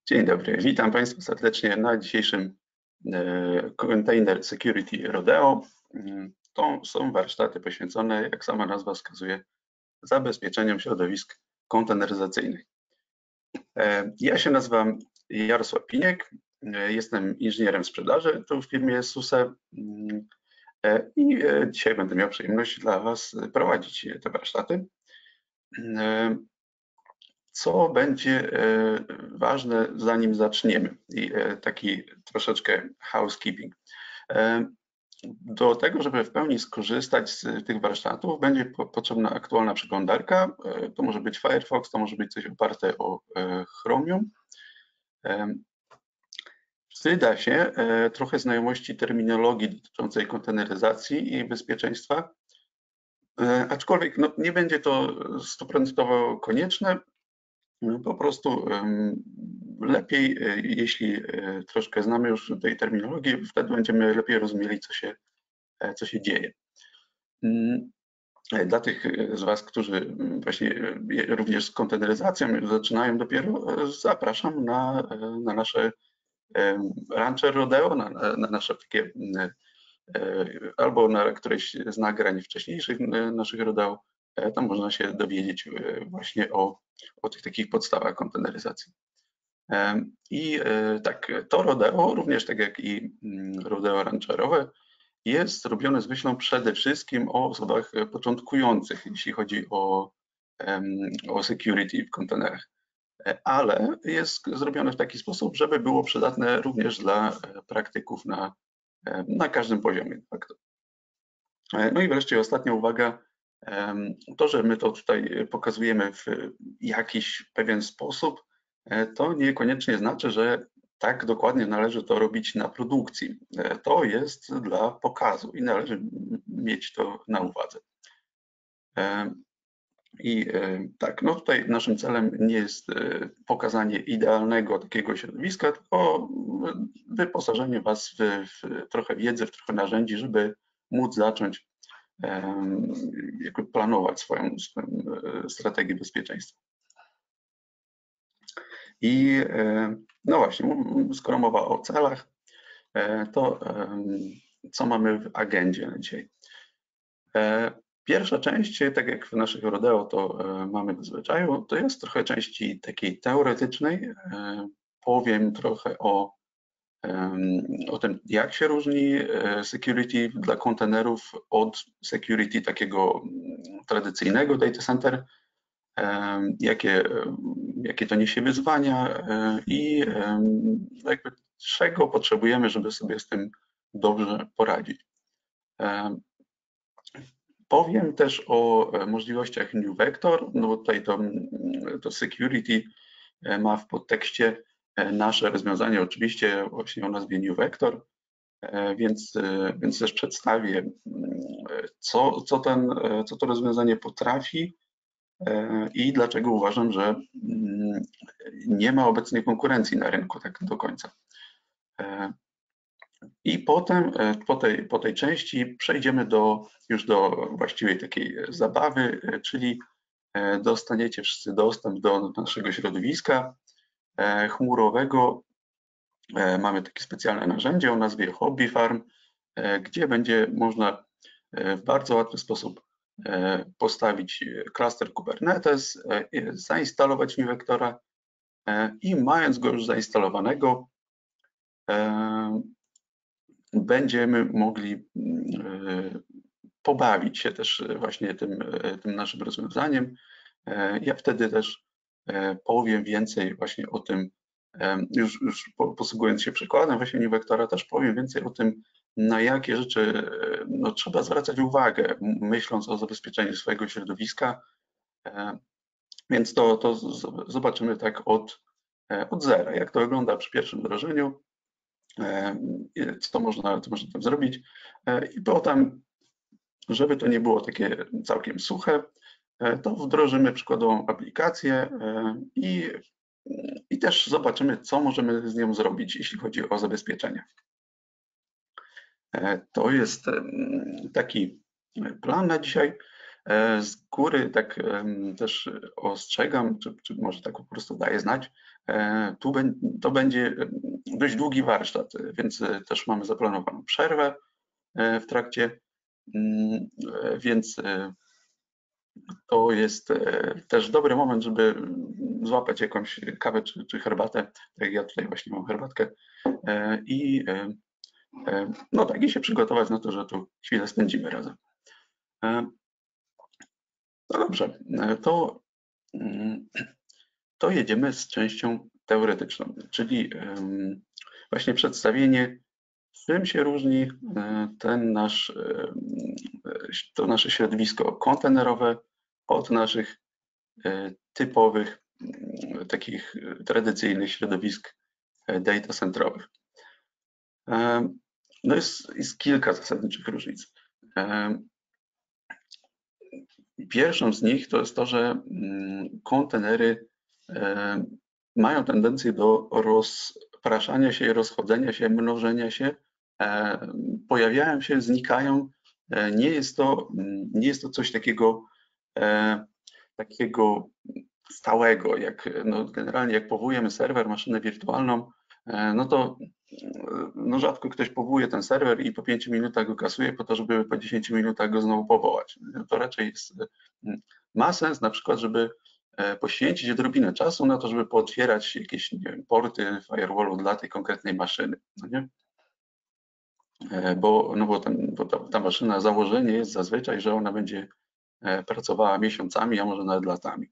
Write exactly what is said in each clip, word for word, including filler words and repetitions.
Dzień dobry, witam Państwa serdecznie na dzisiejszym Container Security Rodeo. To są warsztaty poświęcone, jak sama nazwa wskazuje, zabezpieczeniom środowisk konteneryzacyjnych. Ja się nazywam Jarosław Piniek, jestem inżynierem sprzedaży tu w firmie SUSE i dzisiaj będę miał przyjemność dla Was prowadzić te warsztaty. Co będzie ważne, zanim zaczniemy, i taki troszeczkę housekeeping. Do tego, żeby w pełni skorzystać z tych warsztatów, będzie potrzebna aktualna przeglądarka. To może być Firefox, to może być coś oparte o Chromium. Przyda się trochę znajomości terminologii dotyczącej konteneryzacji i bezpieczeństwa, aczkolwiek no, nie będzie to stuprocentowo konieczne. Po prostu lepiej, jeśli troszkę znamy już tej terminologii, wtedy będziemy lepiej rozumieli, co się, co się dzieje. Dla tych z Was, którzy właśnie również z konteneryzacją zaczynają dopiero, zapraszam na, na nasze Rancher Rodeo, na, na nasze takie albo na któreś z nagrań wcześniejszych naszych rodeo. Tam można się dowiedzieć właśnie o, o tych takich podstawach konteneryzacji. I tak, to rodeo, również tak jak i rodeo rancherowe, jest robione z myślą przede wszystkim o osobach początkujących, jeśli chodzi o, o security w kontenerach, ale jest zrobione w taki sposób, żeby było przydatne również dla praktyków na, na każdym poziomie. No i wreszcie ostatnia uwaga. To, że my to tutaj pokazujemy w jakiś pewien sposób, to niekoniecznie znaczy, że tak dokładnie należy to robić na produkcji. To jest dla pokazu i należy mieć to na uwadze. I tak, no tutaj naszym celem nie jest pokazanie idealnego takiego środowiska, tylko wyposażenie Was w, w trochę wiedzy, w trochę narzędzi, żeby móc zacząć jakby planować swoją, swoją strategię bezpieczeństwa. I no właśnie, skoro mowa o celach, to co mamy w agendzie na dzisiaj? Pierwsza część, tak jak w naszych rodeo to mamy w zwyczaju, to jest trochę części takiej teoretycznej. Powiem trochę o o tym, jak się różni security dla kontenerów od security takiego tradycyjnego data center, jakie, jakie to niesie wyzwania i jakby czego potrzebujemy, żeby sobie z tym dobrze poradzić. Powiem też o możliwościach New Vector, no bo tutaj to, to security ma w podtekście nasze rozwiązanie oczywiście właśnie o nazwie New Vector, więc, więc też przedstawię, co, co, ten, co to rozwiązanie potrafi i dlaczego uważam, że nie ma obecnej konkurencji na rynku tak do końca. I potem po tej, po tej części przejdziemy do, już do właściwej takiej zabawy, czyli dostaniecie wszyscy dostęp do naszego środowiska chmurowego. Mamy takie specjalne narzędzie o nazwie Hobby Farm, gdzie będzie można w bardzo łatwy sposób postawić klaster Kubernetes, zainstalować New Vectora i mając go już zainstalowanego, będziemy mogli pobawić się też właśnie tym, tym naszym rozwiązaniem. Ja wtedy też powiem więcej właśnie o tym, już, już posługując się przykładem właśnie New Vectora, też powiem więcej o tym, na jakie rzeczy no, trzeba zwracać uwagę, myśląc o zabezpieczeniu swojego środowiska. Więc to, to zobaczymy tak od, od zera, jak to wygląda przy pierwszym wdrożeniu, co można, co można tam zrobić. I potem, żeby to nie było takie całkiem suche, to wdrożymy przykładową aplikację i, i też zobaczymy, co możemy z nią zrobić, jeśli chodzi o zabezpieczenie. To jest taki plan na dzisiaj. Z góry tak też ostrzegam, czy, czy może tak po prostu daję znać, tu to będzie dość długi warsztat, więc też mamy zaplanowaną przerwę w trakcie, więc to jest też dobry moment, żeby złapać jakąś kawę czy, czy herbatę, tak jak ja tutaj właśnie mam herbatkę i no tak, i się przygotować na to, że tu chwilę spędzimy razem. No dobrze, to, to jedziemy z częścią teoretyczną, czyli właśnie przedstawienie, czym się różni ten nasz, to nasze środowisko kontenerowe od naszych typowych, takich tradycyjnych środowisk data centrowych. No jest, jest kilka zasadniczych różnic. Pierwszą z nich to jest to, że kontenery mają tendencję do rozpraszania się, rozchodzenia się, mnożenia się, pojawiają się, znikają. Nie jest to, nie jest to coś takiego, takiego stałego, jak no generalnie jak powołujemy serwer, maszynę wirtualną, no to no rzadko ktoś powołuje ten serwer i po pięciu minutach go kasuje po to, żeby po dziesięciu minutach go znowu powołać. To raczej jest, ma sens na przykład, żeby poświęcić odrobinę czasu na to, żeby pootwierać jakieś, nie wiem, porty firewallu dla tej konkretnej maszyny. No nie? Bo, no bo, ten, bo ta, ta maszyna, założenie jest zazwyczaj, że ona będzie pracowała miesiącami, a może nawet latami.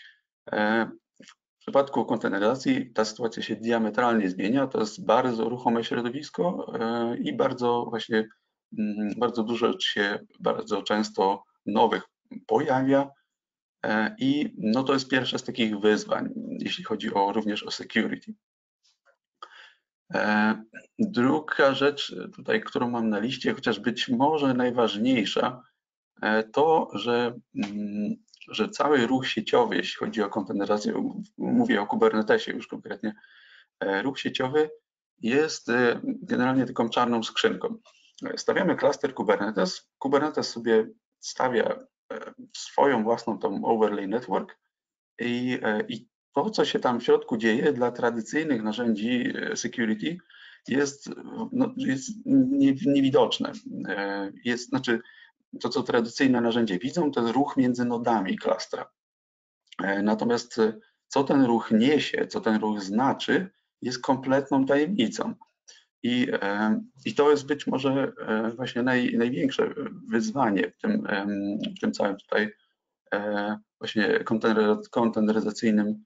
W przypadku konteneryzacji ta sytuacja się diametralnie zmienia. To jest bardzo ruchome środowisko i bardzo właśnie bardzo dużo rzeczy się bardzo często nowych pojawia i no to jest pierwsze z takich wyzwań, jeśli chodzi o również o security. Druga rzecz tutaj, którą mam na liście, chociaż być może najważniejsza, to, że że cały ruch sieciowy, jeśli chodzi o konteneryzację, mówię o Kubernetesie już konkretnie, ruch sieciowy jest generalnie taką czarną skrzynką. Stawiamy klaster Kubernetes, Kubernetes sobie stawia swoją własną tą overlay network i, i to, co się tam w środku dzieje dla tradycyjnych narzędzi security jest, no, jest niewidoczne. Jest, znaczy, to, co tradycyjne narzędzie widzą, to jest ruch między nodami klastra. Natomiast co ten ruch niesie, co ten ruch znaczy, jest kompletną tajemnicą. I, i to jest być może właśnie naj, największe wyzwanie w tym, w tym całym tutaj właśnie konteneryzacyjnym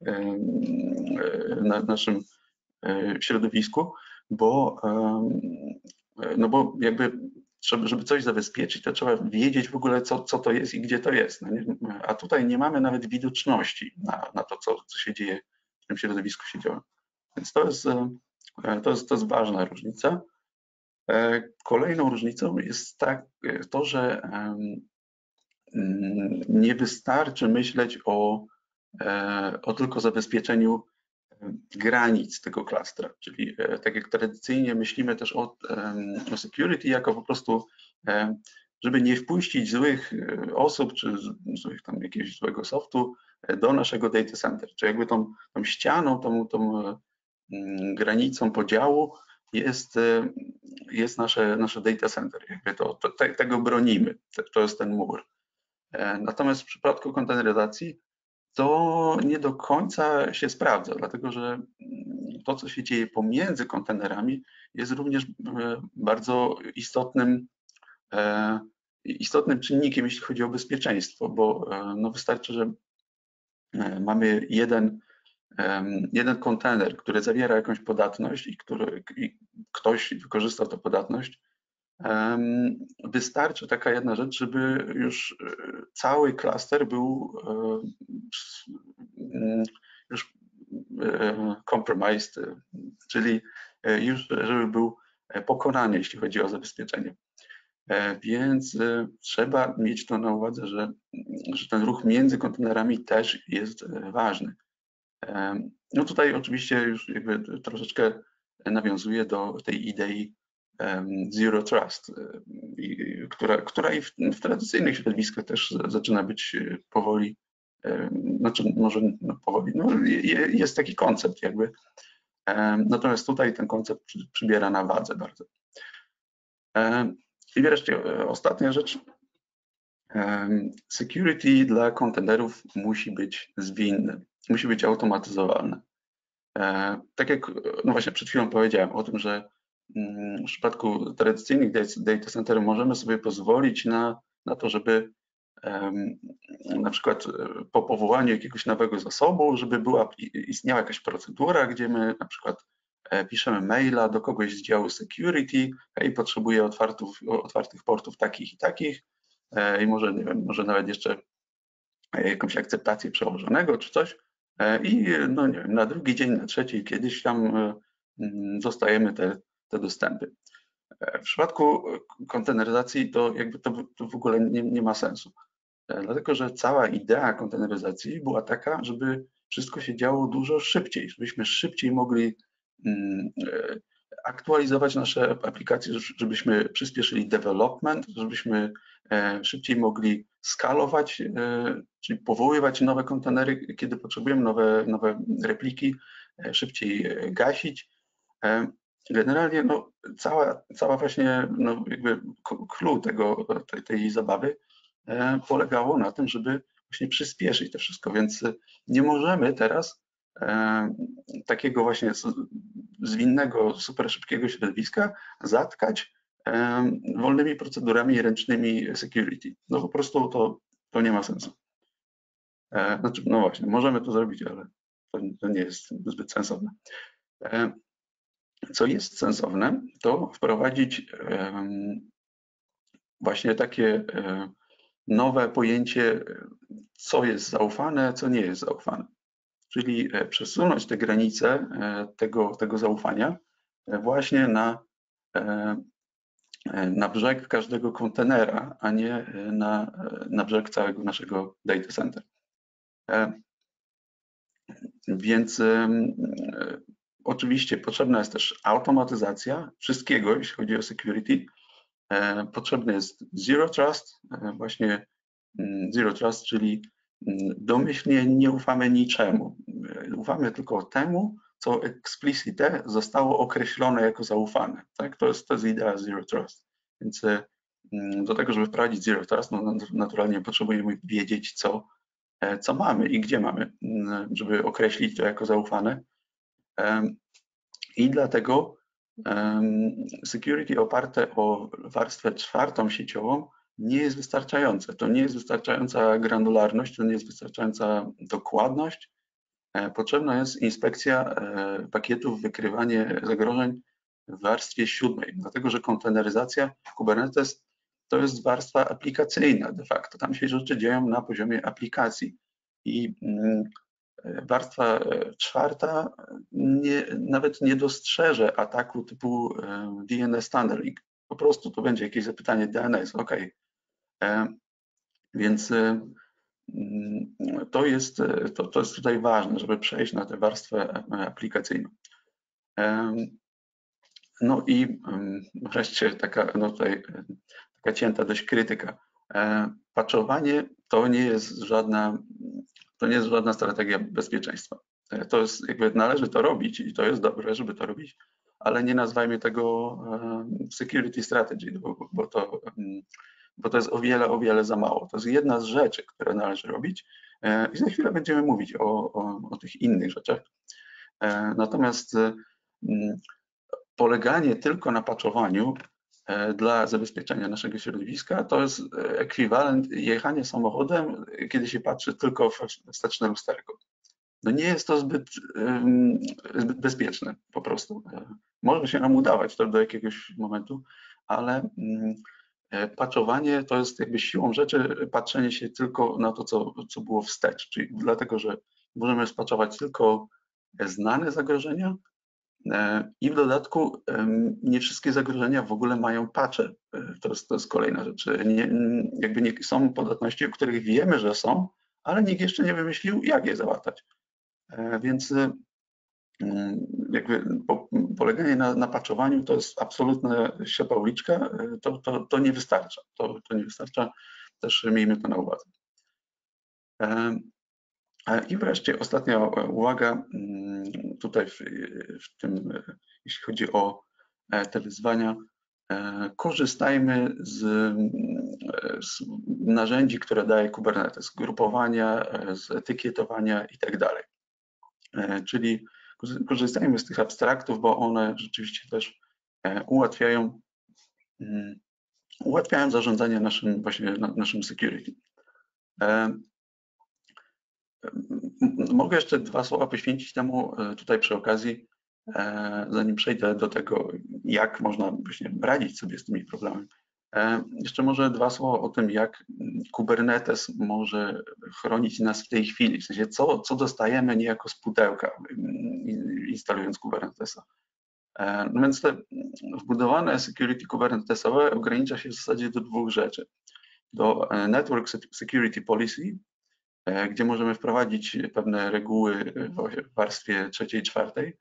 na naszym środowisku, bo, no bo jakby żeby coś zabezpieczyć, to trzeba wiedzieć w ogóle, co, co to jest i gdzie to jest. No nie? A tutaj nie mamy nawet widoczności na, na to, co, co się dzieje w tym środowisku sieciowym. Więc to jest, to jest, to jest ważna różnica. Kolejną różnicą jest tak, to, że nie wystarczy myśleć o, o tylko zabezpieczeniu granic tego klastra, czyli tak jak tradycyjnie myślimy też o, o security jako po prostu, żeby nie wpuścić złych osób czy złych tam jakiegoś złego softu do naszego data center, czy jakby tą, tą ścianą, tą, tą granicą podziału jest, jest nasze, nasze data center, jakby to, to te, tego bronimy, to jest ten mur. Natomiast w przypadku konteneryzacji to nie do końca się sprawdza, dlatego że to, co się dzieje pomiędzy kontenerami, jest również bardzo istotnym, istotnym czynnikiem, jeśli chodzi o bezpieczeństwo, bo no wystarczy, że mamy jeden, jeden kontener, który zawiera jakąś podatność i, który, i ktoś wykorzystał tę podatność. Wystarczy taka jedna rzecz, żeby już cały klaster był już compromised, czyli już żeby był pokonany, jeśli chodzi o zabezpieczenie. Więc trzeba mieć to na uwadze, że, że ten ruch między kontenerami też jest ważny. No tutaj oczywiście już jakby troszeczkę nawiązuje do tej idei Zero Trust, która, która i w, w tradycyjnych środowiskach też zaczyna być powoli, znaczy może no powoli, no jest taki koncept jakby. Natomiast tutaj ten koncept przybiera na wadze bardzo. I wreszcie ostatnia rzecz. Security dla kontenerów musi być zwinne, musi być automatyzowalne. Tak jak no właśnie przed chwilą powiedziałem o tym, że w przypadku tradycyjnych data centerów możemy sobie pozwolić na, na to, żeby na przykład po powołaniu jakiegoś nowego zasobu, żeby była, istniała jakaś procedura, gdzie my na przykład piszemy maila do kogoś z działu security i potrzebuję otwartów, otwartych portów takich i takich i może, nie wiem, może nawet jeszcze jakąś akceptację przełożonego czy coś i no nie wiem, na drugi dzień, na trzeci kiedyś tam dostajemy te, te dostępy. W przypadku konteneryzacji to jakby to, to w ogóle nie, nie ma sensu, dlatego że cała idea konteneryzacji była taka, żeby wszystko się działo dużo szybciej, żebyśmy szybciej mogli aktualizować nasze aplikacje, żebyśmy przyspieszyli development, żebyśmy szybciej mogli skalować, czyli powoływać nowe kontenery, kiedy potrzebujemy nowe, nowe repliki, szybciej gasić. Generalnie no, cała, cała właśnie no, jakby clue tego, tej, tej zabawy polegało na tym, żeby właśnie przyspieszyć to wszystko, więc nie możemy teraz takiego właśnie zwinnego, super szybkiego środowiska zatkać wolnymi procedurami ręcznymi security. No po prostu to, to nie ma sensu. Znaczy, no właśnie, możemy to zrobić, ale to, to nie jest zbyt sensowne. Co jest sensowne, to wprowadzić właśnie takie nowe pojęcie, co jest zaufane, co nie jest zaufane. Czyli przesunąć te granice tego, tego zaufania właśnie na, na brzeg każdego kontenera, a nie na, na brzeg całego naszego data center. Więc oczywiście potrzebna jest też automatyzacja wszystkiego, jeśli chodzi o security. Potrzebny jest Zero Trust, właśnie Zero Trust, czyli domyślnie nie ufamy niczemu. Ufamy tylko temu, co explicite zostało określone jako zaufane. Tak? To jest, to jest idea Zero Trust. Więc do tego, żeby wprowadzić Zero Trust, no naturalnie potrzebujemy wiedzieć, co, co mamy i gdzie mamy, żeby określić to jako zaufane. I dlatego security oparte o warstwę czwartą sieciową nie jest wystarczające. To nie jest wystarczająca granularność, to nie jest wystarczająca dokładność. Potrzebna jest inspekcja pakietów, wykrywanie zagrożeń w warstwie siódmej, dlatego że konteneryzacja Kubernetes to jest warstwa aplikacyjna de facto. Tam się rzeczy dzieją na poziomie aplikacji i warstwa czwarta nie, nawet nie dostrzeże ataku typu D N S tunneling. Po prostu to będzie jakieś zapytanie D N S, ok. Więc to jest, to, to jest tutaj ważne, żeby przejść na tę warstwę aplikacyjną. No i wreszcie taka, no tutaj, taka cięta dość krytyka. Patchowanie to nie jest żadna, to nie jest żadna strategia bezpieczeństwa. To jest, jakby należy to robić i to jest dobre, żeby to robić, ale nie nazwajmy tego security strategy, bo, bo, to, bo to jest o wiele, o wiele za mało. To jest jedna z rzeczy, które należy robić i za chwilę będziemy mówić o, o, o tych innych rzeczach. Natomiast poleganie tylko na patchowaniu dla zabezpieczenia naszego środowiska to jest ekwiwalent jechania samochodem, kiedy się patrzy tylko w wsteczne lusterko. No nie jest to zbyt, zbyt bezpieczne po prostu. Może się nam udawać to do jakiegoś momentu, ale patchowanie to jest jakby siłą rzeczy patrzenie się tylko na to, co, co było wstecz, czyli dlatego, że możemy spatchować tylko znane zagrożenia, i w dodatku nie wszystkie zagrożenia w ogóle mają patche. To jest, to jest kolejna rzecz. Nie, jakby nie, są podatności, o których wiemy, że są, ale nikt jeszcze nie wymyślił, jak je załatać. Więc jakby po, poleganie na, na patchowaniu to jest absolutna ślepa uliczka, to, to, to nie wystarcza. To, to nie wystarcza, też miejmy to na uwadze. I wreszcie ostatnia uwaga, tutaj w, w tym, jeśli chodzi o te wyzwania, korzystajmy z, z narzędzi, które daje Kubernetes, grupowania, z etykietowania i tak dalej. Czyli korzystajmy z tych abstraktów, bo one rzeczywiście też ułatwiają, ułatwiają zarządzanie naszym, właśnie naszym security. Mogę jeszcze dwa słowa poświęcić temu tutaj przy okazji, zanim przejdę do tego, jak można właśnie radzić sobie z tymi problemami. Jeszcze może dwa słowa o tym, jak Kubernetes może chronić nas w tej chwili, w sensie co, co dostajemy niejako z pudełka, instalując Kubernetesa. No więc te wbudowane security kubernetesowe ogranicza się w zasadzie do dwóch rzeczy. Do Network Security Policy, gdzie możemy wprowadzić pewne reguły w warstwie trzeciej, czwartej.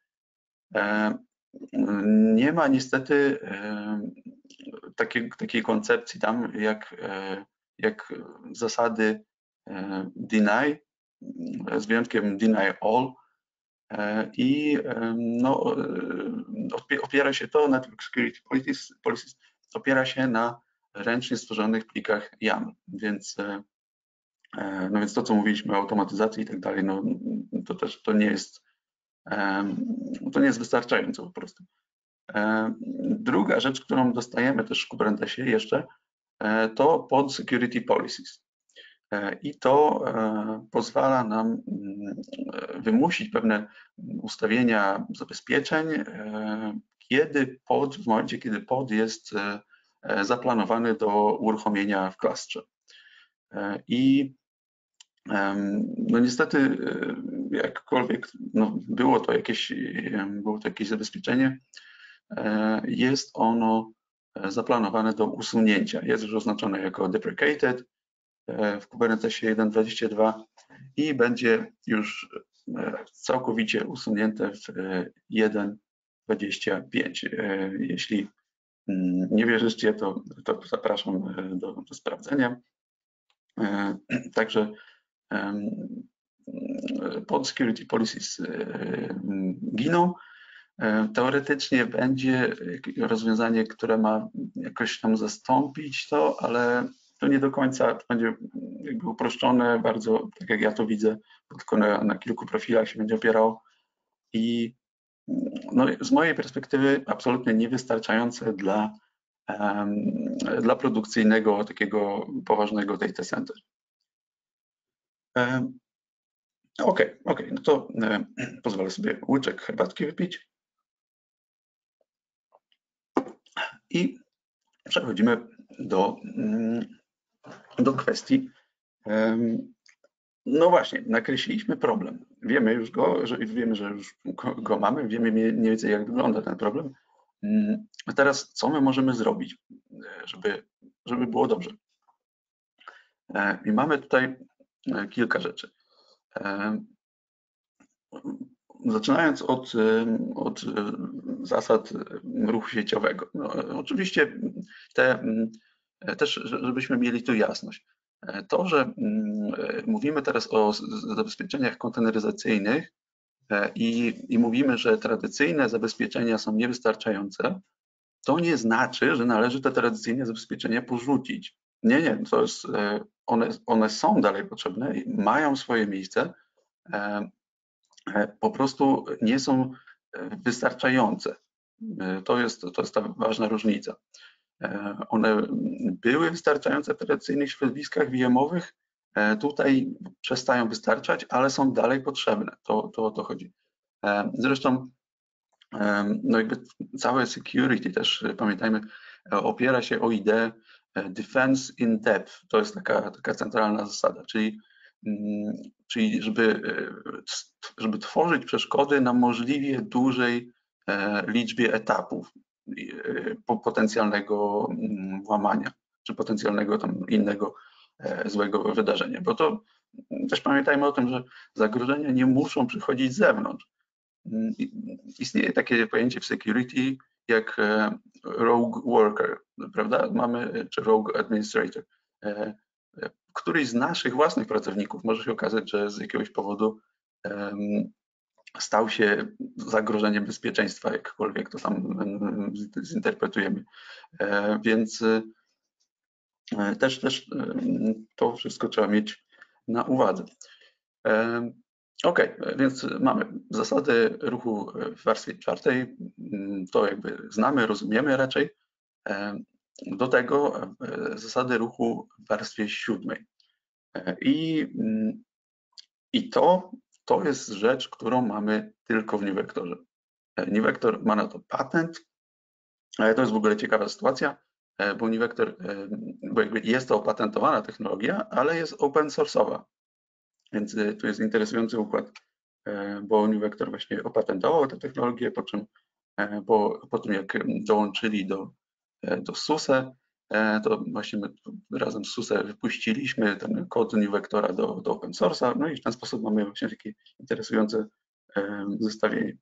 Nie ma niestety takiej, takiej koncepcji tam jak, jak zasady deny, z wyjątkiem deny all, i no, opiera się to, Network Security Policies, Policies opiera się na ręcznie stworzonych plikach YAML, więc no więc to, co mówiliśmy o automatyzacji i tak dalej, no to też to nie jest, to nie jest wystarczające po prostu. Druga rzecz, którą dostajemy też w Kubernetesie jeszcze, to pod Security Policies. I to pozwala nam wymusić pewne ustawienia zabezpieczeń, kiedy pod, w momencie, kiedy pod jest zaplanowany do uruchomienia w klastrze. I no niestety, jakkolwiek no było to jakieś, było to jakieś zabezpieczenie, jest ono zaplanowane do usunięcia. Jest już oznaczone jako deprecated w Kubernetesie jeden dwadzieścia dwa i będzie już całkowicie usunięte w jeden dwadzieścia pięć. Jeśli nie wierzycie, to, to zapraszam do, do sprawdzenia. Także pod Security Policies giną. Teoretycznie będzie rozwiązanie, które ma jakoś tam zastąpić to, ale to nie do końca, to będzie jakby uproszczone bardzo, tak jak ja to widzę, bo tylko na, na kilku profilach się będzie opierało i no, z mojej perspektywy absolutnie niewystarczające dla, um, dla produkcyjnego, takiego poważnego data center. Um, Okej, okay, okej, okay, no to um, pozwolę sobie łyczek herbatki wypić. I przechodzimy do, do kwestii. No właśnie, nakreśliliśmy problem. Wiemy już go, że wiemy, że już go, go mamy, wiemy mniej więcej, jak wygląda ten problem. A teraz co my możemy zrobić, żeby, żeby było dobrze? I mamy tutaj kilka rzeczy. Zaczynając od, od zasad ruchu sieciowego. No, oczywiście te, też, żebyśmy mieli tu jasność. To, że mówimy teraz o zabezpieczeniach konteneryzacyjnych i, i mówimy, że tradycyjne zabezpieczenia są niewystarczające, to nie znaczy, że należy te tradycyjne zabezpieczenia porzucić. Nie, nie, to jest, one, one są dalej potrzebne, mają swoje miejsce, po prostu nie są wystarczające. To jest, to jest ta ważna różnica. One były wystarczające w tradycyjnych środowiskach V M-owych, tutaj przestają wystarczać, ale są dalej potrzebne. To, to o to chodzi. Zresztą no jakby całe security też, pamiętajmy, opiera się o ideę defense in depth. To jest taka, taka centralna zasada, czyli czyli żeby, żeby tworzyć przeszkody na możliwie dużej liczbie etapów potencjalnego włamania, czy potencjalnego tam innego złego wydarzenia. Bo to też pamiętajmy o tym, że zagrożenia nie muszą przychodzić z zewnątrz. istnieje takie pojęcie w security jak rogue worker, prawda? Mamy, czy rogue administrator. Któryś z naszych własnych pracowników może się okazać, że z jakiegoś powodu stał się zagrożeniem bezpieczeństwa, jakkolwiek to tam zinterpretujemy. Więc też, też to wszystko trzeba mieć na uwadze. OK, więc mamy zasady ruchu w warstwie czwartej, to jakby znamy, rozumiemy raczej. Do tego zasady ruchu w warstwie siódmej. I, i to, to jest rzecz, którą mamy tylko w NewVectorze. NewVector ma na to patent, ale to jest w ogóle ciekawa sytuacja, bo NewVector, bo jakby jest to opatentowana technologia, ale jest open source'owa. Więc tu jest interesujący układ, bo NewVector właśnie opatentował tę technologię, po czym po, po tym jak dołączyli do, do SUSE, to właśnie my razem z SUSE wypuściliśmy ten kod NewVectora do, do open source'a, no i w ten sposób mamy właśnie takie interesujące zestawienie.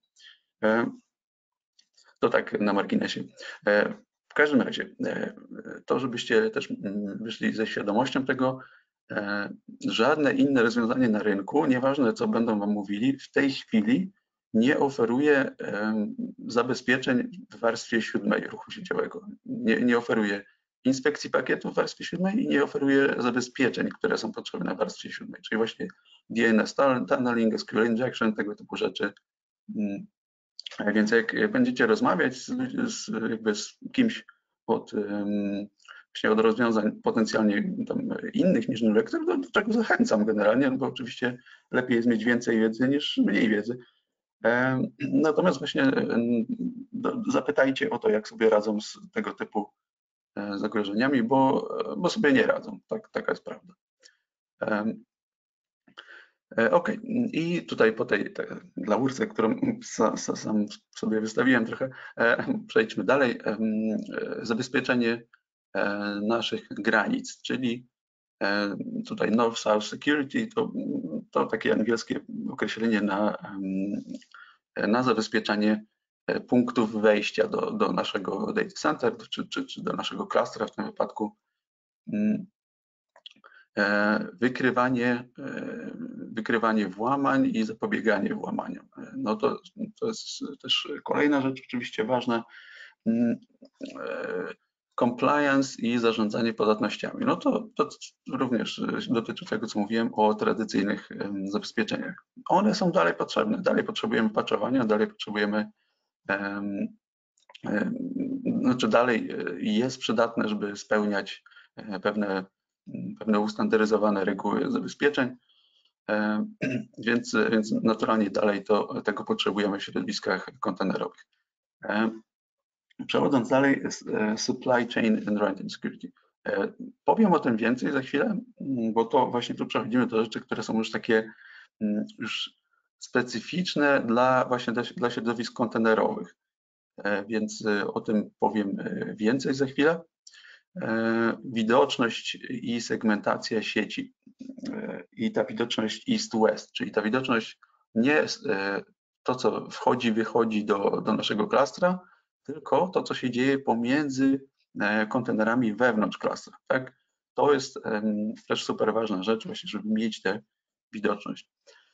To tak na marginesie. W każdym razie, to żebyście też wyszli ze świadomością tego, żadne inne rozwiązanie na rynku, nieważne co będą wam mówili, w tej chwili nie oferuje zabezpieczeń w warstwie siódmej ruchu sieciowego. Nie, nie oferuje inspekcji pakietów w warstwie siódmej i nie oferuje zabezpieczeń, które są potrzebne w warstwie siódmej, czyli właśnie D N S tunneling, S Q L injection, tego typu rzeczy. Więc jak będziecie rozmawiać z, z, jakby z kimś od, właśnie od rozwiązań potencjalnie tam innych niż NewVector, do, do czego zachęcam generalnie, bo oczywiście lepiej jest mieć więcej wiedzy niż mniej wiedzy. Natomiast właśnie zapytajcie o to, jak sobie radzą z tego typu zagrożeniami, bo, bo sobie nie radzą. Tak, taka jest prawda. OK, i tutaj po tej, tej laurce, którą sa, sa, sam sobie wystawiłem trochę, przejdźmy dalej. Zabezpieczenie naszych granic, czyli tutaj North-South Security, to, to takie angielskie określenie na, na zabezpieczanie punktów wejścia do, do naszego data center, czy, czy, czy do naszego klastra w tym wypadku. Wykrywanie, wykrywanie włamań i zapobieganie włamaniom. No to, to jest też kolejna rzecz oczywiście ważna. Compliance i zarządzanie podatnościami. No to, to również dotyczy tego, co mówiłem o tradycyjnych zabezpieczeniach. One są dalej potrzebne, dalej potrzebujemy patchowania, dalej potrzebujemy, um, um, znaczy dalej jest przydatne, żeby spełniać pewne pewne ustandaryzowane reguły zabezpieczeń, więc, więc naturalnie dalej to, tego potrzebujemy w środowiskach kontenerowych. Przechodząc dalej, supply chain and runtime security. Powiem o tym więcej za chwilę, bo to właśnie tu przechodzimy do rzeczy, które są już takie już specyficzne dla właśnie dla środowisk kontenerowych, więc o tym powiem więcej za chwilę. Widoczność i segmentacja sieci i ta widoczność east-west, czyli ta widoczność nie to, co wchodzi, wychodzi do, do naszego klastra, tylko to, co się dzieje pomiędzy kontenerami wewnątrz klastra. Tak? To jest też super ważna rzecz, właśnie, żeby mieć tę widoczność.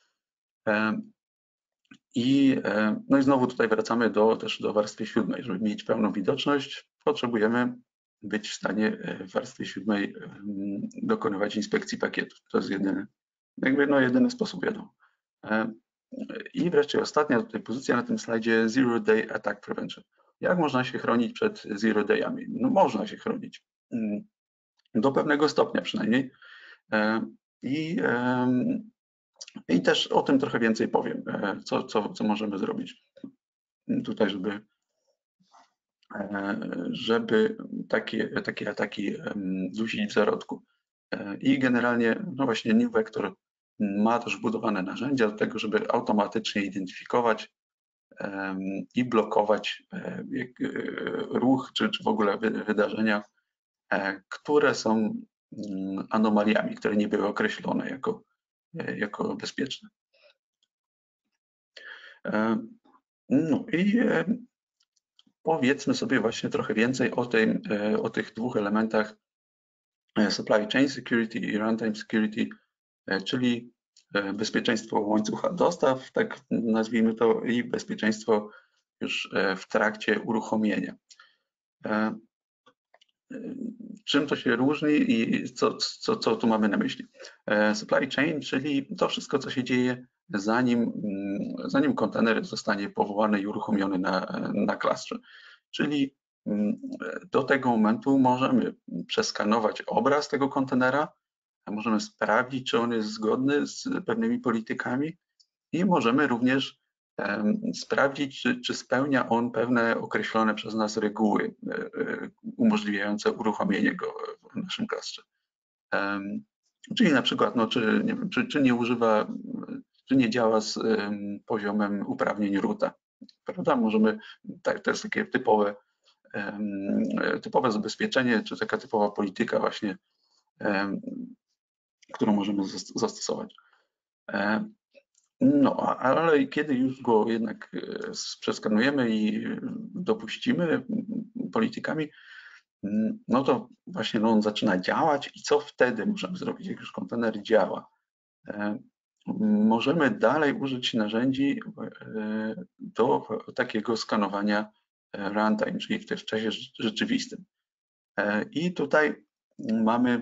I, no i znowu tutaj wracamy do, też do warstwy siódmej. Żeby mieć pełną widoczność, potrzebujemy być w stanie w warstwie siódmej dokonywać inspekcji pakietów. To jest jedyny, jakby no jedyny sposób, wiadomo. I wreszcie ostatnia tutaj pozycja na tym slajdzie, Zero Day Attack Prevention. Jak można się chronić przed zero dayami? No można się chronić, do pewnego stopnia przynajmniej. I, i też o tym trochę więcej powiem, co, co, co możemy zrobić tutaj, żeby żeby takie, takie ataki dusić w zarodku. I generalnie, no właśnie NewVector ma też wbudowane narzędzia do tego, żeby automatycznie identyfikować i blokować ruch, czy, czy w ogóle wydarzenia, które są anomaliami, które nie były określone jako, jako bezpieczne. No i powiedzmy sobie właśnie trochę więcej o, tym, o tych dwóch elementach supply chain security i runtime security, czyli bezpieczeństwo łańcucha dostaw, tak nazwijmy to, i bezpieczeństwo już w trakcie uruchomienia. Czym to się różni i co, co, co tu mamy na myśli? Supply chain, czyli to wszystko, co się dzieje zanim, zanim kontener zostanie powołany i uruchomiony na, na klastrze. Czyli do tego momentu możemy przeskanować obraz tego kontenera, możemy sprawdzić, czy on jest zgodny z pewnymi politykami i możemy również sprawdzić, czy, czy spełnia on pewne określone przez nas reguły umożliwiające uruchomienie go w naszym klastrze. Czyli na przykład, no, czy, nie wiem, czy, czy nie używa, czy nie działa z poziomem uprawnień roota, prawda? Możemy, tak, to jest takie typowe, typowe zabezpieczenie, czy taka typowa polityka właśnie, którą możemy zastosować. No, ale kiedy już go jednak przeskanujemy i dopuścimy politykami, no to właśnie no, on zaczyna działać i co wtedy możemy zrobić, jak już kontener działa? Możemy dalej użyć narzędzi do takiego skanowania runtime, czyli w czasie rzeczywistym. I tutaj mamy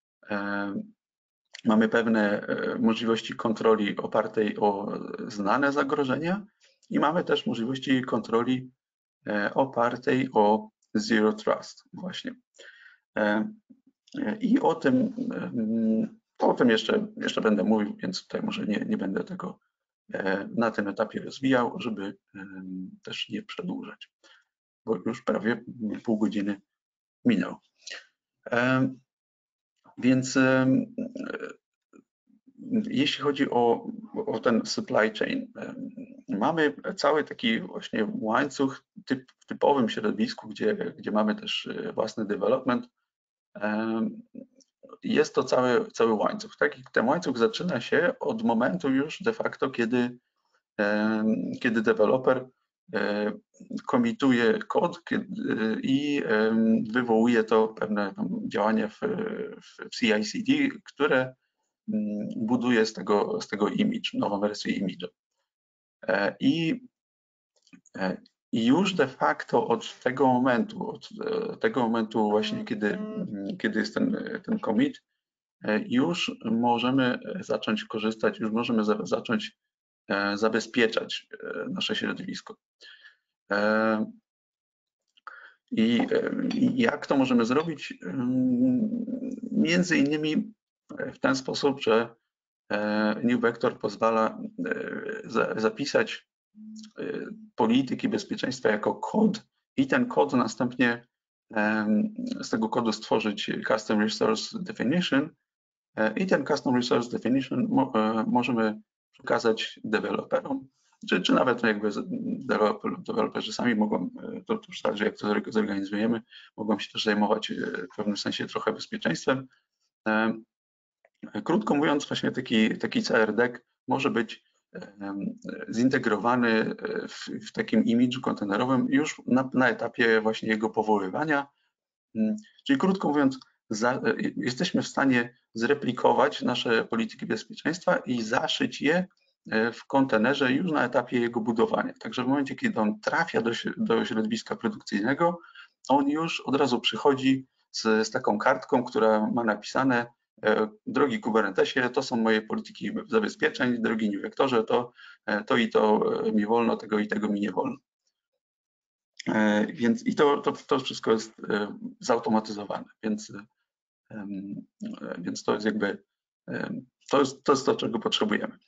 Mamy pewne możliwości kontroli opartej o znane zagrożenia i mamy też możliwości kontroli opartej o Zero Trust właśnie. I o tym, o tym jeszcze, jeszcze będę mówił, więc tutaj może nie, nie będę tego na tym etapie rozwijał, żeby też nie przedłużać, bo już prawie pół godziny minęło. Więc jeśli chodzi o, o ten supply chain, mamy cały taki właśnie łańcuch typ, w typowym środowisku, gdzie, gdzie mamy też własny development. Jest to cały, cały łańcuch. Tak? I ten łańcuch zaczyna się od momentu już de facto, kiedy, kiedy deweloper komituje kod i wywołuje to pewne działania w, w C I C D, które buduje z tego, z tego image, nową wersję image'a. I, I już de facto od tego momentu, od tego momentu właśnie, kiedy, kiedy jest ten, ten commit, już możemy zacząć korzystać, już możemy za, zacząć zabezpieczać nasze środowisko. I, I jak to możemy zrobić? Między innymi w ten sposób, że New Vector pozwala zapisać polityki bezpieczeństwa jako kod i ten kod następnie z tego kodu stworzyć Custom Resource Definition i ten Custom Resource Definition możemy przekazać deweloperom, czy, czy nawet jakby deweloperzy sami mogą, to już zależy jak to zorganizujemy, mogą się też zajmować w pewnym sensie trochę bezpieczeństwem. Krótko mówiąc, właśnie taki, taki C R D E C może być zintegrowany w, w takim imidżu kontenerowym już na, na etapie właśnie jego powoływania. Czyli krótko mówiąc, za, jesteśmy w stanie zreplikować nasze polityki bezpieczeństwa i zaszyć je w kontenerze już na etapie jego budowania. Także w momencie, kiedy on trafia do, do środowiska produkcyjnego, on już od razu przychodzi z, z taką kartką, która ma napisane: drogi Kubernetesie, to są moje polityki zabezpieczeń, drogi New Vectorze, to, to i to mi wolno, tego i tego mi nie wolno. Więc i to, to, to wszystko jest zautomatyzowane, więc, więc to jest jakby to jest, to jest to, czego potrzebujemy.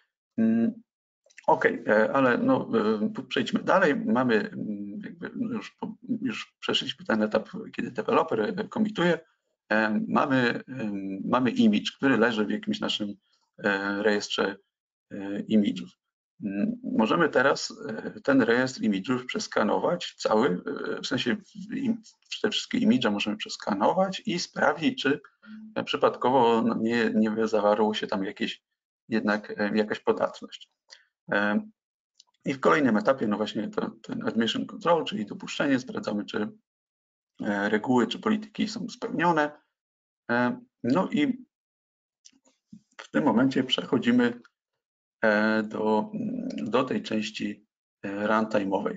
Ok, ale no, przejdźmy dalej. Mamy jakby już, już przeszliśmy ten etap, kiedy deweloper komituje. Mamy, mamy image, który leży w jakimś naszym rejestrze image'ów. Możemy teraz ten rejestr image'ów przeskanować cały, w sensie te wszystkie image możemy przeskanować i sprawdzić, czy przypadkowo nie, nie zawarło się tam jakieś, jednak jakaś podatność. I w kolejnym etapie, no właśnie to, ten admission control, czyli dopuszczenie, sprawdzamy, czy reguły, czy polityki są spełnione. No i w tym momencie przechodzimy do, do tej części runtime'owej.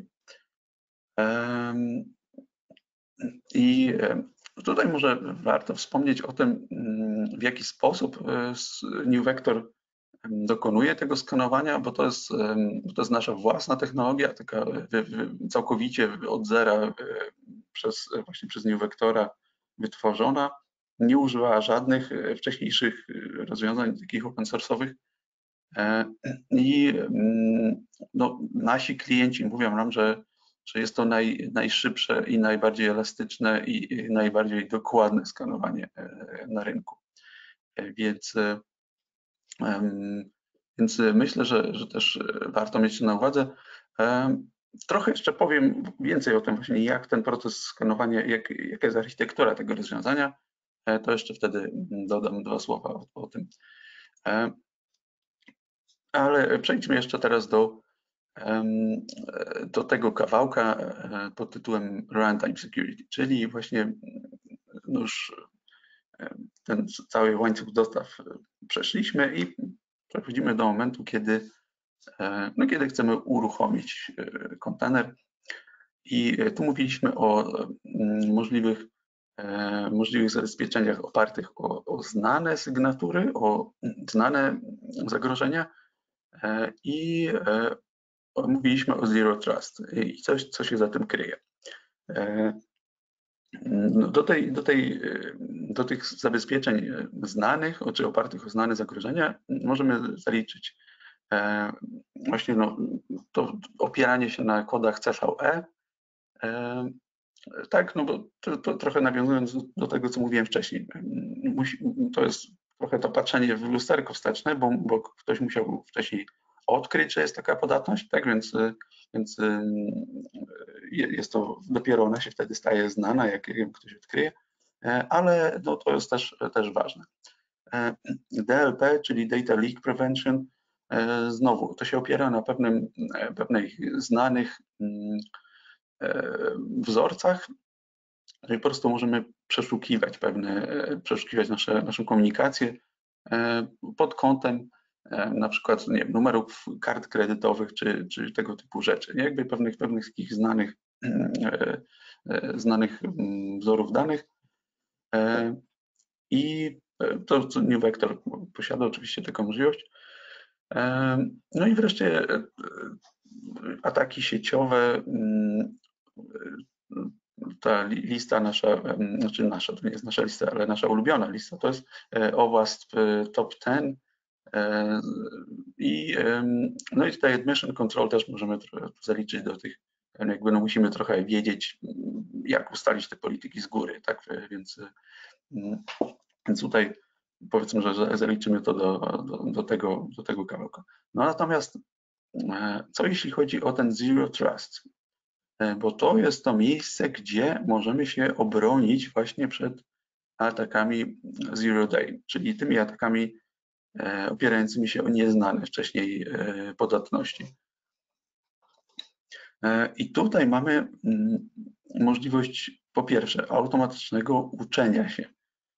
I tutaj może warto wspomnieć o tym, w jaki sposób NewVector dokonuje tego skanowania, bo to jest, to jest nasza własna technologia, taka całkowicie od zera przez, właśnie przez NewVectora wytworzona. Nie używała żadnych wcześniejszych rozwiązań takich open source'owych. I no, nasi klienci mówią nam, że, że jest to naj, najszybsze i najbardziej elastyczne i najbardziej dokładne skanowanie na rynku. Więc, więc myślę, że, że też warto mieć to na uwadze. Trochę jeszcze powiem więcej o tym właśnie, jak ten proces skanowania, jak, jaka jest architektura tego rozwiązania. To jeszcze wtedy dodam dwa słowa o, o tym. Ale przejdźmy jeszcze teraz do, do tego kawałka pod tytułem Runtime Security, czyli właśnie no już ten cały łańcuch dostaw przeszliśmy i przechodzimy do momentu, kiedy, no kiedy chcemy uruchomić kontener. I tu mówiliśmy o możliwych, możliwych zabezpieczeniach opartych o, o znane sygnatury, o znane zagrożenia i mówiliśmy o Zero Trust i coś, co się za tym kryje. Do, tej, do, tej, do tych zabezpieczeń znanych, czy opartych o znane zagrożenia, możemy zaliczyć właśnie no, to opieranie się na kodach C V E. Tak, no bo to, to trochę nawiązując do tego, co mówiłem wcześniej, musi, to jest trochę to patrzenie w lusterko wsteczne, bo, bo ktoś musiał wcześniej odkryć, że jest taka podatność, tak, więc, więc jest to, dopiero ona się wtedy staje znana, jak ją ktoś odkryje, ale no, to jest też, też ważne. D L P, czyli Data Leak Prevention, znowu to się opiera na pewnym, pewnych znanych wzorcach, czyli po prostu możemy przeszukiwać pewne, przeszukiwać nasze, naszą komunikację pod kątem na przykład nie wiem, numerów kart kredytowych czy, czy tego typu rzeczy, nie? Jakby pewnych, pewnych takich znanych, znanych wzorów danych. I to, co NewVector posiada oczywiście taką możliwość. No i wreszcie ataki sieciowe. Ta lista nasza, znaczy nasza, to nie jest nasza lista, ale nasza ulubiona lista, to jest OWASP Top dziesięć. I, no i tutaj admission control też możemy zaliczyć do tych, jakby no musimy trochę wiedzieć, jak ustalić te polityki z góry, tak, więc, więc tutaj powiedzmy, że zaliczymy to do, do, do, tego, do tego kawałka. No natomiast co jeśli chodzi o ten Zero Trust? Bo to jest to miejsce, gdzie możemy się obronić właśnie przed atakami Zero Day, czyli tymi atakami opierającymi się o nieznane wcześniej podatności. I tutaj mamy możliwość po pierwsze automatycznego uczenia się.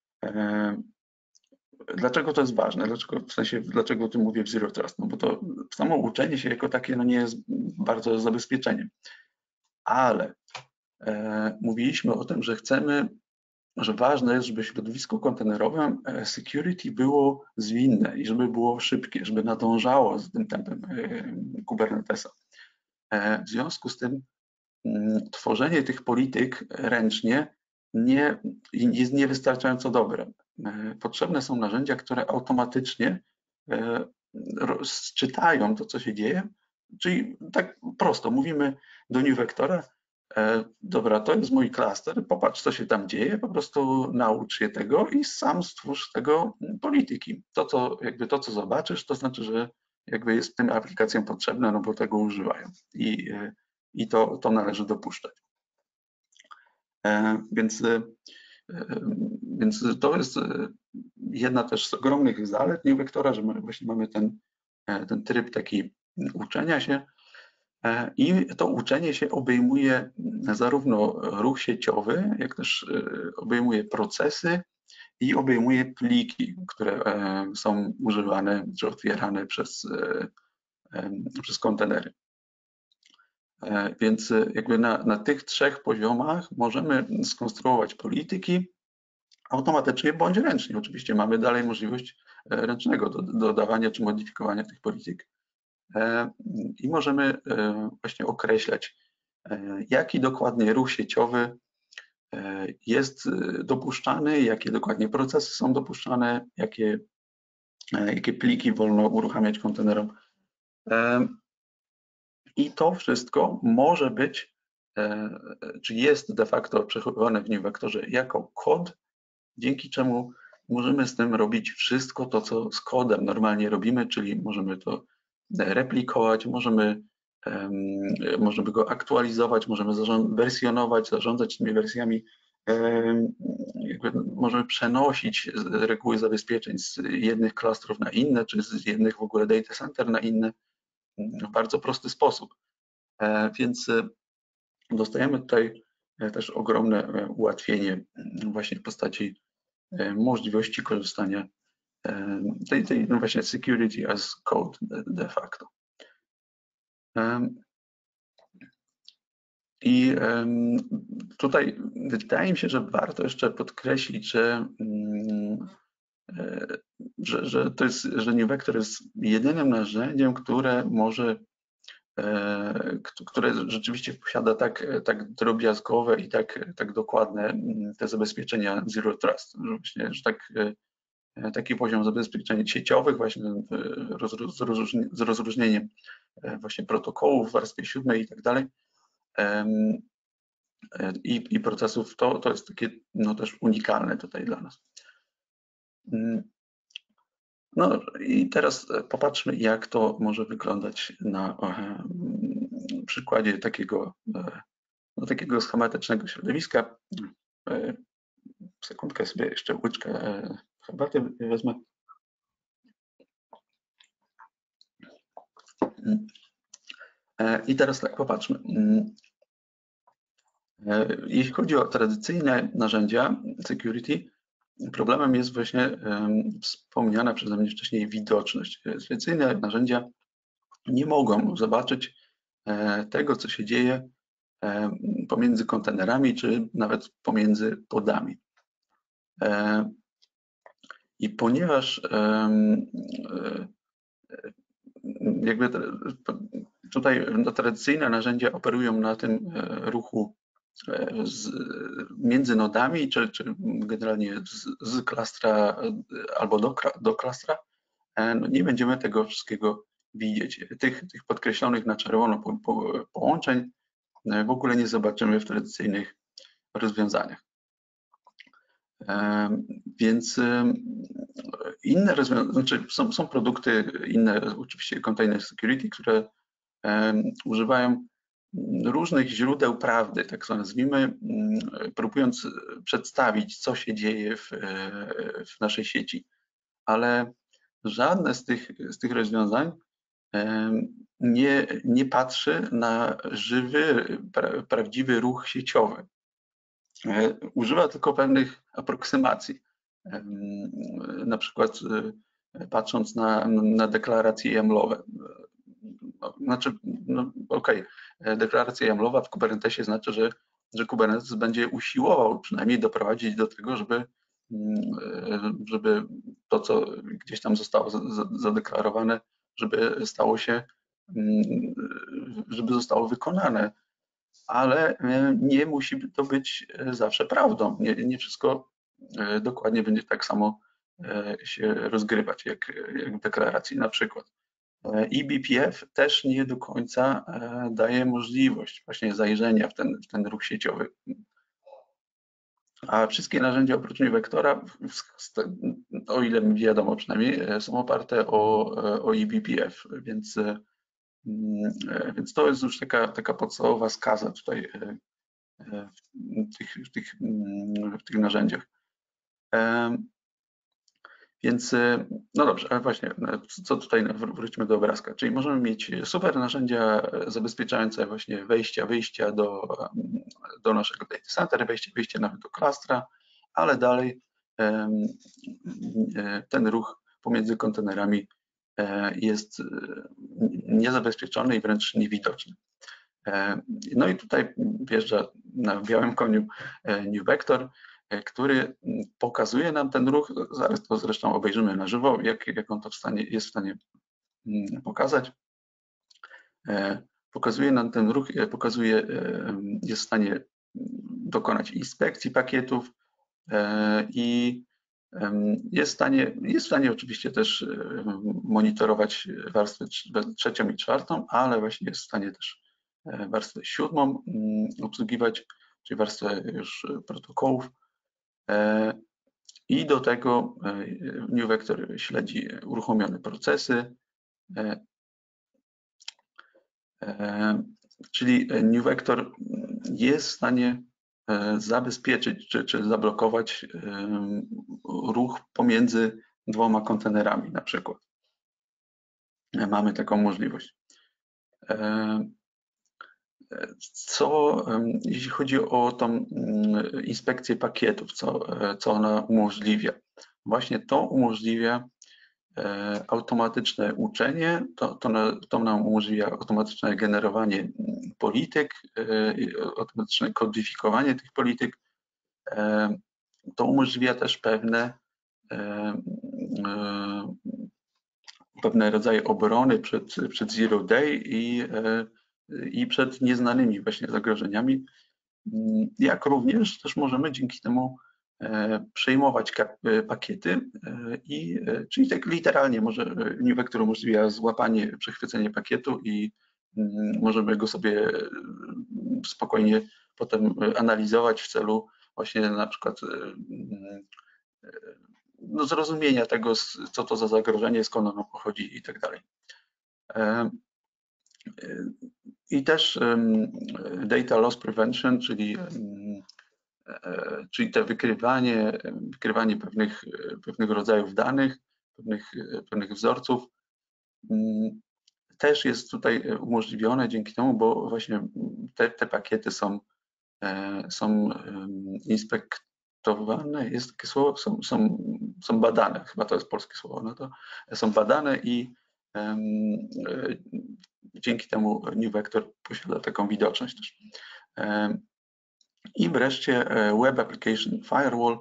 Dlaczego to jest ważne? Dlaczego, w sensie, dlaczego o tym mówię w Zero Trust? No bo to samo uczenie się jako takie no nie jest bardzo zabezpieczeniem. Ale e, mówiliśmy o tym, że chcemy, że ważne jest, żeby w środowisku kontenerowym security było zwinne i żeby było szybkie, żeby nadążało z tym tempem e, Kubernetesa. E, w związku z tym m, tworzenie tych polityk ręcznie nie, jest niewystarczająco dobre. E, potrzebne są narzędzia, które automatycznie e, czytają to, co się dzieje, czyli tak prosto mówimy do NewVectora, e, dobra, to jest mój klaster, popatrz, co się tam dzieje, po prostu naucz się tego i sam stwórz tego polityki. To, co, jakby to, co zobaczysz, to znaczy, że jakby jest tym aplikacjom potrzebne, no bo tego używają i, i to, to należy dopuszczać. E, więc, e, więc to jest jedna też z ogromnych zalet NewVectora, że my właśnie mamy ten, ten tryb taki uczenia się. I to uczenie się obejmuje zarówno ruch sieciowy, jak też obejmuje procesy i obejmuje pliki, które są używane czy otwierane przez, przez kontenery. Więc jakby na, na tych trzech poziomach możemy skonstruować polityki automatycznie bądź ręcznie. Oczywiście mamy dalej możliwość ręcznego dodawania czy modyfikowania tych polityk. I możemy właśnie określać, jaki dokładnie ruch sieciowy jest dopuszczany, jakie dokładnie procesy są dopuszczane, jakie, jakie pliki wolno uruchamiać kontenerom. I to wszystko może być, czy jest de facto przechowywane w NiveVectorze jako kod, dzięki czemu możemy z tym robić wszystko to, co z kodem normalnie robimy, czyli możemy to replikować, możemy, um, możemy go aktualizować, możemy wersjonować, zarządzać tymi wersjami, um, jakby możemy przenosić reguły zabezpieczeń z jednych klastrów na inne, czy z jednych w ogóle data center na inne w bardzo prosty sposób. Więc dostajemy tutaj też ogromne ułatwienie właśnie w postaci możliwości korzystania tej, tej no właśnie security as code de facto. I tutaj wydaje mi się, że warto jeszcze podkreślić, że, że, że to jest, że NiveVector jest jedynym narzędziem, które może, które rzeczywiście posiada tak, tak drobiazgowe i tak, tak dokładne te zabezpieczenia Zero Trust, że właśnie, że tak taki poziom zabezpieczeń sieciowych właśnie z rozróżnieniem właśnie protokołów w warstwie siódmej i tak dalej i, i procesów, to, to jest takie no też unikalne tutaj dla nas. No i teraz popatrzmy, jak to może wyglądać na przykładzie takiego, no, takiego schematycznego środowiska. Sekundkę, sobie jeszcze łyczkę herbaty wezmę. I teraz tak, popatrzmy. Jeśli chodzi o tradycyjne narzędzia security, problemem jest właśnie wspomniana przeze mnie wcześniej widoczność. Tradycyjne narzędzia nie mogą zobaczyć tego, co się dzieje pomiędzy kontenerami, czy nawet pomiędzy podami. I ponieważ jakby tutaj no, tradycyjne narzędzia operują na tym ruchu z, między nodami, czy, czy generalnie z, z klastra albo do, do klastra, no nie będziemy tego wszystkiego widzieć. Tych, tych podkreślonych na czerwono po, po, połączeń w ogóle nie zobaczymy w tradycyjnych rozwiązaniach. Więc inne rozwiązania, znaczy są, są produkty, inne oczywiście container security, które używają różnych źródeł prawdy, tak to nazwijmy, próbując przedstawić, co się dzieje w, w naszej sieci. Ale żadne z tych, z tych rozwiązań nie, nie patrzy na żywy, pra, prawdziwy ruch sieciowy. Używa tylko pewnych aproksymacji. Na przykład patrząc na, na deklaracje jamlowe. Znaczy, no, okej, okay. Deklaracja jamlowa w Kubernetesie znaczy, że, że Kubernetes będzie usiłował przynajmniej doprowadzić do tego, żeby, żeby to, co gdzieś tam zostało zadeklarowane, żeby stało się, żeby zostało wykonane. Ale nie musi to być zawsze prawdą. Nie, nie wszystko dokładnie będzie tak samo się rozgrywać, jak, jak w deklaracji na przykład. I B P F też nie do końca daje możliwość właśnie zajrzenia w ten, w ten ruch sieciowy. A wszystkie narzędzia oprócz NiveVectora, o ile mi wiadomo przynajmniej, są oparte o, o I B P F, więc, więc to jest już taka, taka podstawowa skaza tutaj w tych, w tych, w tych narzędziach. Więc no dobrze, ale właśnie, co tutaj, wróćmy do obrazka, czyli możemy mieć super narzędzia zabezpieczające właśnie wejścia, wyjścia do, do naszego data center, wejście, wyjście nawet do klastra, ale dalej ten ruch pomiędzy kontenerami jest niezabezpieczony i wręcz niewidoczny. No i tutaj wjeżdża na białym koniu NewVector, który pokazuje nam ten ruch, zaraz to zresztą obejrzymy na żywo, jak, jak on to w stanie, jest w stanie pokazać. Pokazuje nam ten ruch, pokazuje, jest w stanie dokonać inspekcji pakietów i jest w stanie, jest w stanie oczywiście też monitorować warstwę trzecią i czwartą, ale właśnie jest w stanie też warstwę siódmą obsługiwać, czyli warstwę już protokołów. I do tego NewVector śledzi uruchomione procesy, czyli NewVector jest w stanie zabezpieczyć czy, czy zablokować ruch pomiędzy dwoma kontenerami na przykład. Mamy taką możliwość. Co, jeśli chodzi o tą inspekcję pakietów, co, co ona umożliwia? Właśnie to umożliwia automatyczne uczenie, to, to, to nam umożliwia automatyczne generowanie polityk, automatyczne kodyfikowanie tych polityk. To umożliwia też pewne, pewne rodzaje obrony przed, przed Zero Day i, i przed nieznanymi właśnie zagrożeniami, jak również też możemy dzięki temu przejmować pakiety, i, czyli tak literalnie może NewVector umożliwia złapanie, przechwycenie pakietu i możemy go sobie spokojnie potem analizować w celu właśnie na przykład no, zrozumienia tego, co to za zagrożenie, skąd ono pochodzi i tak dalej. I też data loss prevention, czyli czyli te wykrywanie, wykrywanie pewnych, pewnych rodzajów danych, pewnych, pewnych wzorców też jest tutaj umożliwione dzięki temu, bo właśnie te, te pakiety są, są inspektowane, jest takie słowo, są, są, są badane, chyba to jest polskie słowo, no to są badane i um, dzięki temu NewVector posiada taką widoczność też. Um, I wreszcie Web Application Firewall.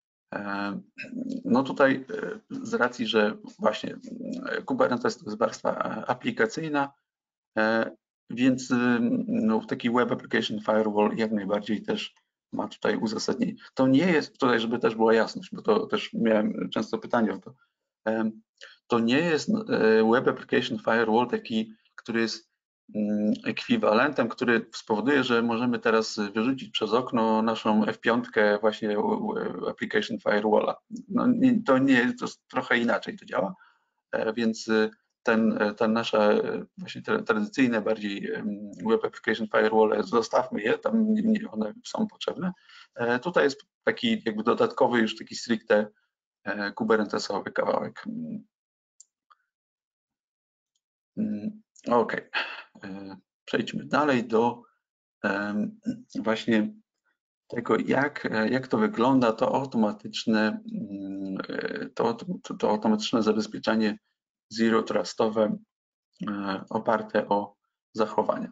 No tutaj z racji, że właśnie Kubernetes to jest warstwa aplikacyjna, więc no, taki Web Application Firewall jak najbardziej też ma tutaj uzasadnienie. To nie jest, tutaj żeby też była jasność, bo to też miałem często pytanie o to, to nie jest Web Application Firewall taki, który jest ekwiwalentem, który spowoduje, że możemy teraz wyrzucić przez okno naszą F pięć właśnie Application Firewalla. No, to nie, to trochę inaczej to działa, więc ten, ten nasze właśnie te tradycyjne bardziej Web Application Firewall, zostawmy je, tam nie, one są potrzebne. Tutaj jest taki jakby dodatkowy już taki stricte kubernetesowy kawałek. Ok, przejdźmy dalej do właśnie tego, jak, jak to wygląda, to automatyczne, to, to, to automatyczne zabezpieczanie zero trustowe oparte o zachowania.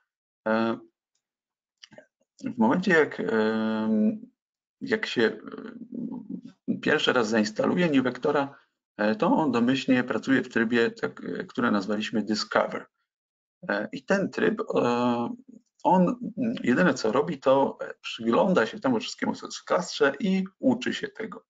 W momencie, jak, jak się pierwszy raz zainstaluje NewVectora, to on domyślnie pracuje w trybie, tak, który nazwaliśmy Discover. I ten tryb, on jedyne co robi, to przygląda się temu wszystkiemu, co jest w klastrze i uczy się tego.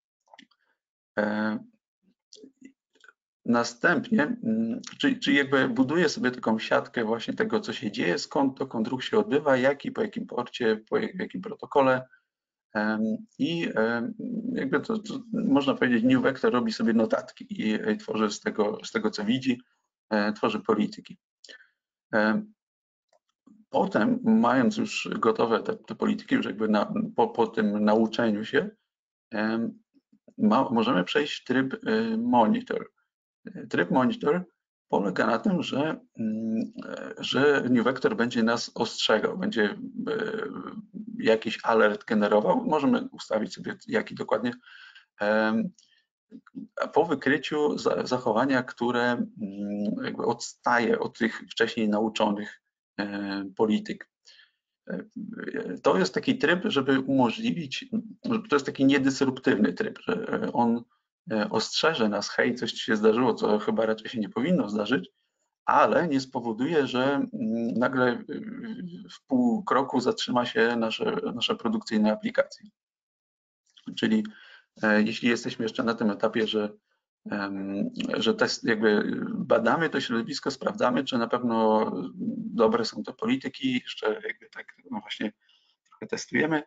Następnie, czyli, czyli jakby buduje sobie taką siatkę właśnie tego, co się dzieje, skąd dokąd ruch się odbywa, jaki, po jakim porcie, po jakim protokole. I jakby to, to można powiedzieć, NewVector robi sobie notatki i, i tworzy z tego, z tego, co widzi, tworzy polityki. Potem, mając już gotowe te, te polityki, już jakby na, po, po tym nauczeniu się, ma, możemy przejść w tryb monitor. Tryb monitor polega na tym, że, że NewVector będzie nas ostrzegał, będzie jakiś alert generował. Możemy ustawić sobie jaki dokładnie, po wykryciu zachowania, które jakby odstaje od tych wcześniej nauczonych polityk. To jest taki tryb, żeby umożliwić, to jest taki niedysruptywny tryb, że on ostrzeże nas, hej, coś się zdarzyło, co chyba raczej się nie powinno zdarzyć, ale nie spowoduje, że nagle w pół kroku zatrzyma się nasze, nasze produkcyjne aplikacje. Czyli jeśli jesteśmy jeszcze na tym etapie, że, że test, jakby badamy to środowisko, sprawdzamy, czy na pewno dobre są te polityki, jeszcze jakby tak no właśnie trochę testujemy,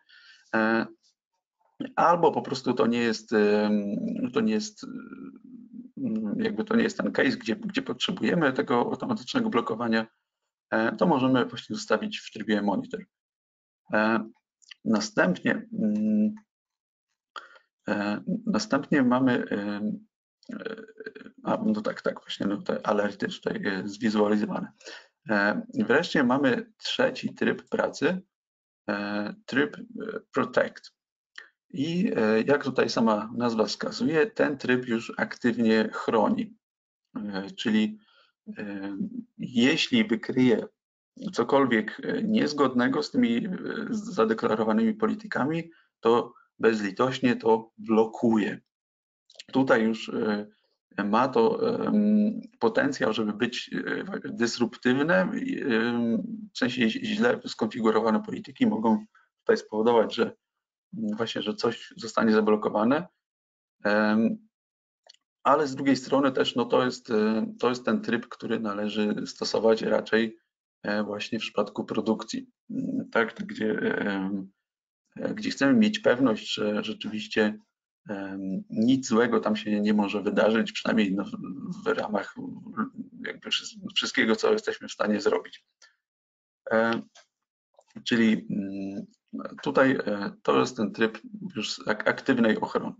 albo po prostu to nie jest, to nie jest jakby to nie jest ten case, gdzie, gdzie potrzebujemy tego automatycznego blokowania, to możemy właśnie zostawić w trybie monitor. Następnie Następnie mamy, a no tak, tak, właśnie no te alerty tutaj zwizualizowane. Wreszcie mamy trzeci tryb pracy, tryb Protect. I jak tutaj sama nazwa wskazuje, ten tryb już aktywnie chroni. Czyli jeśli wykryje cokolwiek niezgodnego z tymi zadeklarowanymi politykami, to bezlitośnie to blokuje. Tutaj już ma to potencjał, żeby być dysruptywne, w sensie źle skonfigurowane polityki mogą tutaj spowodować, że właśnie, że coś zostanie zablokowane, ale z drugiej strony też no to jest, to jest ten tryb, który należy stosować raczej właśnie w przypadku produkcji, tak, gdzie gdzie chcemy mieć pewność, że rzeczywiście nic złego tam się nie może wydarzyć, przynajmniej no, w ramach jakby wszystkiego, co jesteśmy w stanie zrobić. Czyli tutaj to jest ten tryb już aktywnej ochrony.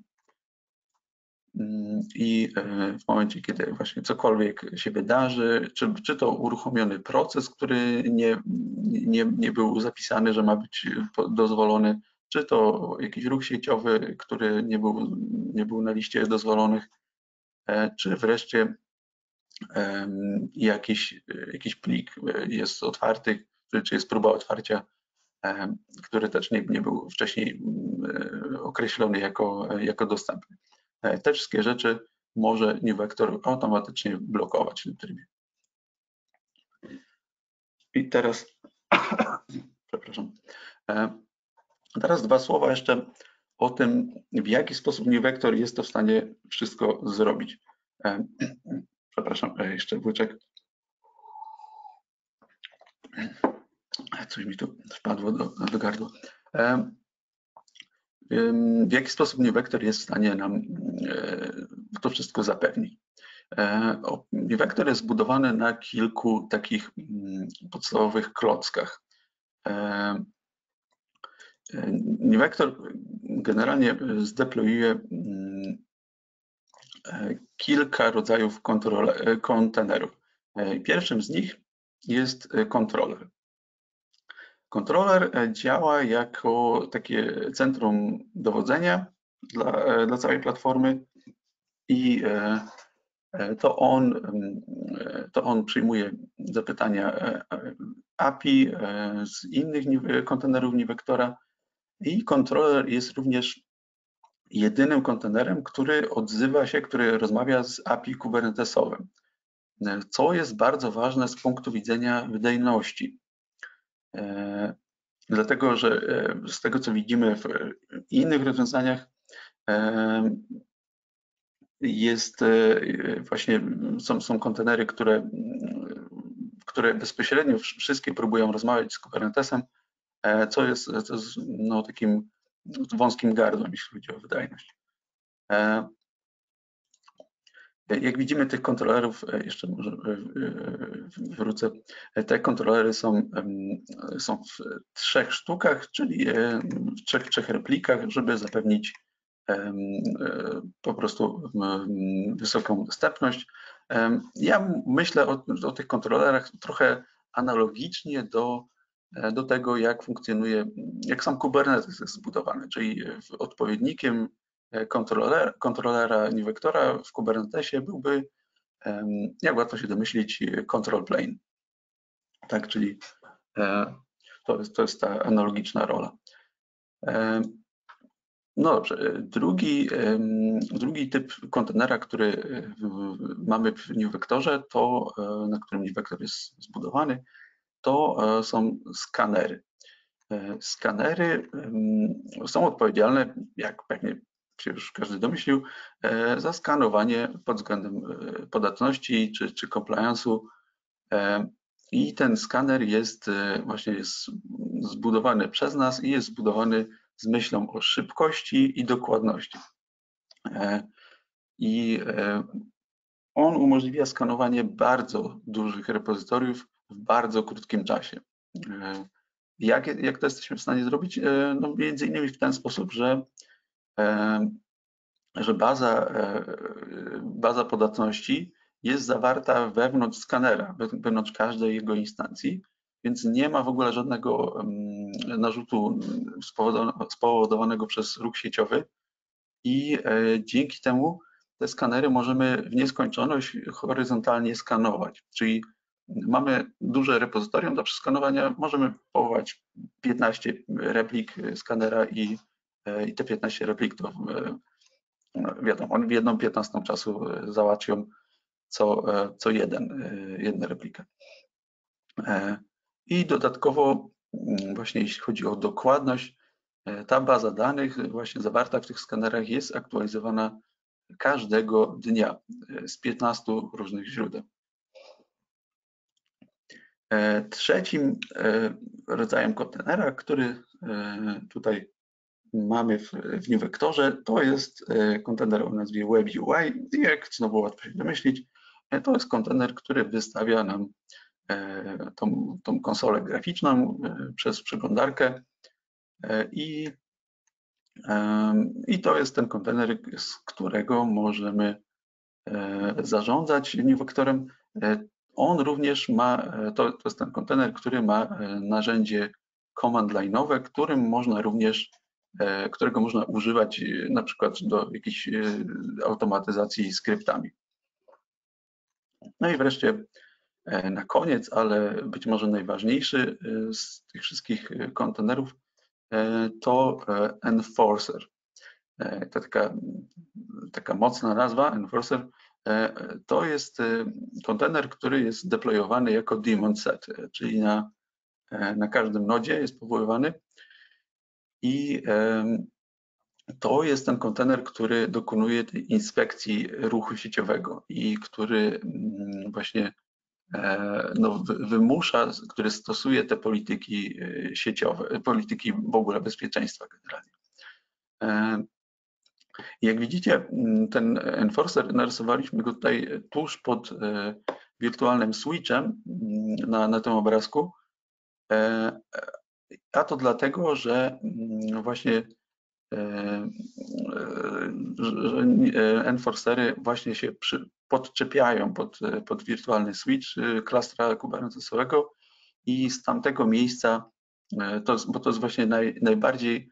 I w momencie, kiedy właśnie cokolwiek się wydarzy, czy, czy to uruchomiony proces, który nie, nie, nie był zapisany, że ma być dozwolony, czy to jakiś ruch sieciowy, który nie był, nie był na liście dozwolonych, czy wreszcie jakiś, jakiś plik jest otwarty, czy jest próba otwarcia, który też nie, nie był wcześniej określony jako, jako dostępny. Te wszystkie rzeczy może NewVector automatycznie blokować w tym trybie. I teraz, przepraszam, teraz dwa słowa jeszcze o tym, w jaki sposób NewVector jest to w stanie wszystko zrobić. Przepraszam, jeszcze łyczek. Coś mi tu wpadło do, do gardła. W jaki sposób NewVector jest w stanie nam to wszystko zapewnić. NewVector jest zbudowany na kilku takich podstawowych klockach. NewVector generalnie zdeployuje kilka rodzajów kontenerów. Pierwszym z nich jest kontroler. Kontroler działa jako takie centrum dowodzenia dla, dla całej platformy i to on, to on przyjmuje zapytania A P I z innych kontenerów NewVectora i kontroler jest również jedynym kontenerem, który odzywa się, który rozmawia z A P I kubernetesowym, co jest bardzo ważne z punktu widzenia wydajności. Dlatego, że z tego, co widzimy w innych rozwiązaniach, jest właśnie, są, są kontenery, które, które bezpośrednio wszystkie próbują rozmawiać z Kubernetesem, co jest, co jest no, takim wąskim gardłem, jeśli chodzi o wydajność. Jak widzimy, tych kontrolerów, jeszcze może wrócę, te kontrolery są, są w trzech sztukach, czyli w trzech, trzech replikach, żeby zapewnić po prostu wysoką dostępność. Ja myślę o, o tych kontrolerach trochę analogicznie do, do tego, jak funkcjonuje, jak sam Kubernetes jest zbudowany, czyli odpowiednikiem kontrolera, kontrolera NewVectora w Kubernetesie byłby, jak łatwo się domyślić, control plane. Tak, czyli to jest, to jest ta analogiczna rola. No dobrze, drugi, drugi typ kontenera, który mamy w NewVectorze, to na którym NewVector jest zbudowany, to są skanery. Skanery są odpowiedzialne, jak pewnie się już każdy domyślił, za skanowanie pod względem podatności czy, czy compliance'u. I ten skaner jest właśnie jest zbudowany przez nas i jest zbudowany z myślą o szybkości i dokładności. I on umożliwia skanowanie bardzo dużych repozytoriów w bardzo krótkim czasie. Jak, jak to jesteśmy w stanie zrobić? No między innymi w ten sposób, że, że baza, baza podatności jest zawarta wewnątrz skanera, wewnątrz każdej jego instancji, więc nie ma w ogóle żadnego narzutu spowodowanego przez ruch sieciowy i dzięki temu te skanery możemy w nieskończoność horyzontalnie skanować, czyli mamy duże repozytorium do przeskanowania, możemy powołać piętnaście replik skanera i, i te piętnaście replik to wiadomo, w jedną piętnastą czasu załatwią co, co jeden, jedna replika. I dodatkowo właśnie jeśli chodzi o dokładność, ta baza danych właśnie zawarta w tych skanerach jest aktualizowana każdego dnia z piętnastu różnych źródeł. Trzecim rodzajem kontenera, który tutaj mamy w, w NewVectorze, to jest kontener o nazwie WebUI. Jak znowu łatwo się domyślić, to jest kontener, który wystawia nam tą, tą konsolę graficzną przez przeglądarkę i, i to jest ten kontener, z którego możemy zarządzać NewVectorem. On również ma, to, to jest ten kontener, który ma narzędzie command line'owe, którym można również, którego można używać na przykład do jakiejś automatyzacji skryptami. No i wreszcie na koniec, ale być może najważniejszy z tych wszystkich kontenerów, to Enforcer. To taka, taka mocna nazwa, Enforcer. To jest kontener, który jest deployowany jako daemon set, czyli na, na każdym nodzie jest powoływany i to jest ten kontener, który dokonuje tej inspekcji ruchu sieciowego i który właśnie no, wymusza, który stosuje te polityki sieciowe, polityki w ogóle bezpieczeństwa generalnie. Jak widzicie, ten enforcer narysowaliśmy go tutaj tuż pod wirtualnym switchem na, na tym obrazku, a to dlatego, że właśnie że enforcery właśnie się przy, podczepiają pod, pod wirtualny switch klastra kubernetesowego i z tamtego miejsca, to jest, bo to jest właśnie naj, najbardziej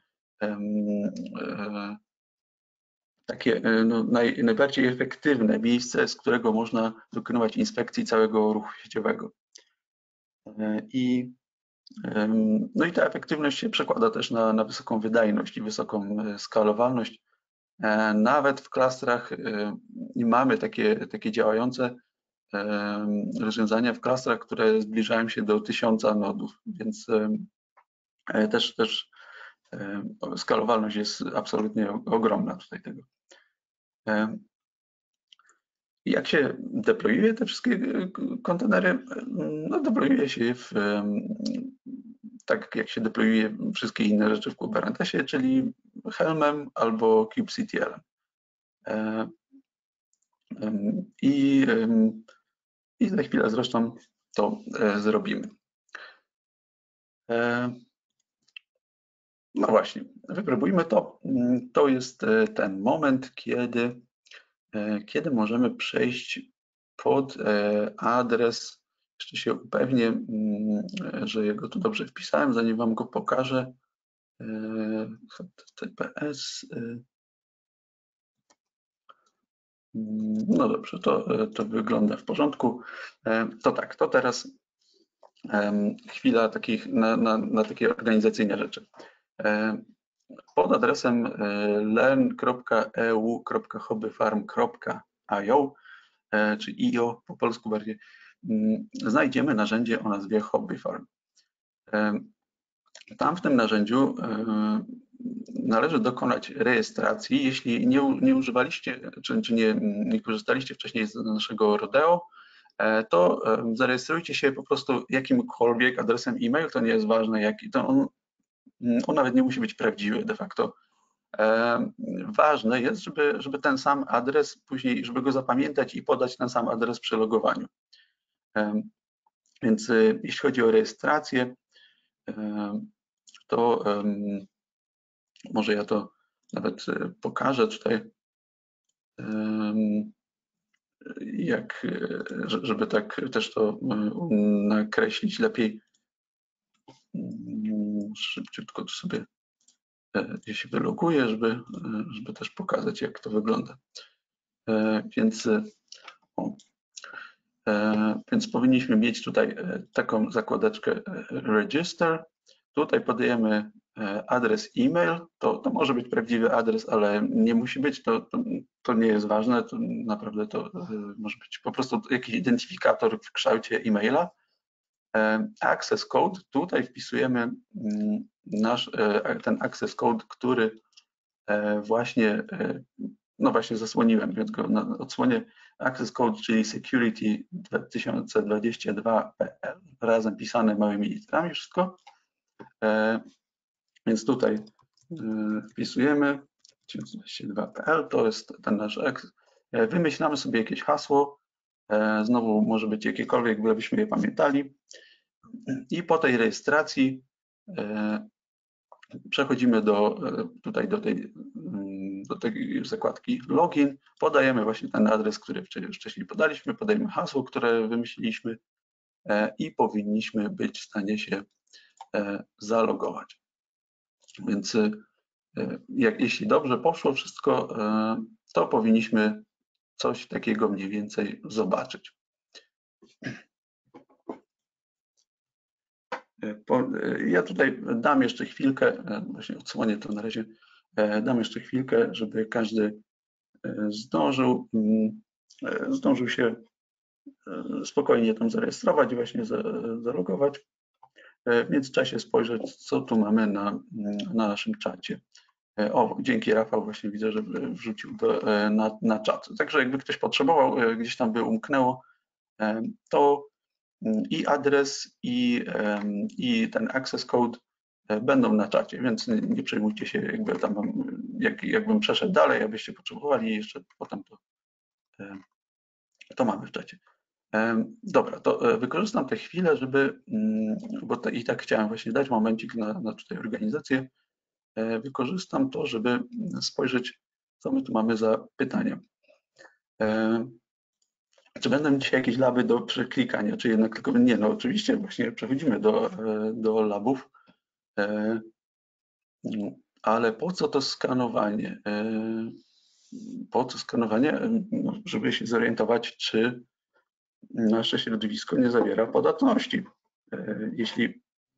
takie no, naj, najbardziej efektywne miejsce, z którego można dokonywać inspekcji całego ruchu sieciowego. I, no i ta efektywność się przekłada też na, na wysoką wydajność i wysoką skalowalność. Nawet w klastrach i mamy takie, takie działające rozwiązania w klastrach, które zbliżają się do tysiąca nodów, więc też, też skalowalność jest absolutnie ogromna tutaj tego. Jak się deployuje te wszystkie kontenery? No deployuje się je w, tak jak się deployuje wszystkie inne rzeczy w Kubernetesie, czyli Helmem albo kubectl. I, I za chwilę zresztą to zrobimy. No właśnie, wypróbujmy to. To jest ten moment, kiedy, kiedy możemy przejść pod adres. Jeszcze się upewnię, że jego tu dobrze wpisałem, zanim Wam go pokażę. H T T P S. No dobrze, to, to wygląda w porządku. To tak, to teraz chwila takich, na, na, na takie organizacyjne rzeczy. Pod adresem learn kropka e u kropka hobbyfarm kropka i o, czy i o po polsku bardziej, znajdziemy narzędzie o nazwie Hobbyfarm. Tam w tym narzędziu należy dokonać rejestracji. Jeśli nie, nie używaliście, czy, czy nie, nie korzystaliście wcześniej z naszego Rodeo, to zarejestrujcie się po prostu jakimkolwiek adresem e-mail, to nie jest ważne jaki, to on, on nawet nie musi być prawdziwy de facto. Ważne jest, żeby, żeby ten sam adres później, żeby go zapamiętać i podać ten sam adres przy logowaniu. Więc jeśli chodzi o rejestrację, to może ja to nawet pokażę tutaj, jak, żeby tak też to nakreślić lepiej. Szybciutko to sobie ja się wyloguję, żeby, żeby też pokazać, jak to wygląda. Więc, o, więc powinniśmy mieć tutaj taką zakładeczkę Register. Tutaj podajemy adres e-mail. To, to może być prawdziwy adres, ale nie musi być. To, to, to nie jest ważne. To naprawdę to może być po prostu jakiś identyfikator w kształcie e-maila. Access code. Tutaj wpisujemy nasz ten access code, który właśnie no właśnie zasłoniłem, więc go odsłonię. Access code, czyli security dwa tysiące dwadzieścia dwa P L, razem pisane małymi literami wszystko. Więc tutaj wpisujemy dwa tysiące dwadzieścia dwa P L, to jest ten nasz access. Wymyślamy sobie jakieś hasło, znowu może być jakiekolwiek, bylebyśmy je pamiętali. I po tej rejestracji przechodzimy do, tutaj do tej, do tej zakładki login, podajemy właśnie ten adres, który wcześniej podaliśmy, podajemy hasło, które wymyśliliśmy i powinniśmy być w stanie się zalogować. Więc jak, jeśli dobrze poszło wszystko, to powinniśmy coś takiego mniej więcej zobaczyć. Ja tutaj dam jeszcze chwilkę, właśnie odsłonię to na razie, dam jeszcze chwilkę, żeby każdy zdążył, zdążył się spokojnie tam zarejestrować i właśnie zalogować. W międzyczasie spojrzeć, co tu mamy na, na naszym czacie. O, dzięki Rafał, właśnie widzę, że wrzucił to na, na czat. Także jakby ktoś potrzebował, gdzieś tam by umknęło, to i adres, i, i ten access code będą na czacie, więc nie przejmujcie się, jakby tam, jak, jakbym przeszedł dalej, abyście potrzebowali, jeszcze potem to, to mamy w czacie. Dobra, to wykorzystam tę chwilę, żeby, bo to i tak chciałem właśnie dać momencik na, na tutaj organizację, wykorzystam to, żeby spojrzeć, co my tu mamy za pytania. Czy będą dzisiaj jakieś laby do przeklikania, czy jednak tylko nie? No oczywiście właśnie przechodzimy do, do labów, ale po co to skanowanie? Po co skanowanie? No, żeby się zorientować, czy nasze środowisko nie zawiera podatności. Jeśli,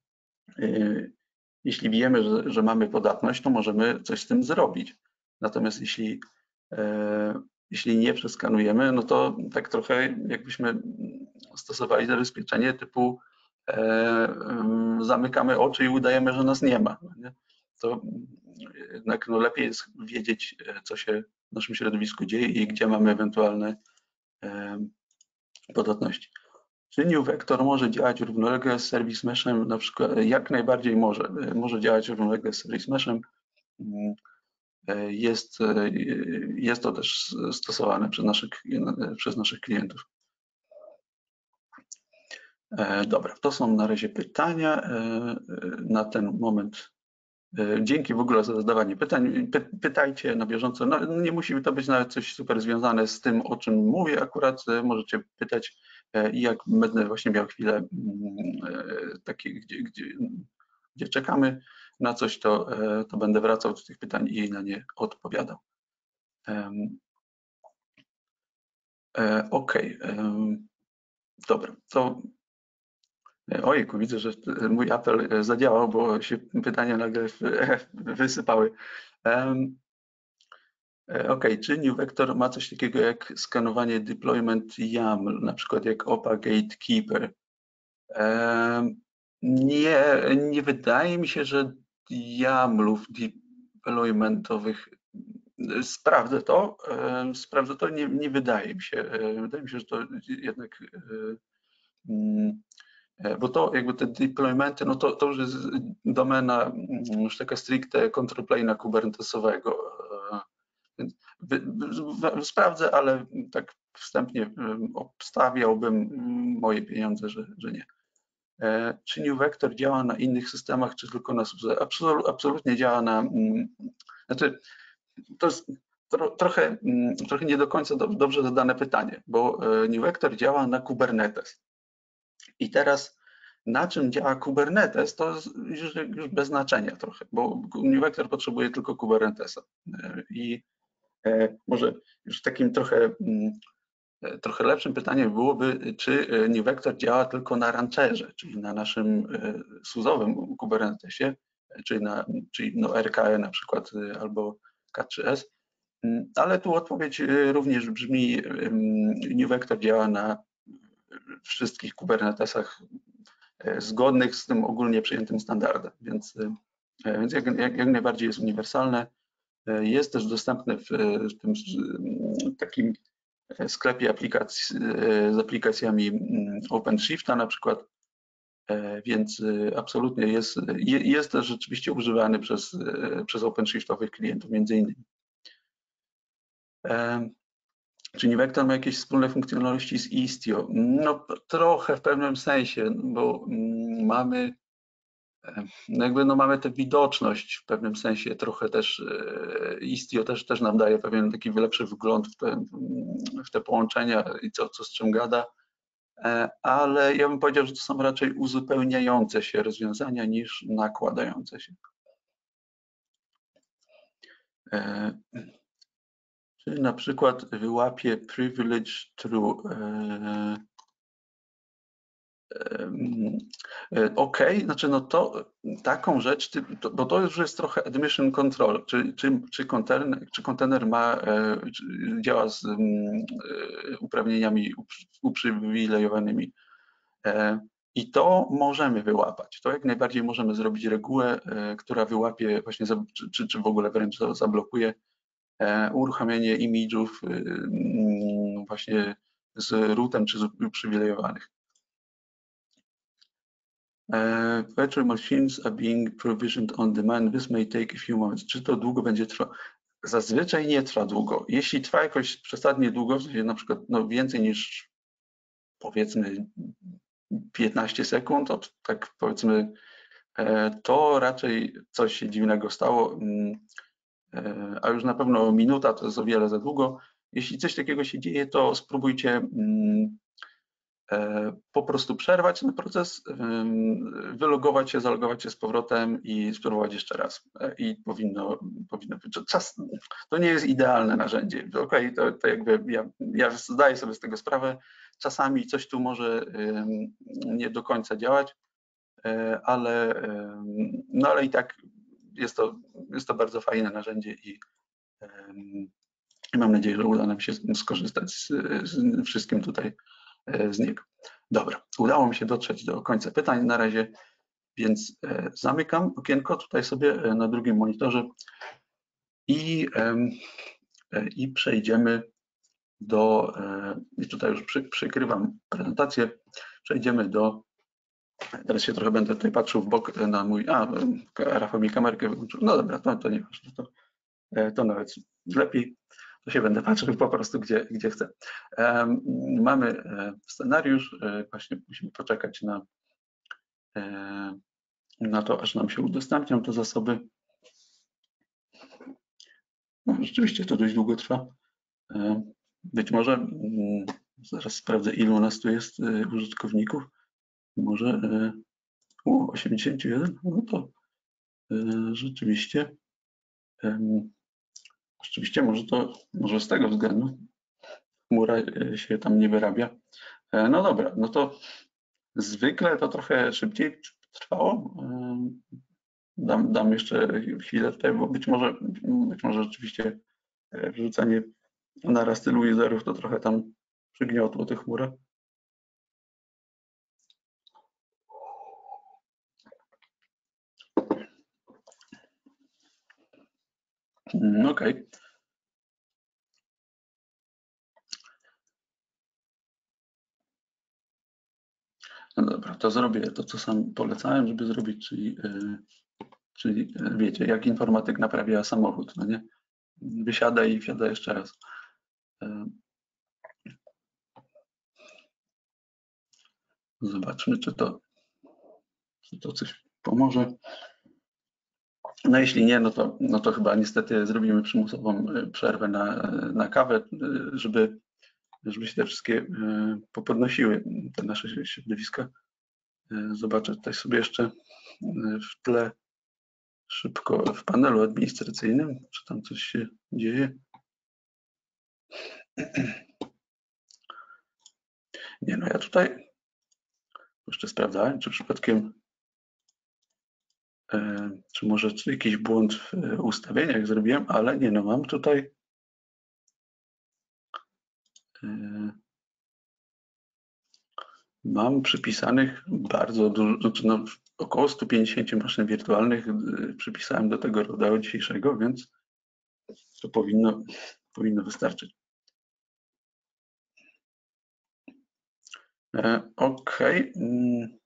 jeśli wiemy, że, że mamy podatność, to możemy coś z tym zrobić. Natomiast jeśli Jeśli nie przeskanujemy, no to tak trochę jakbyśmy stosowali zabezpieczenie typu e, zamykamy oczy i udajemy, że nas nie ma. Nie? To jednak no, lepiej jest wiedzieć, co się w naszym środowisku dzieje i gdzie mamy ewentualne e, podatności. Czy New Vector może działać równolegle z Service Meshem? Na przykład jak najbardziej może. Może działać równolegle z Service Meshem. Jest, jest to też stosowane przez naszych, przez naszych klientów. Dobra, to są na razie pytania. Na ten moment Dzięki w ogóle za zadawanie pytań. Py, pytajcie na bieżąco. No, nie musi to być nawet coś super związane z tym, o czym mówię akurat. Możecie pytać i jak będę właśnie miał chwilę takie, gdzie, gdzie, gdzie czekamy na coś, to, to będę wracał do tych pytań i na nie odpowiadał. OK. Dobra, to ojejku, widzę, że mój apel zadziałał, bo się pytania nagle wysypały. Um, OK, czy New Vector ma coś takiego jak skanowanie deployment YAML, na przykład jak O P A Gatekeeper? Um, nie, nie wydaje mi się, że YAMLów deploymentowych. Sprawdzę to, um, sprawdzę to, nie, nie wydaje mi się. Wydaje mi się, że to jednak um, bo to jakby te deploymenty, no to, to już jest domena już taka stricte control plane'a kubernetesowego. Więc wy, wy, sprawdzę, ale tak wstępnie obstawiałbym moje pieniądze, że, że nie. Czy New Vector działa na innych systemach, czy tylko na subsystemach? Absolut, absolutnie działa na... Znaczy, to jest tro, trochę, trochę nie do końca do, dobrze zadane pytanie, bo New Vector działa na Kubernetes. I teraz na czym działa Kubernetes, to już, już bez znaczenia trochę, bo New Vector potrzebuje tylko Kubernetesa. I może już takim trochę, trochę lepszym pytaniem byłoby, czy New Vector działa tylko na rancherze, czyli na naszym suzowym Kubernetesie, czyli, na, czyli no R K E na przykład albo K trzy S. Ale tu odpowiedź również brzmi, New Vector działa na wszystkich Kubernetesach zgodnych z tym ogólnie przyjętym standardem, więc, więc jak, jak, jak najbardziej jest uniwersalne. Jest też dostępne w, w tym takim sklepie aplikacji z aplikacjami OpenShifta na przykład, więc absolutnie jest, jest też rzeczywiście używany przez, przez OpenShiftowych klientów między innymi. Czy New Vector ma jakieś wspólne funkcjonalności z Istio? No trochę w pewnym sensie, bo mamy no jakby no mamy tę widoczność w pewnym sensie, trochę też Istio też, też nam daje pewien taki lepszy wgląd w te, w te połączenia i co, co z czym gada, ale ja bym powiedział, że to są raczej uzupełniające się rozwiązania niż nakładające się. Czy na przykład wyłapie privilege true? OK, znaczy no to taką rzecz, bo to już jest trochę admission control, czy, czy, czy, kontener, czy kontener ma, czy działa z uprawnieniami uprzywilejowanymi. I to możemy wyłapać. To jak najbardziej możemy zrobić regułę, która wyłapie właśnie, czy, czy w ogóle wręcz zablokuje uruchamianie imidżów właśnie z rootem czy z uprzywilejowanych. Uh, virtual machines are being provisioned on demand. This may take a few moments. Czy to długo będzie trwało? Zazwyczaj nie trwa długo. Jeśli trwa jakoś przesadnie długo, w sensie na przykład no więcej niż powiedzmy piętnaście sekund, to tak powiedzmy, to raczej coś się dziwnego stało, a już na pewno minuta to jest o wiele za długo. Jeśli coś takiego się dzieje, to spróbujcie po prostu przerwać ten proces, wylogować się, zalogować się z powrotem i spróbować jeszcze raz. I powinno, powinno być. Czas, to nie jest idealne narzędzie. Okej, to, to jakby ja, ja zdaję sobie z tego sprawę. Czasami coś tu może nie do końca działać, ale, no ale i tak jest to, jest to bardzo fajne narzędzie i, i mam nadzieję, że uda nam się skorzystać z, z wszystkim tutaj z niego. Dobra, udało mi się dotrzeć do końca pytań na razie, więc zamykam okienko tutaj sobie na drugim monitorze i, i przejdziemy do, i tutaj już przy, przykrywam prezentację, przejdziemy do, teraz się trochę będę tutaj patrzył w bok na mój, a Rafał mi kamerkę wyłączył, no dobra, to, to nieważne, to, to nawet lepiej. To się będę patrzył po prostu, gdzie, gdzie chcę. Um, mamy scenariusz, właśnie musimy poczekać na, na to, aż nam się udostępnią te zasoby. No, rzeczywiście to dość długo trwa. E, Być może, mm, zaraz sprawdzę, ilu u nas tu jest e, użytkowników. Może e, u, osiemdziesiąt jeden? No to e, rzeczywiście, em, rzeczywiście może to, może z tego względu chmura e, się tam nie wyrabia. E, No dobra, no to zwykle to trochę szybciej trwało. E, Dam, dam jeszcze chwilę tutaj, bo być może, być może rzeczywiście e, wrzucanie naraz tylu userów to trochę tam przygniotło tę chmurę. Mm, Okej. Okay. No dobra, to zrobię to, co sam polecałem, żeby zrobić, czyli, e, czyli e, wiecie, jak informatyk naprawia samochód, no nie? Wysiada i wsiada jeszcze raz. E, Zobaczmy, czy to, czy to coś pomoże. No jeśli nie, no to, no to chyba niestety zrobimy przymusową e, przerwę na, na kawę, e, żeby, żeby się te wszystkie e, popodnosiły, te nasze środowiska. E, Zobaczę tutaj sobie jeszcze e, w tle szybko w panelu administracyjnym, czy tam coś się dzieje. Nie no, ja tutaj jeszcze sprawdzałem, czy przypadkiem, e, czy może czy jakiś błąd w e, ustawieniach zrobiłem, ale nie no, mam tutaj e, mam przypisanych bardzo dużo, znaczy no, około sto pięćdziesiąt maszyn wirtualnych e, przypisałem do tego rodeo dzisiejszego, więc to powinno, powinno wystarczyć. E, Okej. Okay.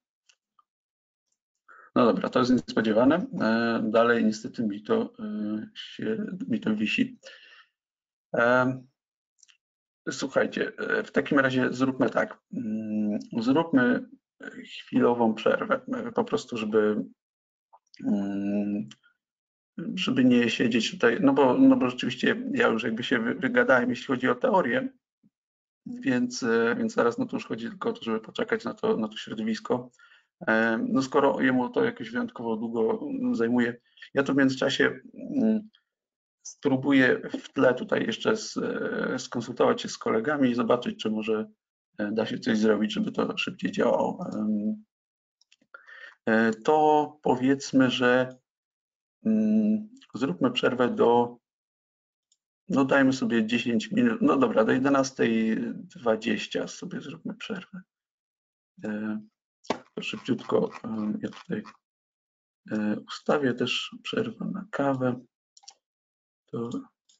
No dobra, to jest niespodziewane. E, Dalej niestety mi to e, się, mi to wisi. E, Słuchajcie, e, w takim razie zróbmy tak. Mm, Zróbmy chwilową przerwę, e, po prostu, żeby, mm, żeby nie siedzieć tutaj, no bo, no bo rzeczywiście ja już jakby się wy- wygadałem, jeśli chodzi o teorię, więc, e, więc teraz no to już chodzi tylko o to, żeby poczekać na to, na to środowisko. E, No skoro jemu to jakoś wyjątkowo długo mm, zajmuje, ja tu w międzyczasie mm, spróbuję w tle tutaj jeszcze z, e, skonsultować się z kolegami i zobaczyć, czy może e, da się coś zrobić, żeby to szybciej działało. Em, e, To powiedzmy, że mm, zróbmy przerwę do, no dajmy sobie dziesięć minut, no dobra, do jedenastej dwadzieścia sobie zróbmy przerwę. E, To szybciutko e, ja tutaj e, ustawię też przerwę na kawę. To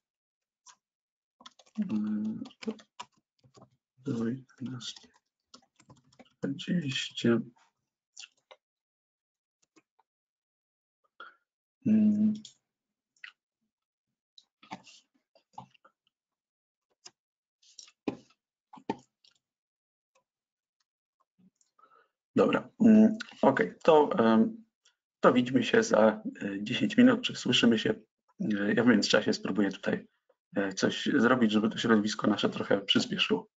mm, do jedenastej dwadzieścia. Mm, Dobra, mm, okej, to, em, to widzimy się za e, dziesięć minut, czy słyszymy się. E, Ja w międzyczasie spróbuję tutaj e, coś zrobić, żeby to środowisko nasze trochę przyspieszyło.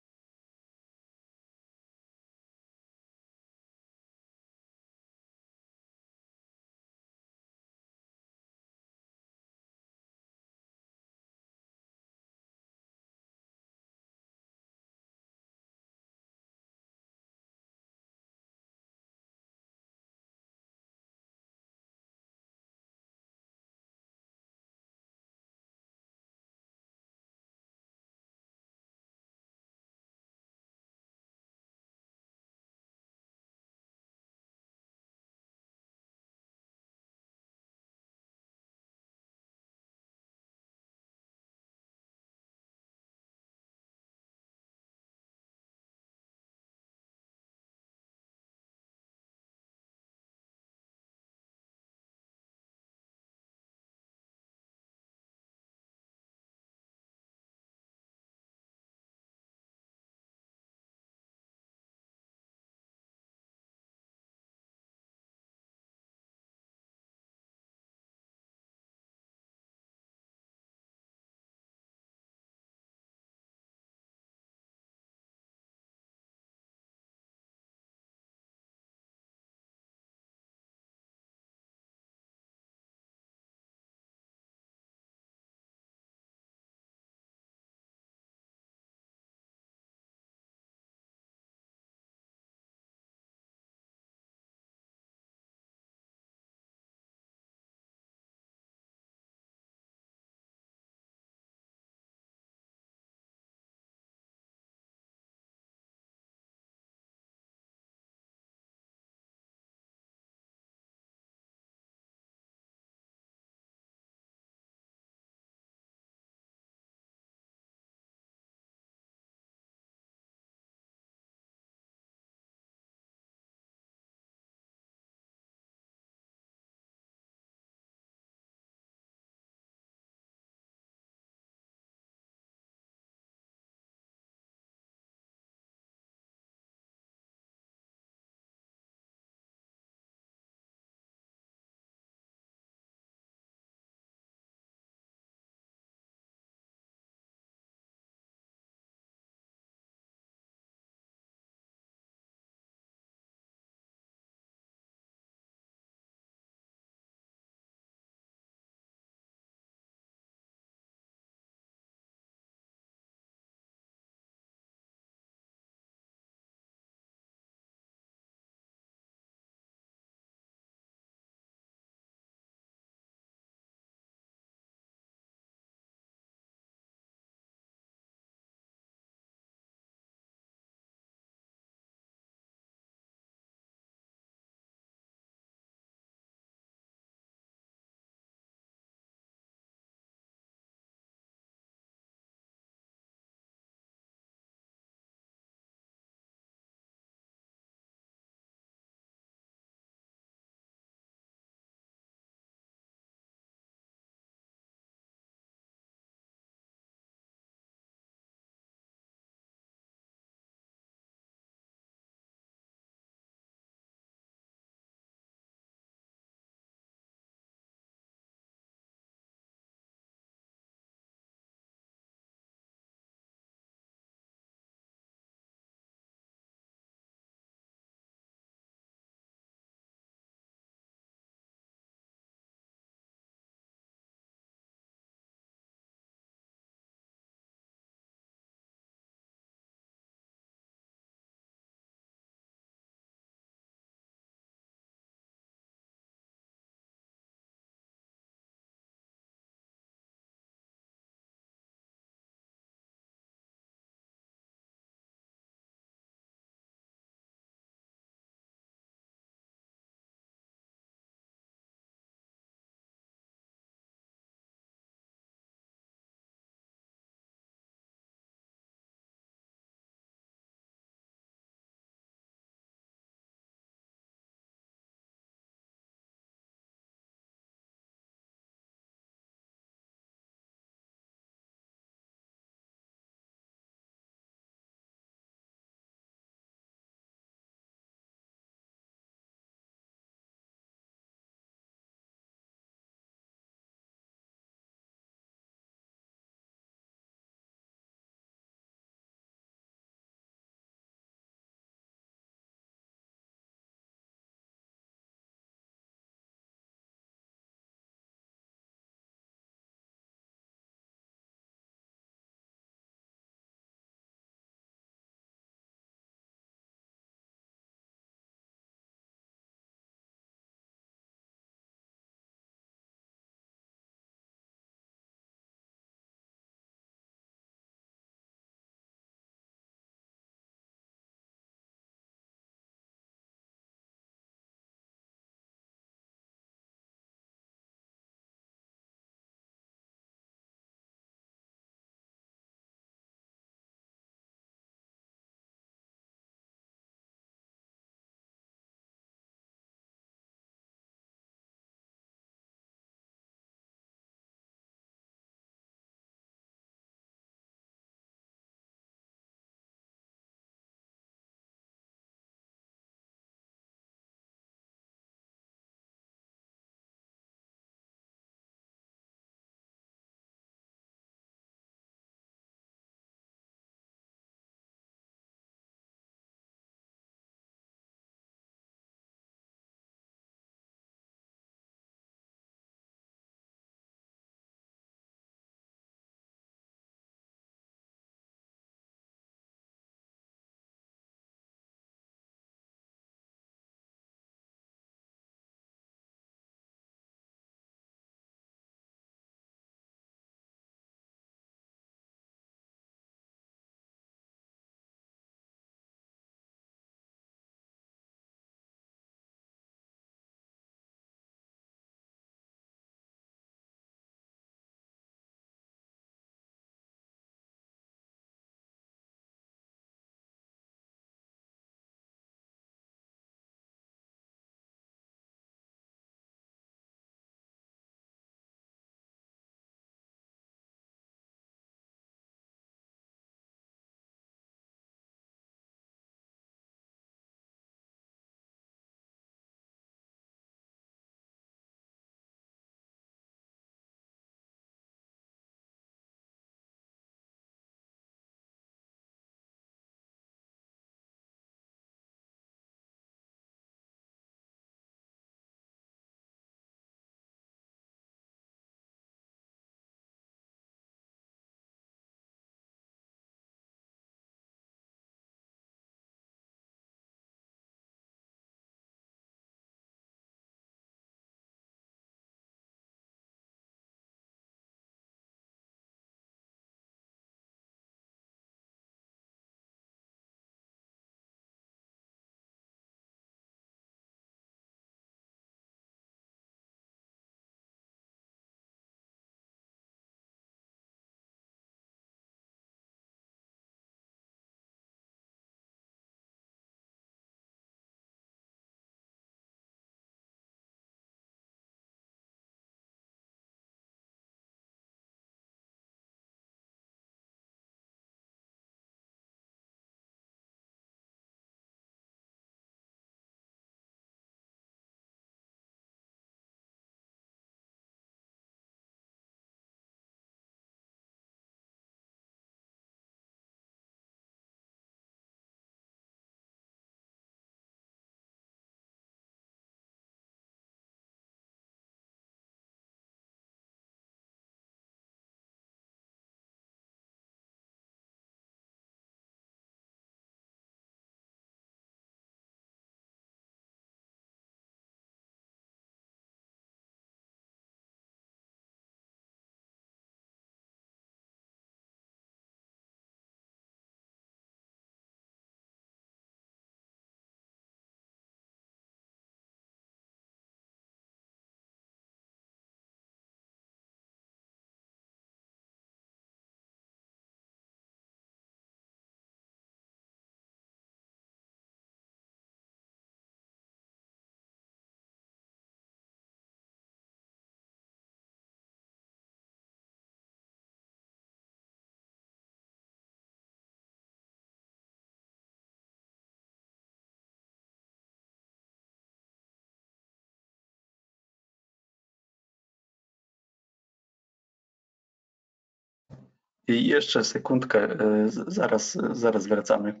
I jeszcze sekundkę, zaraz, zaraz wracamy.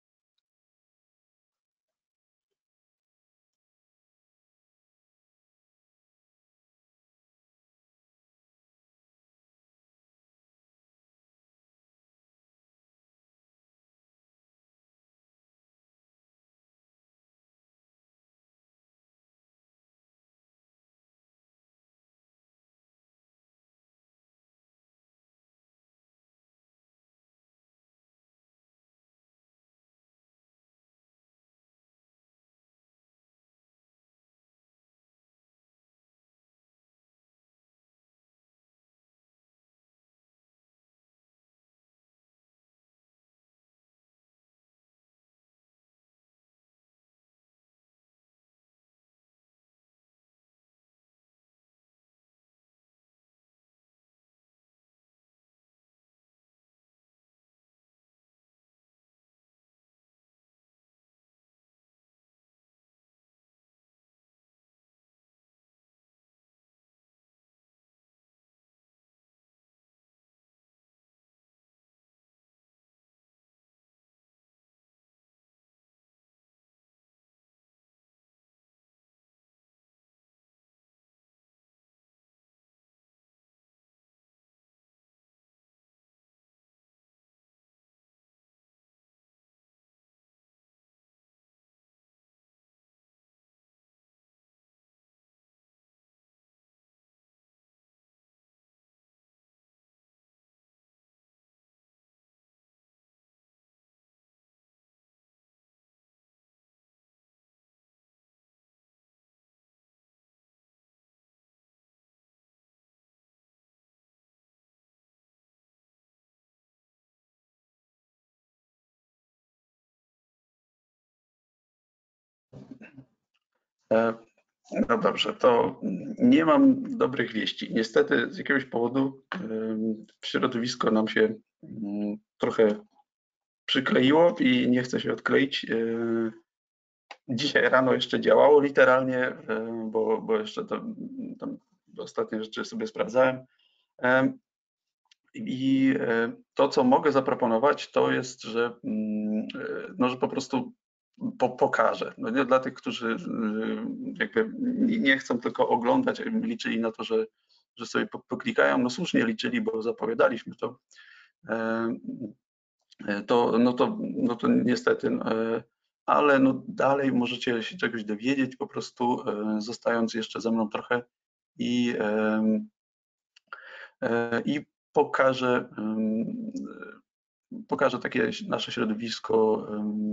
No dobrze, to nie mam dobrych wieści. Niestety z jakiegoś powodu środowisko nam się trochę przykleiło i nie chce się odkleić. Dzisiaj rano jeszcze działało literalnie, bo, bo jeszcze to, tam ostatnie rzeczy sobie sprawdzałem. I to, co mogę zaproponować, to jest, że, no, że po prostu po, pokażę. No nie dla tych, którzy jakby nie chcą tylko oglądać, liczyli na to, że, że sobie poklikają. No słusznie liczyli, bo zapowiadaliśmy to. To, no to, no to niestety, ale no dalej możecie się czegoś dowiedzieć, po prostu zostając jeszcze ze mną trochę i, i pokażę, pokażę takie nasze środowisko,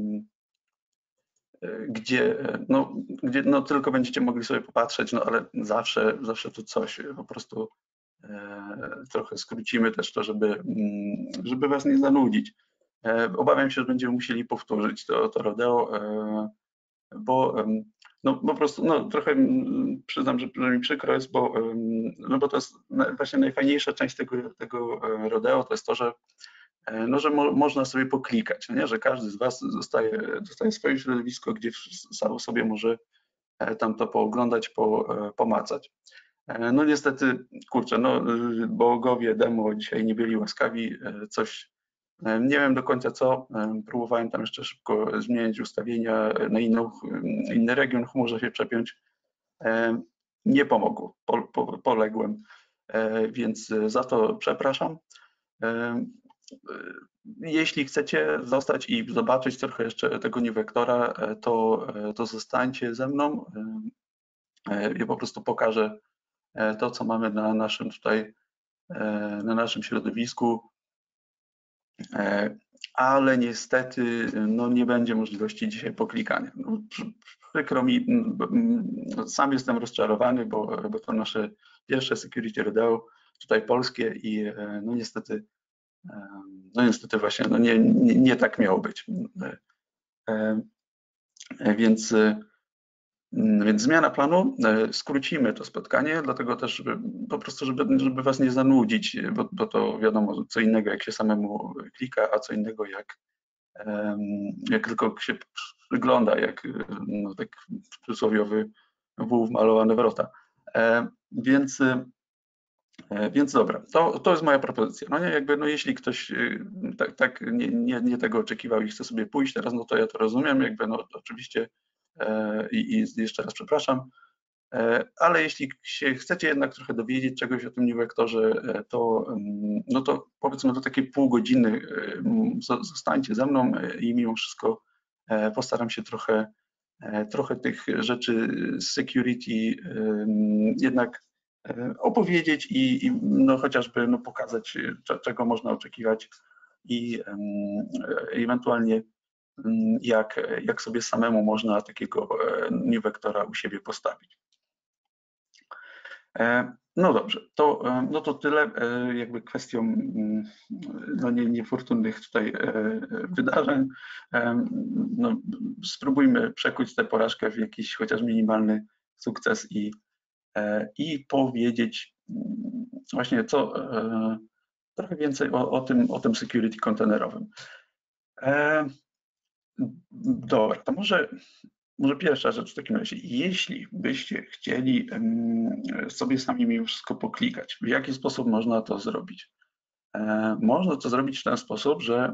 gdzie, no, gdzie no, tylko będziecie mogli sobie popatrzeć, no ale zawsze, zawsze tu coś, po prostu trochę skrócimy też to, żeby, żeby was nie zanudzić. Obawiam się, że będziemy musieli powtórzyć to, to rodeo, bo no, po prostu no, trochę przyznam, że, że mi przykro jest, bo, no, bo to jest właśnie najfajniejsza część tego, tego rodeo, to jest to, że, no, że mo, można sobie poklikać, nie? Że każdy z was dostaje, dostaje swoje środowisko, gdzie sam sobie może tam to pooglądać, po, pomacać. No niestety, kurczę, no bogowie demo dzisiaj nie byli łaskawi, coś, nie wiem do końca co, próbowałem tam jeszcze szybko zmienić ustawienia na inną, inny region, chmurze się przepiąć, nie pomogło, po, po, poległem, więc za to przepraszam. Jeśli chcecie zostać i zobaczyć trochę jeszcze tego niewektora, to, to zostańcie ze mną, ja po prostu pokażę to, co mamy na naszym tutaj, na naszym środowisku, ale niestety no, nie będzie możliwości dzisiaj poklikania. No, przykro mi, sam jestem rozczarowany, bo, bo to nasze pierwsze security rodeo tutaj polskie i no niestety, no niestety właśnie no nie, nie, nie tak miało być. Więc Więc zmiana planu, skrócimy to spotkanie, dlatego też, żeby, po prostu, żeby, żeby was nie zanudzić, bo, bo to wiadomo, co innego jak się samemu klika, a co innego jak, jak tylko się wygląda, jak no, tak przysłowiowy wół wmalowany w wrota. Więc Więc dobra, to, to jest moja propozycja. No nie, jakby, no jeśli ktoś tak, tak nie, nie, nie tego oczekiwał i chce sobie pójść teraz, no to ja to rozumiem, jakby, no oczywiście i, i jeszcze raz przepraszam, ale jeśli się chcecie jednak trochę dowiedzieć czegoś o tym New Vectorze, to, no to powiedzmy do takiej pół godziny zostańcie ze mną i mimo wszystko postaram się trochę, trochę tych rzeczy z security jednak opowiedzieć i, i no chociażby no pokazać, czego można oczekiwać i ewentualnie jak, jak sobie samemu można takiego New Vectora u siebie postawić. No dobrze, to, no to tyle jakby kwestią no nie, niefortunnych tutaj wydarzeń. No, spróbujmy przekuć tę porażkę w jakiś chociaż minimalny sukces i, i powiedzieć właśnie co trochę więcej o, o, tym, o tym security kontenerowym. Dobra, to może Może pierwsza rzecz w takim razie, jeśli byście chcieli sobie sami mimo wszystko poklikać, w jaki sposób można to zrobić? Można to zrobić w ten sposób, że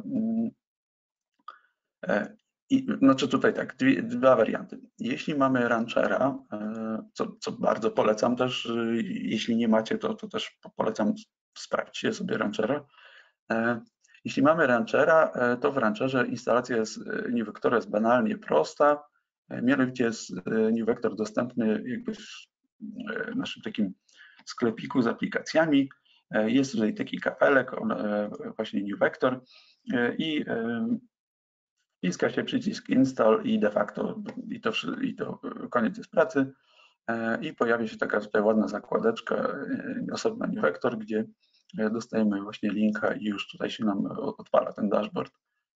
i, znaczy tutaj tak, dwie, dwa warianty. Jeśli mamy ranchera, co, co bardzo polecam też, jeśli nie macie, to, to też polecam sprawdźcie sobie ranchera. Jeśli mamy ranchera, to w rancherze instalacja jest, New Vectora jest banalnie prosta. Mianowicie jest New Vector dostępny jakby w naszym takim sklepiku z aplikacjami. Jest tutaj taki kapelek, on, właśnie New Vector i wciska się przycisk install i de facto i to, i to koniec jest pracy i pojawia się taka tutaj ładna zakładeczka osobna New Vector, gdzie dostajemy właśnie linka i już tutaj się nam odpala ten dashboard.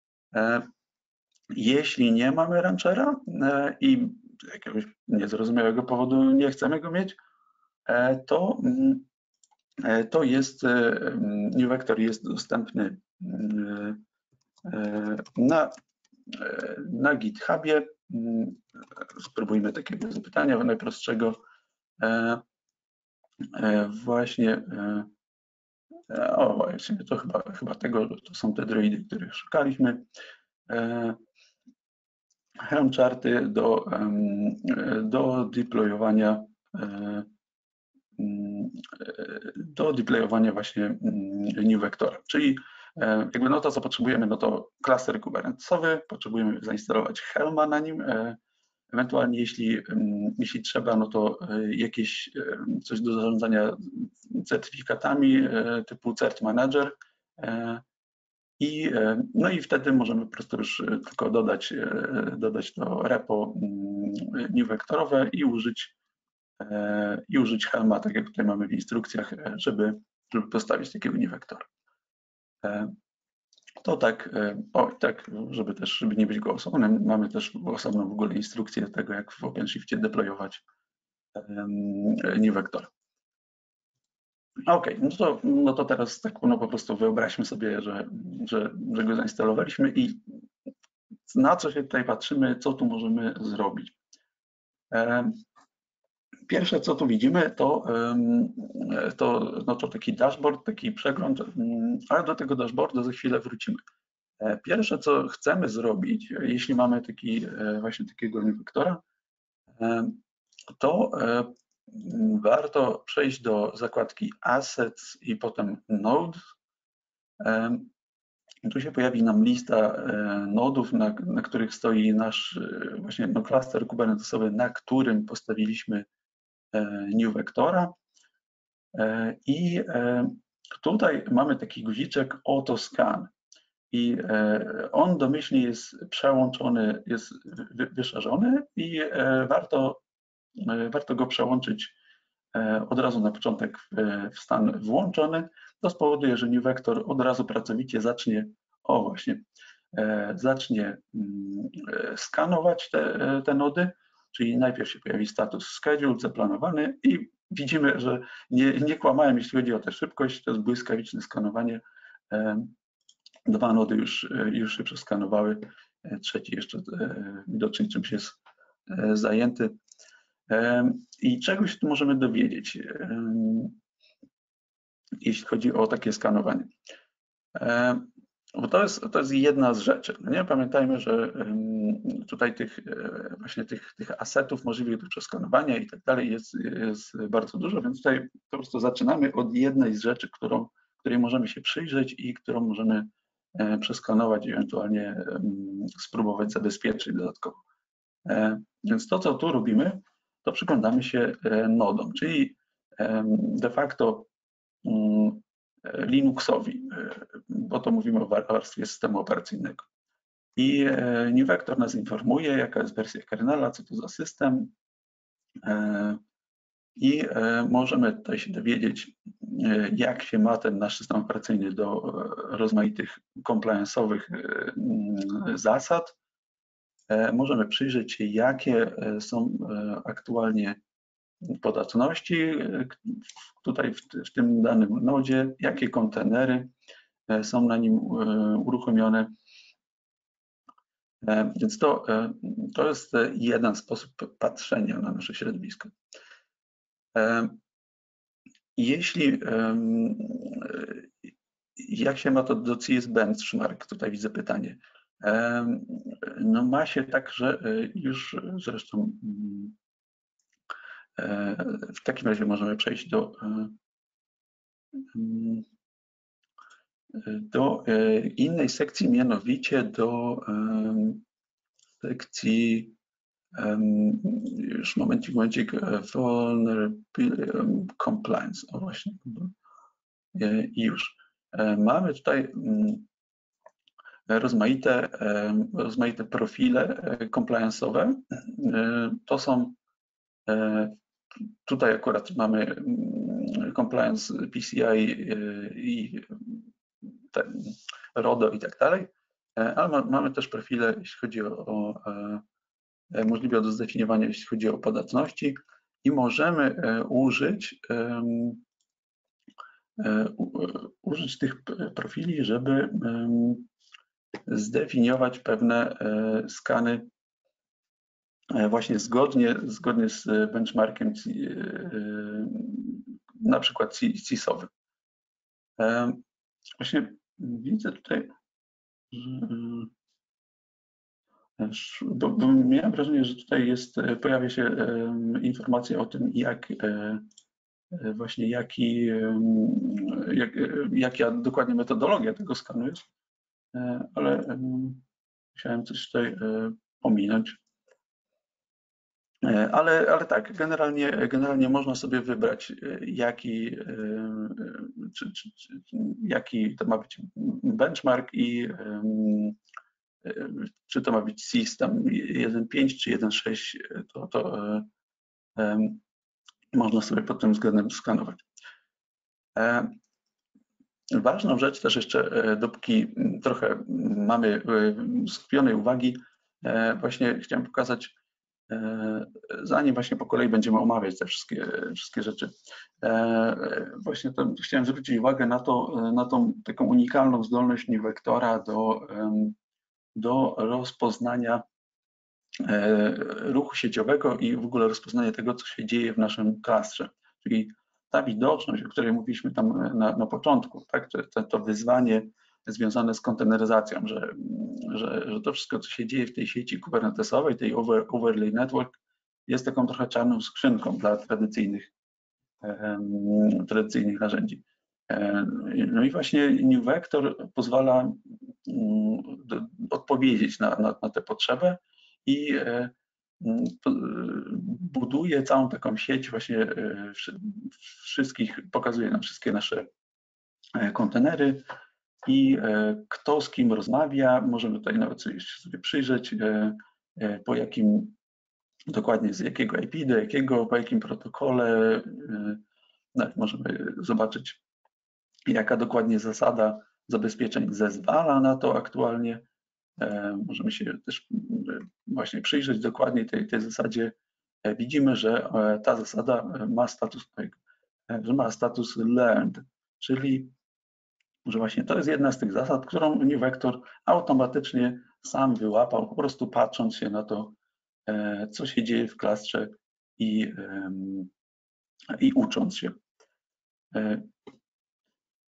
Jeśli nie mamy ranchera i z jakiegoś niezrozumiałego powodu nie chcemy go mieć, to, to jest New Vector jest dostępny na, na GitHubie. Spróbujmy takiego zapytania najprostszego. Właśnie, o właśnie, to chyba, chyba tego, to są te droidy, których szukaliśmy. Helm charty do, do deployowania do deployowania właśnie New Vectora, czyli jakby no to co potrzebujemy, no to klaster kubernetesowy, potrzebujemy zainstalować Helma na nim, ewentualnie jeśli, jeśli trzeba, no to jakieś coś do zarządzania certyfikatami typu Cert Manager, I, no i wtedy możemy po prostu już tylko dodać, dodać to repo New Vectorowe i użyć, i użyć Helma, tak jak tutaj mamy w instrukcjach, żeby, żeby postawić takiego New Vectora. To tak, o tak, żeby też, żeby nie być gołosobnym, mamy też osobną w ogóle instrukcję tego, jak w OpenShifcie deployować New Vector. OK, no to, no to teraz tak no po prostu wyobraźmy sobie, że, że, że go zainstalowaliśmy i na co się tutaj patrzymy, co tu możemy zrobić. Pierwsze, co tu widzimy, to, to, no to taki dashboard, taki przegląd, ale do tego dashboardu za chwilę wrócimy. Pierwsze, co chcemy zrobić, jeśli mamy taki, właśnie takiego New Vectora, to warto przejść do zakładki Assets i potem Nodes. Tu się pojawi nam lista nodów, na, na których stoi nasz właśnie no, klaster kubernetesowy, na którym postawiliśmy New Vectora. I tutaj mamy taki guziczek AutoScan i on domyślnie jest przełączony, jest wyszarzony i warto, warto go przełączyć od razu na początek w stan włączony. To spowoduje, że New Vector od razu pracowicie zacznie, o właśnie, zacznie skanować te, te nody, czyli najpierw się pojawi status scheduled, zaplanowany i widzimy, że nie, nie kłamałem, jeśli chodzi o tę szybkość, to jest błyskawiczne skanowanie. Dwa nody już, już się przeskanowały, trzeci jeszcze widocznie czymś jest zajęty. I czego się tu możemy dowiedzieć? jeśli chodzi o takie skanowanie. Bo to jest, to jest jedna z rzeczy. No nie? Pamiętajmy, że tutaj tych właśnie tych, tych asetów możliwych do przeskanowania i tak dalej jest, jest bardzo dużo, więc tutaj po prostu zaczynamy od jednej z rzeczy, którą, której możemy się przyjrzeć i którą możemy przeskanować i ewentualnie spróbować zabezpieczyć dodatkowo. Więc to, co tu robimy, to przyglądamy się nodom, czyli de facto Linuxowi, bo to mówimy o warstwie systemu operacyjnego. I NewVector nas informuje, jaka jest wersja kernela, co to za system i możemy tutaj się dowiedzieć, jak się ma ten nasz system operacyjny do rozmaitych compliance'owych zasad. Możemy przyjrzeć się, jakie są aktualnie podatności tutaj w, w tym danym nodzie, jakie kontenery są na nim uruchomione. Więc to, to jest jeden sposób patrzenia na nasze środowisko. Jeśli, jak się ma to do C S Benchmark, tutaj widzę pytanie. No ma się tak, że już zresztą w takim razie możemy przejść do, do innej sekcji, mianowicie do sekcji, już momencik, momencik, Vulnerability Compliance, o właśnie, i już. Mamy tutaj rozmaite, rozmaite profile compliance'owe. To są, tutaj akurat mamy compliance P C I i ten RODO i tak dalej, ale mamy też profile, jeśli chodzi o, o możliwe do zdefiniowania, jeśli chodzi o podatności i możemy użyć użyć tych profili, żeby zdefiniować pewne skany właśnie zgodnie, zgodnie z benchmarkiem na przykład C I S owym. Właśnie widzę tutaj, że bo, bo miałem wrażenie, że tutaj jest, pojawia się informacja o tym, jak właśnie jaki, jak, jaka dokładnie metodologia tego skanu jest, ale musiałem coś tutaj pominąć. Ale, ale tak, generalnie, generalnie można sobie wybrać, jaki, czy, czy, czy, jaki to ma być benchmark i czy to ma być system jeden pięć czy jeden sześć, to, to można sobie pod tym względem skanować. Ważną rzecz też jeszcze, dopóki trochę mamy skupionej uwagi, właśnie chciałem pokazać, zanim właśnie po kolei będziemy omawiać te wszystkie, wszystkie rzeczy, właśnie to chciałem zwrócić uwagę na to, na tą taką unikalną zdolność NewVectora do, do rozpoznania ruchu sieciowego i w ogóle rozpoznania tego, co się dzieje w naszym klastrze. Czyli ta widoczność, o której mówiliśmy tam na, na początku, tak? to, to wyzwanie związane z konteneryzacją, że, że, że to wszystko, co się dzieje w tej sieci kubernetesowej, tej over, overlay network, jest taką trochę czarną skrzynką dla tradycyjnych, um, tradycyjnych narzędzi. No i właśnie NewVector pozwala um, do, odpowiedzieć na, na, na tę potrzebę i buduje całą taką sieć właśnie wszystkich, pokazuje nam wszystkie nasze kontenery i kto z kim rozmawia. Możemy tutaj nawet sobie, sobie przyjrzeć, po jakim dokładnie, z jakiego I P do jakiego, po jakim protokole. Nawet możemy zobaczyć, jaka dokładnie zasada zabezpieczeń zezwala na to aktualnie. Możemy się też właśnie przyjrzeć dokładnie tej, tej zasadzie. Widzimy, że ta zasada ma status, że ma status learned, czyli że właśnie to jest jedna z tych zasad, którą NewVector automatycznie sam wyłapał, po prostu patrząc się na to, co się dzieje w klastrze i, i ucząc się.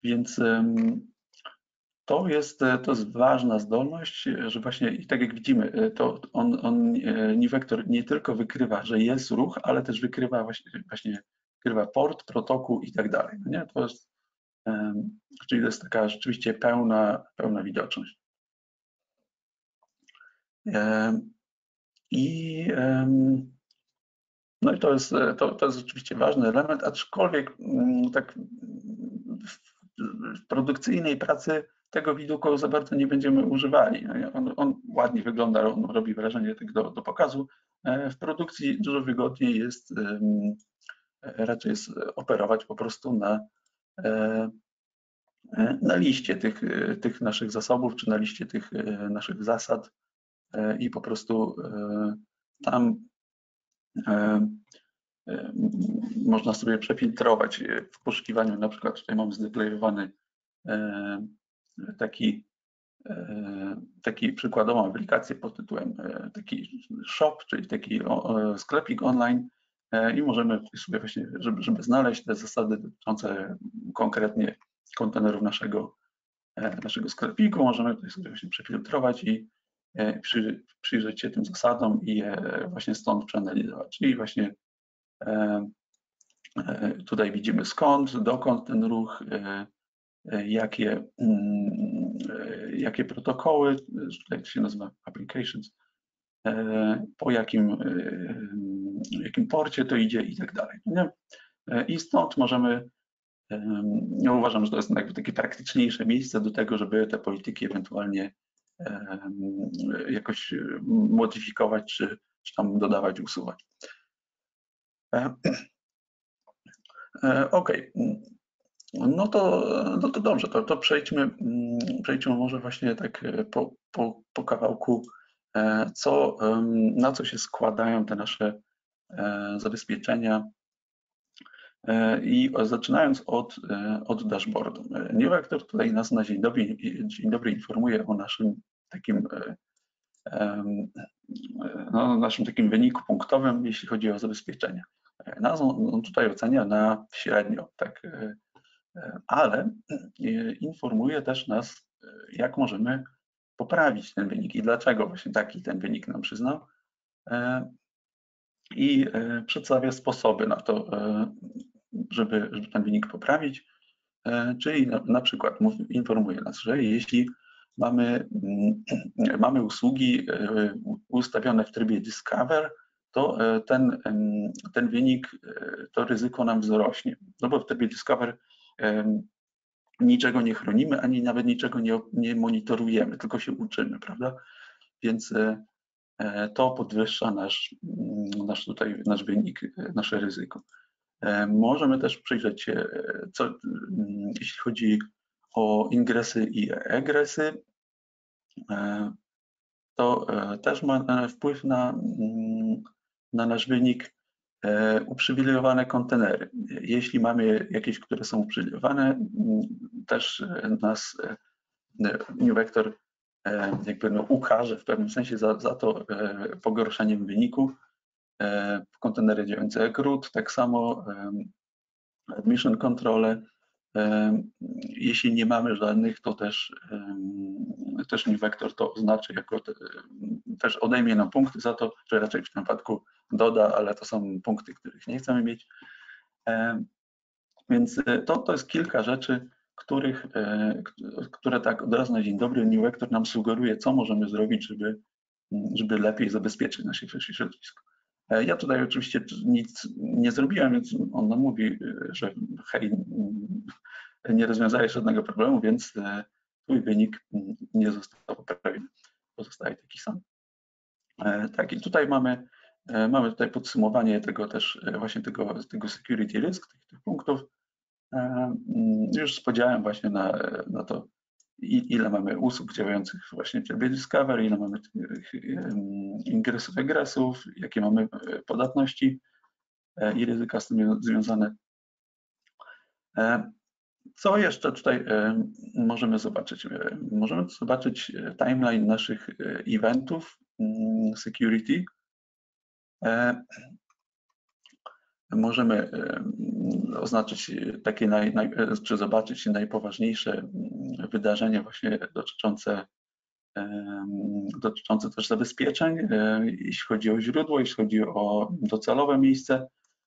Więc to jest, to jest ważna zdolność, że właśnie i tak jak widzimy, to on, on NiVector nie tylko wykrywa, że jest ruch, ale też wykrywa właśnie, właśnie wykrywa port, protokół i tak dalej. No nie? To jest, czyli to jest taka rzeczywiście pełna, pełna widoczność. I no i to jest, to, to jest rzeczywiście ważny element, aczkolwiek tak w produkcyjnej pracy tego widoku za bardzo nie będziemy używali. On, on ładnie wygląda, on robi wrażenie tak do, do pokazu. W produkcji dużo wygodniej jest raczej jest operować po prostu na, na liście tych, tych naszych zasobów, czy na liście tych naszych zasad i po prostu tam można sobie przefiltrować w poszukiwaniu. Na przykład tutaj mamy zdeployowany taki, taki przykładową aplikację pod tytułem taki shop, czyli taki sklepik online i możemy sobie właśnie, żeby, żeby znaleźć te zasady dotyczące konkretnie kontenerów naszego, naszego sklepiku, możemy tutaj sobie właśnie przefiltrować i przy, przyjrzeć się tym zasadom i je właśnie stąd przeanalizować. Czyli właśnie tutaj widzimy skąd, dokąd ten ruch, jakie, jakie protokoły, tutaj to się nazywa applications, po jakim, jakim porcie to idzie i tak dalej. I stąd możemy, ja uważam, że to jest jakby takie praktyczniejsze miejsce do tego, żeby te polityki ewentualnie jakoś modyfikować, czy, czy tam dodawać, usuwać. OK, no to, no to dobrze, to, to przejdźmy, przejdźmy może właśnie tak po, po, po kawałku, co, na co się składają te nasze zabezpieczenia i zaczynając od, od dashboardu. NiVector tutaj nas na dzień dobry, dzień dobry informuje o naszym takim no, naszym takim wyniku punktowym, jeśli chodzi o zabezpieczenia. Nas on tutaj ocenia na średnio, tak, ale informuje też nas, jak możemy poprawić ten wynik i dlaczego właśnie taki ten wynik nam przyznał i przedstawia sposoby na to, żeby, żeby ten wynik poprawić, czyli na, na przykład informuje nas, że jeśli mamy, mamy usługi ustawione w trybie Discover, to ten, ten wynik, to ryzyko nam wzrośnie. No bo w trybie Discover niczego nie chronimy, ani nawet niczego nie, nie monitorujemy, tylko się uczymy, prawda? Więc to podwyższa nasz, nasz, tutaj, nasz wynik, nasze ryzyko. Możemy też przyjrzeć się, co, jeśli chodzi o ingresy i egresy, to też ma wpływ na, na nasz wynik uprzywilejowane kontenery. Jeśli mamy jakieś, które są uprzywilejowane, też nas NiVector jakby no ukarze w pewnym sensie za, za to pogorszeniem wyniku. Kontenery działające jak root, tak samo admission control. Jeśli nie mamy żadnych, to też, też NiVector to oznaczy jako, te, też odejmie nam punkty za to, że raczej w tym wypadku doda, ale to są punkty, których nie chcemy mieć. Więc to, to jest kilka rzeczy, których, które tak od razu na dzień dobry NiVector nam sugeruje, co możemy zrobić, żeby, żeby lepiej zabezpieczyć nasze środowisko. Ja tutaj oczywiście nic nie zrobiłem, więc on nam mówi, że hej, nie rozwiązałeś żadnego problemu, więc twój wynik nie został poprawiony, pozostaje taki sam. Tak, i tutaj mamy, mamy tutaj podsumowanie tego też właśnie tego, tego security risk, tych, tych punktów. Już z podziałem właśnie na, na to, ile mamy usług działających właśnie w trybie Discover, ile mamy tych ingresów, egresów, jakie mamy podatności i ryzyka z tym związane. Co jeszcze tutaj możemy zobaczyć? Możemy zobaczyć timeline naszych eventów security. możemy oznaczyć takie naj, naj, czy zobaczyć najpoważniejsze wydarzenia właśnie dotyczące dotyczące też zabezpieczeń, jeśli chodzi o źródło, jeśli chodzi o docelowe miejsce,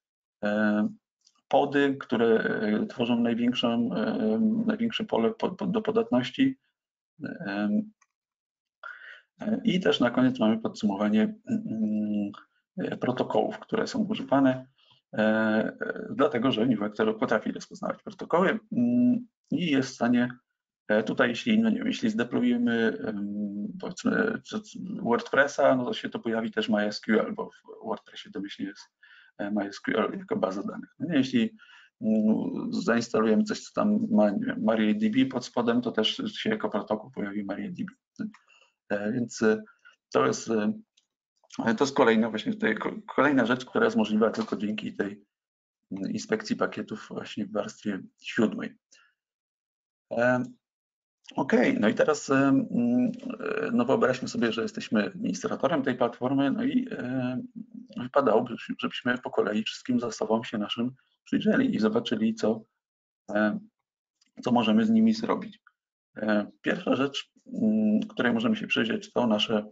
pody, które tworzą największą, największe pole do podatności. I też na koniec mamy podsumowanie protokołów, które są używane, dlatego że NewVector potrafi rozpoznawać protokoły i jest w stanie tutaj, jeśli, no nie wiem, jeśli zdeployujemy powiedzmy WordPressa, no to się to pojawi też MySQL, bo w WordPressie domyślnie jest MySQL jako baza danych. No nie, jeśli zainstalujemy coś, co tam ma MariaDB pod spodem, to też się jako protokół pojawi MariaDB. Więc to jest, to jest kolejna właśnie tutaj, kolejna rzecz, która jest możliwa tylko dzięki tej inspekcji pakietów właśnie w warstwie siódmej. OK, no i teraz no wyobraźmy sobie, że jesteśmy administratorem tej platformy, no i wypadałoby, żebyśmy po kolei wszystkim zasobom się naszym przyjrzeli i zobaczyli, co, co możemy z nimi zrobić. Pierwsza rzecz, której możemy się przyjrzeć, to nasze,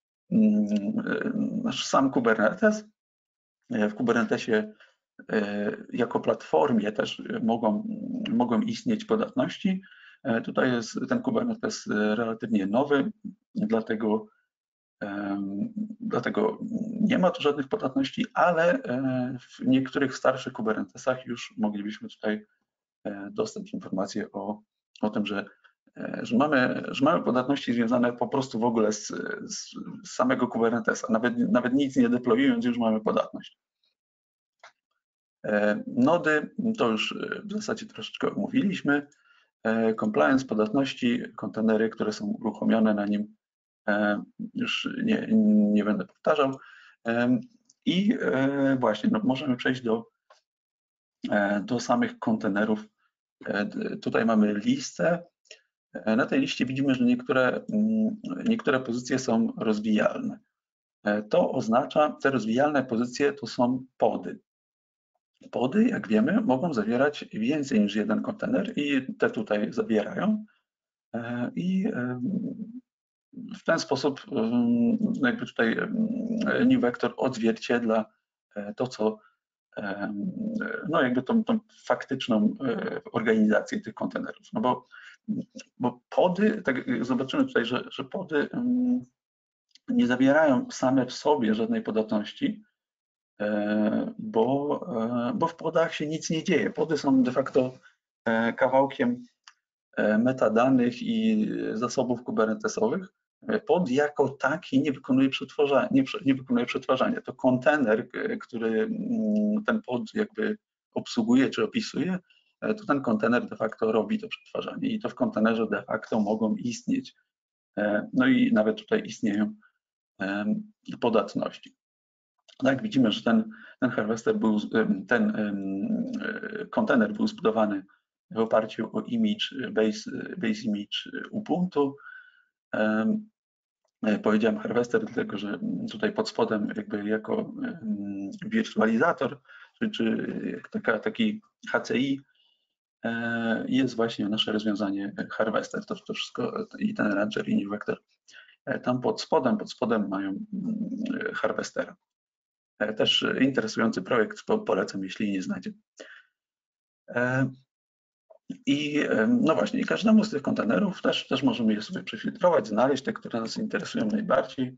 nasz sam Kubernetes. W Kubernetesie jako platformie też mogą, mogą istnieć podatności. Tutaj jest ten Kubernetes relatywnie nowy, dlatego, dlatego nie ma tu żadnych podatności, ale w niektórych starszych Kubernetesach już moglibyśmy tutaj dostać informacje o, o tym, że, że, mamy, że mamy podatności związane po prostu w ogóle z, z samego Kubernetesa. Nawet, nawet nic nie deployując, już mamy podatność. Nody to już w zasadzie troszeczkę omówiliśmy. Compliance, podatności, kontenery, które są uruchomione na nim, już nie, nie będę powtarzał. I właśnie no, możemy przejść do, do samych kontenerów. Tutaj mamy listę. Na tej liście widzimy, że niektóre, niektóre pozycje są rozwijalne. To oznacza, te rozwijalne pozycje to są pody. Pody, jak wiemy, mogą zawierać więcej niż jeden kontener i te tutaj zawierają. I w ten sposób jakby tutaj NewVector odzwierciedla to, co no jakby tą, tą faktyczną organizację tych kontenerów. No bo, bo pody, tak zobaczymy tutaj, że, że pody nie zawierają same w sobie żadnej podatności, bo, bo w podach się nic nie dzieje. Pody są de facto kawałkiem metadanych i zasobów kubernetesowych. Pod jako taki nie wykonuje przetwarzania, nie, nie wykonuje przetwarzania. To kontener, który ten pod jakby obsługuje czy opisuje, to ten kontener de facto robi to przetwarzanie i to w kontenerze de facto mogą istnieć. No i nawet tutaj istnieją podatności. Jak widzimy, że ten, ten harvester był, ten kontener był zbudowany w oparciu o image, base, base image Ubuntu. Powiedziałem harvester, dlatego że tutaj pod spodem jakby jako wirtualizator, czy, czy taka, taki H C I jest właśnie nasze rozwiązanie harvester. To, to wszystko i ten rancher i NewVector. Tam pod spodem, pod spodem mają harvestera. Też interesujący projekt, polecam, jeśli nie znacie. I no właśnie, i każdemu z tych kontenerów też, też możemy je sobie przefiltrować, znaleźć te, które nas interesują najbardziej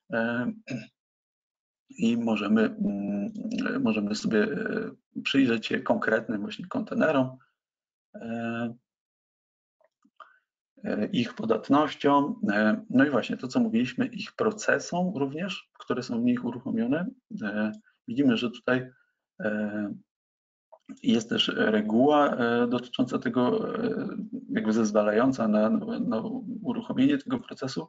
i możemy, możemy sobie przyjrzeć się konkretnym właśnie kontenerom, ich podatnościom, no i właśnie to, co mówiliśmy, ich procesom również, które są w nich uruchomione. Widzimy, że tutaj jest też reguła dotycząca tego, jakby zezwalająca na, na uruchomienie tego procesu.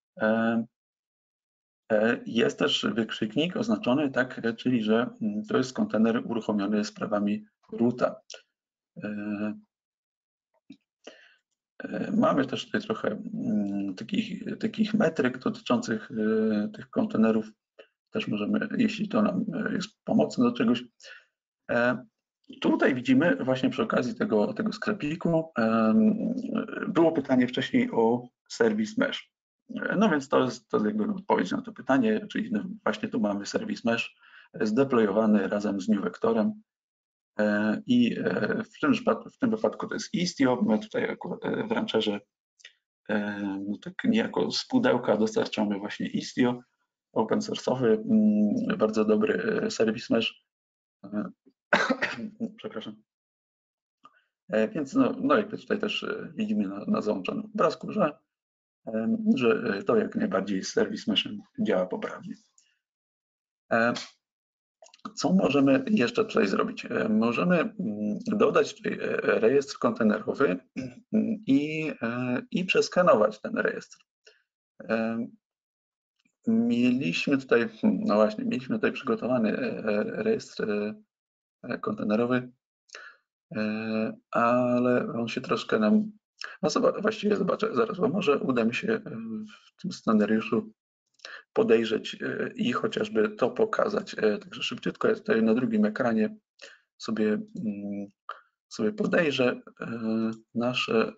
Jest też wykrzyknik oznaczony, tak, czyli że to jest kontener uruchomiony z prawami roota. Mamy też tutaj trochę takich, takich metryk dotyczących tych kontenerów. Też możemy, jeśli to nam jest pomocne do czegoś, Tutaj widzimy właśnie przy okazji tego, tego sklepiku, było pytanie wcześniej o serwis mesh. No więc to jest, to jest jakby odpowiedź na to pytanie, czyli właśnie tu mamy serwis mesh zdeployowany razem z NewVectorem i w tym, w tym wypadku to jest Istio. My tutaj akurat w Rancherze no tak niejako z pudełka dostarczamy właśnie Istio, open source'owy, bardzo dobry serwis mesh. Przepraszam. Więc no, no jakby tutaj też widzimy na, na załączonym obrazku, że, że to jak najbardziej z serwis meshem działa poprawnie. Co możemy jeszcze tutaj zrobić? Możemy dodać tutaj rejestr kontenerowy i, i przeskanować ten rejestr. Mieliśmy tutaj, no właśnie, mieliśmy tutaj przygotowany rejestr kontenerowy, ale on się troszkę nam, no zobacz, właściwie zobaczę zaraz, bo może uda mi się w tym scenariuszu podejrzeć i chociażby to pokazać. Także szybciutko ja tutaj na drugim ekranie sobie, sobie podejrzę nasze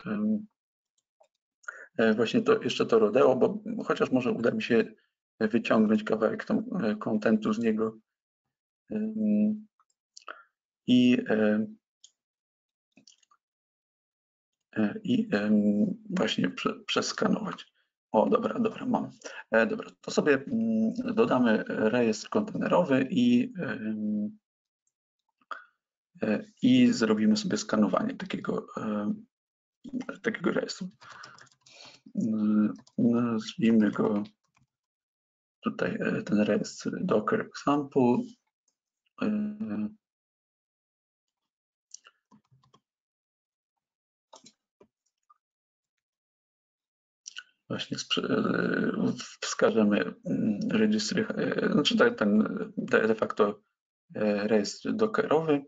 właśnie to, jeszcze to rodeo, bo chociaż może uda mi się wyciągnąć kawałek tam kontentu z niego i i właśnie przeskanować. O, dobra, dobra, mam. Dobra, to sobie dodamy rejestr kontenerowy i, i zrobimy sobie skanowanie takiego, takiego rejestru. Nazwijmy go tutaj ten rejestr Docker Example. Właśnie wskażemy registry, znaczy ten de facto rejestr dockerowy.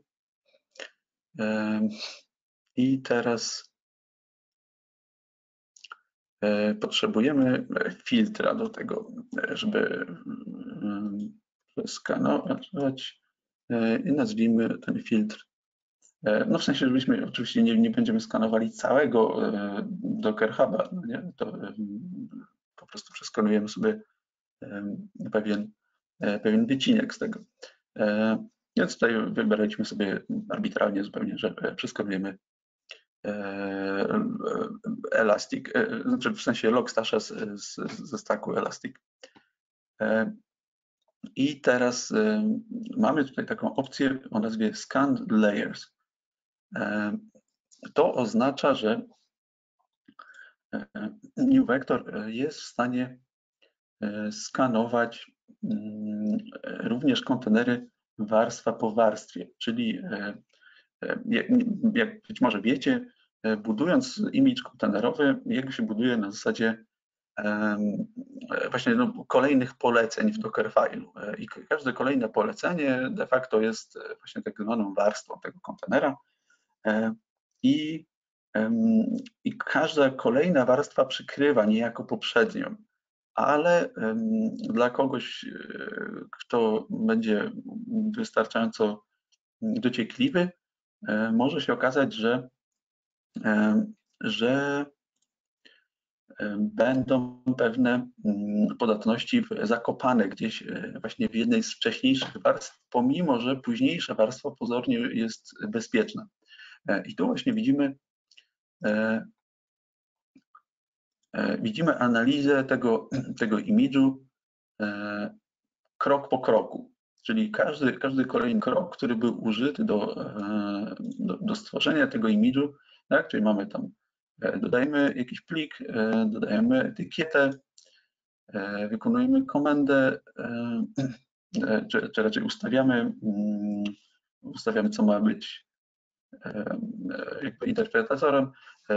I teraz potrzebujemy filtra do tego, żeby skanować i nazwijmy ten filtr. No w sensie, żebyśmy oczywiście nie, nie będziemy skanowali całego Docker Huba, no nie? To po prostu przeskanujemy sobie pewien, pewien wycinek z tego. Więc tutaj wybraliśmy sobie arbitralnie zupełnie, że przeskanujemy Elastic, znaczy w sensie Logstasha ze stacku Elastic. I teraz mamy tutaj taką opcję o nazwie Scan Layers. To oznacza, że NewVector jest w stanie skanować również kontenery warstwa po warstwie, czyli jak być może wiecie, budując image kontenerowy, jakby się buduje na zasadzie właśnie no, kolejnych poleceń w Dockerfile'u i każde kolejne polecenie de facto jest właśnie tak zwaną warstwą tego kontenera i, i każda kolejna warstwa przykrywa niejako poprzednią, ale dla kogoś, kto będzie wystarczająco dociekliwy, może się okazać, że, że będą pewne podatności zakopane gdzieś właśnie w jednej z wcześniejszych warstw, pomimo że późniejsza warstwa pozornie jest bezpieczna. I tu właśnie widzimy, widzimy analizę tego, tego image'u krok po kroku. Czyli każdy, każdy kolejny krok, który był użyty do, do, do stworzenia tego image'u, tak? Czyli mamy tam, dodajemy jakiś plik, dodajemy etykietę, wykonujemy komendę, czy, czy raczej ustawiamy, ustawiamy, co ma być jakby interpretatorem,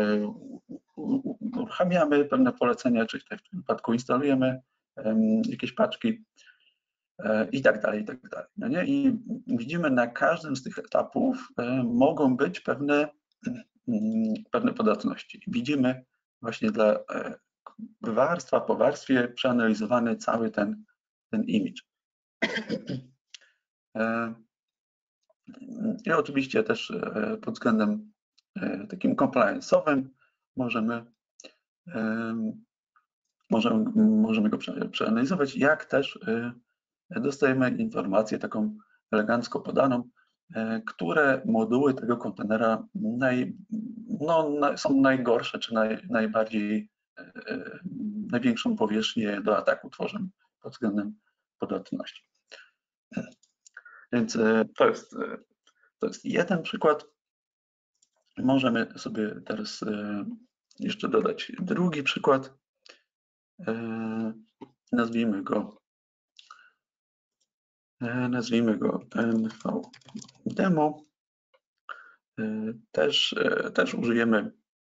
uruchamiamy pewne polecenia, czyli w tym wypadku instalujemy jakieś paczki, i tak dalej, i tak dalej. No nie? I widzimy, na każdym z tych etapów mogą być pewne, pewne podatności. Widzimy właśnie dla warstwa po warstwie przeanalizowany cały ten, ten image. I oczywiście też pod względem takim compliance'owym możemy, możemy, możemy go przeanalizować, jak też dostajemy informację taką elegancko podaną, które moduły tego kontenera naj, no, są najgorsze, czy naj, najbardziej, największą powierzchnię do ataku tworzą pod względem podatności. Więc to jest, to jest jeden przykład. Możemy sobie teraz jeszcze dodać drugi przykład. Nazwijmy go nazwijmy go N V Demo. Też, też użyjemy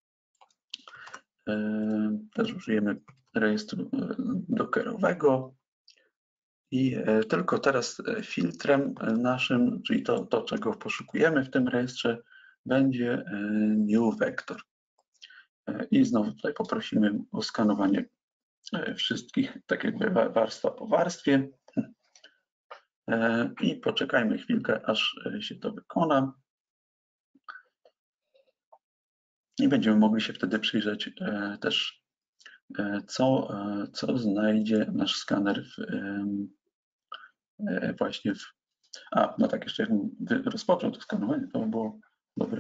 też użyjemy rejestru dockerowego i tylko teraz filtrem naszym, czyli to, to czego poszukujemy w tym rejestrze, będzie new vector. I znowu tutaj poprosimy o skanowanie wszystkich, tak jakby warstwa po warstwie. I poczekajmy chwilkę, aż się to wykona. I będziemy mogli się wtedy przyjrzeć też, co, co znajdzie nasz skaner w, właśnie w... A, no tak, jeszcze jakbym rozpoczął to skanowanie, to by było dobre.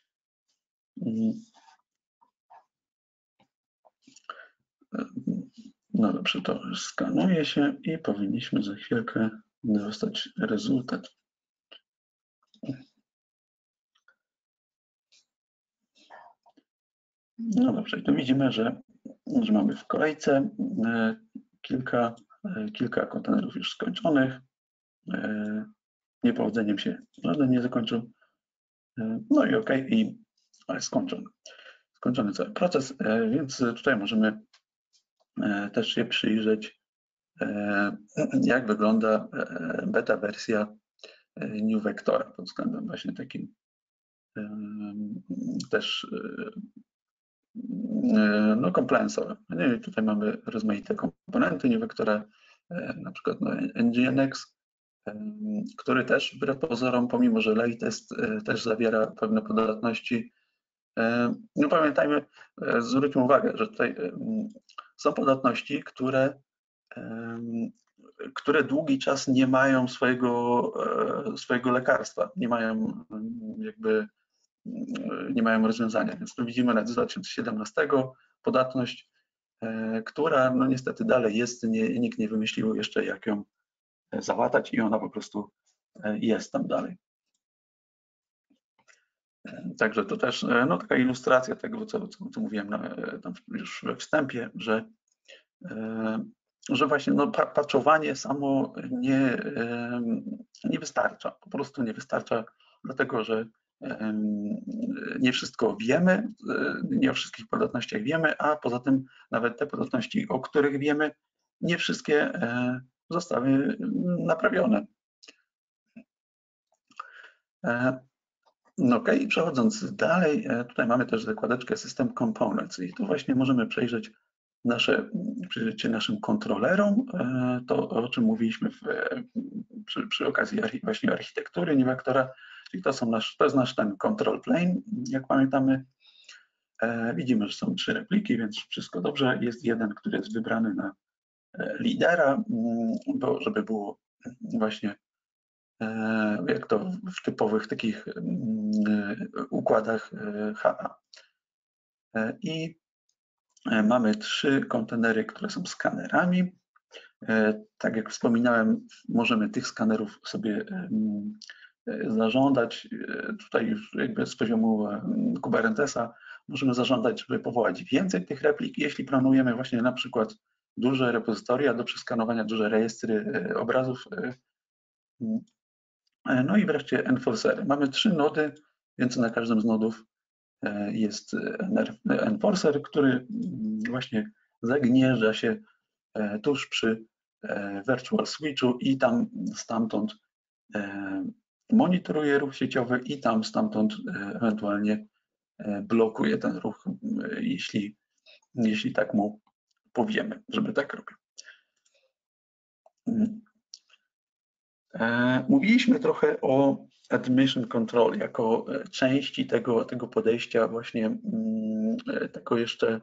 No dobrze, to już skanuje się i powinniśmy za chwilkę dostać rezultat. No dobrze, i tu widzimy, że, że mamy w kolejce kilka, kilka kontenerów już skończonych. Niepowodzeniem się żaden nie zakończył. No i OK, i skończony. Skończony cały proces, więc tutaj możemy też się przyjrzeć, jak wygląda beta wersja New Vectora pod względem właśnie takim też no, compliance'owym. Tutaj mamy rozmaite komponenty New Vectora, na przykład no, N G N X, który też wbrew pozorom, pomimo że latest też zawiera pewne podatności. No pamiętajmy, zwróćmy uwagę, że tutaj są podatności, które, które długi czas nie mają swojego, swojego lekarstwa, nie mają jakby nie mają rozwiązania. Więc tu widzimy na dwa tysiące siedemnastego podatność, która no niestety dalej jest, nie, nikt nie wymyślił jeszcze jak ją załatać i ona po prostu jest tam dalej. Także to też no, taka ilustracja tego, co, co, co mówiłem na, tam już we wstępie, że, że właśnie no, patchowanie samo nie, nie wystarcza, po prostu nie wystarcza, dlatego że nie wszystko wiemy, nie o wszystkich podatnościach wiemy, a poza tym nawet te podatności, o których wiemy, nie wszystkie zostały naprawione. No OK, i przechodząc dalej, tutaj mamy też zakładeczkę System Components i tu właśnie możemy przejrzeć nasze, przyjrzeć się naszym kontrolerom, to o czym mówiliśmy w, przy, przy okazji właśnie architektury New Vectora, czyli to, są nasz, to jest nasz ten control plane, jak pamiętamy. Widzimy, że są trzy repliki, więc wszystko dobrze. Jest jeden, który jest wybrany na lidera, bo żeby było właśnie jak to w typowych takich układach H A. I mamy trzy kontenery, które są skanerami. Tak jak wspominałem, możemy tych skanerów sobie zażądać. Tutaj już jakby z poziomu Kubernetesa możemy zażądać, żeby powołać więcej tych replik, jeśli planujemy właśnie na przykład duże repozytoria do przeskanowania, duże rejestry obrazów. No i wreszcie enforcery. Mamy trzy nody, więc na każdym z nodów jest enforcer, który właśnie zagnieżdża się tuż przy virtual switchu i tam stamtąd monitoruje ruch sieciowy i tam stamtąd ewentualnie blokuje ten ruch, jeśli, jeśli tak mu powiemy, żeby tak robił. Mówiliśmy trochę o admission control jako części tego, tego podejścia właśnie tego jeszcze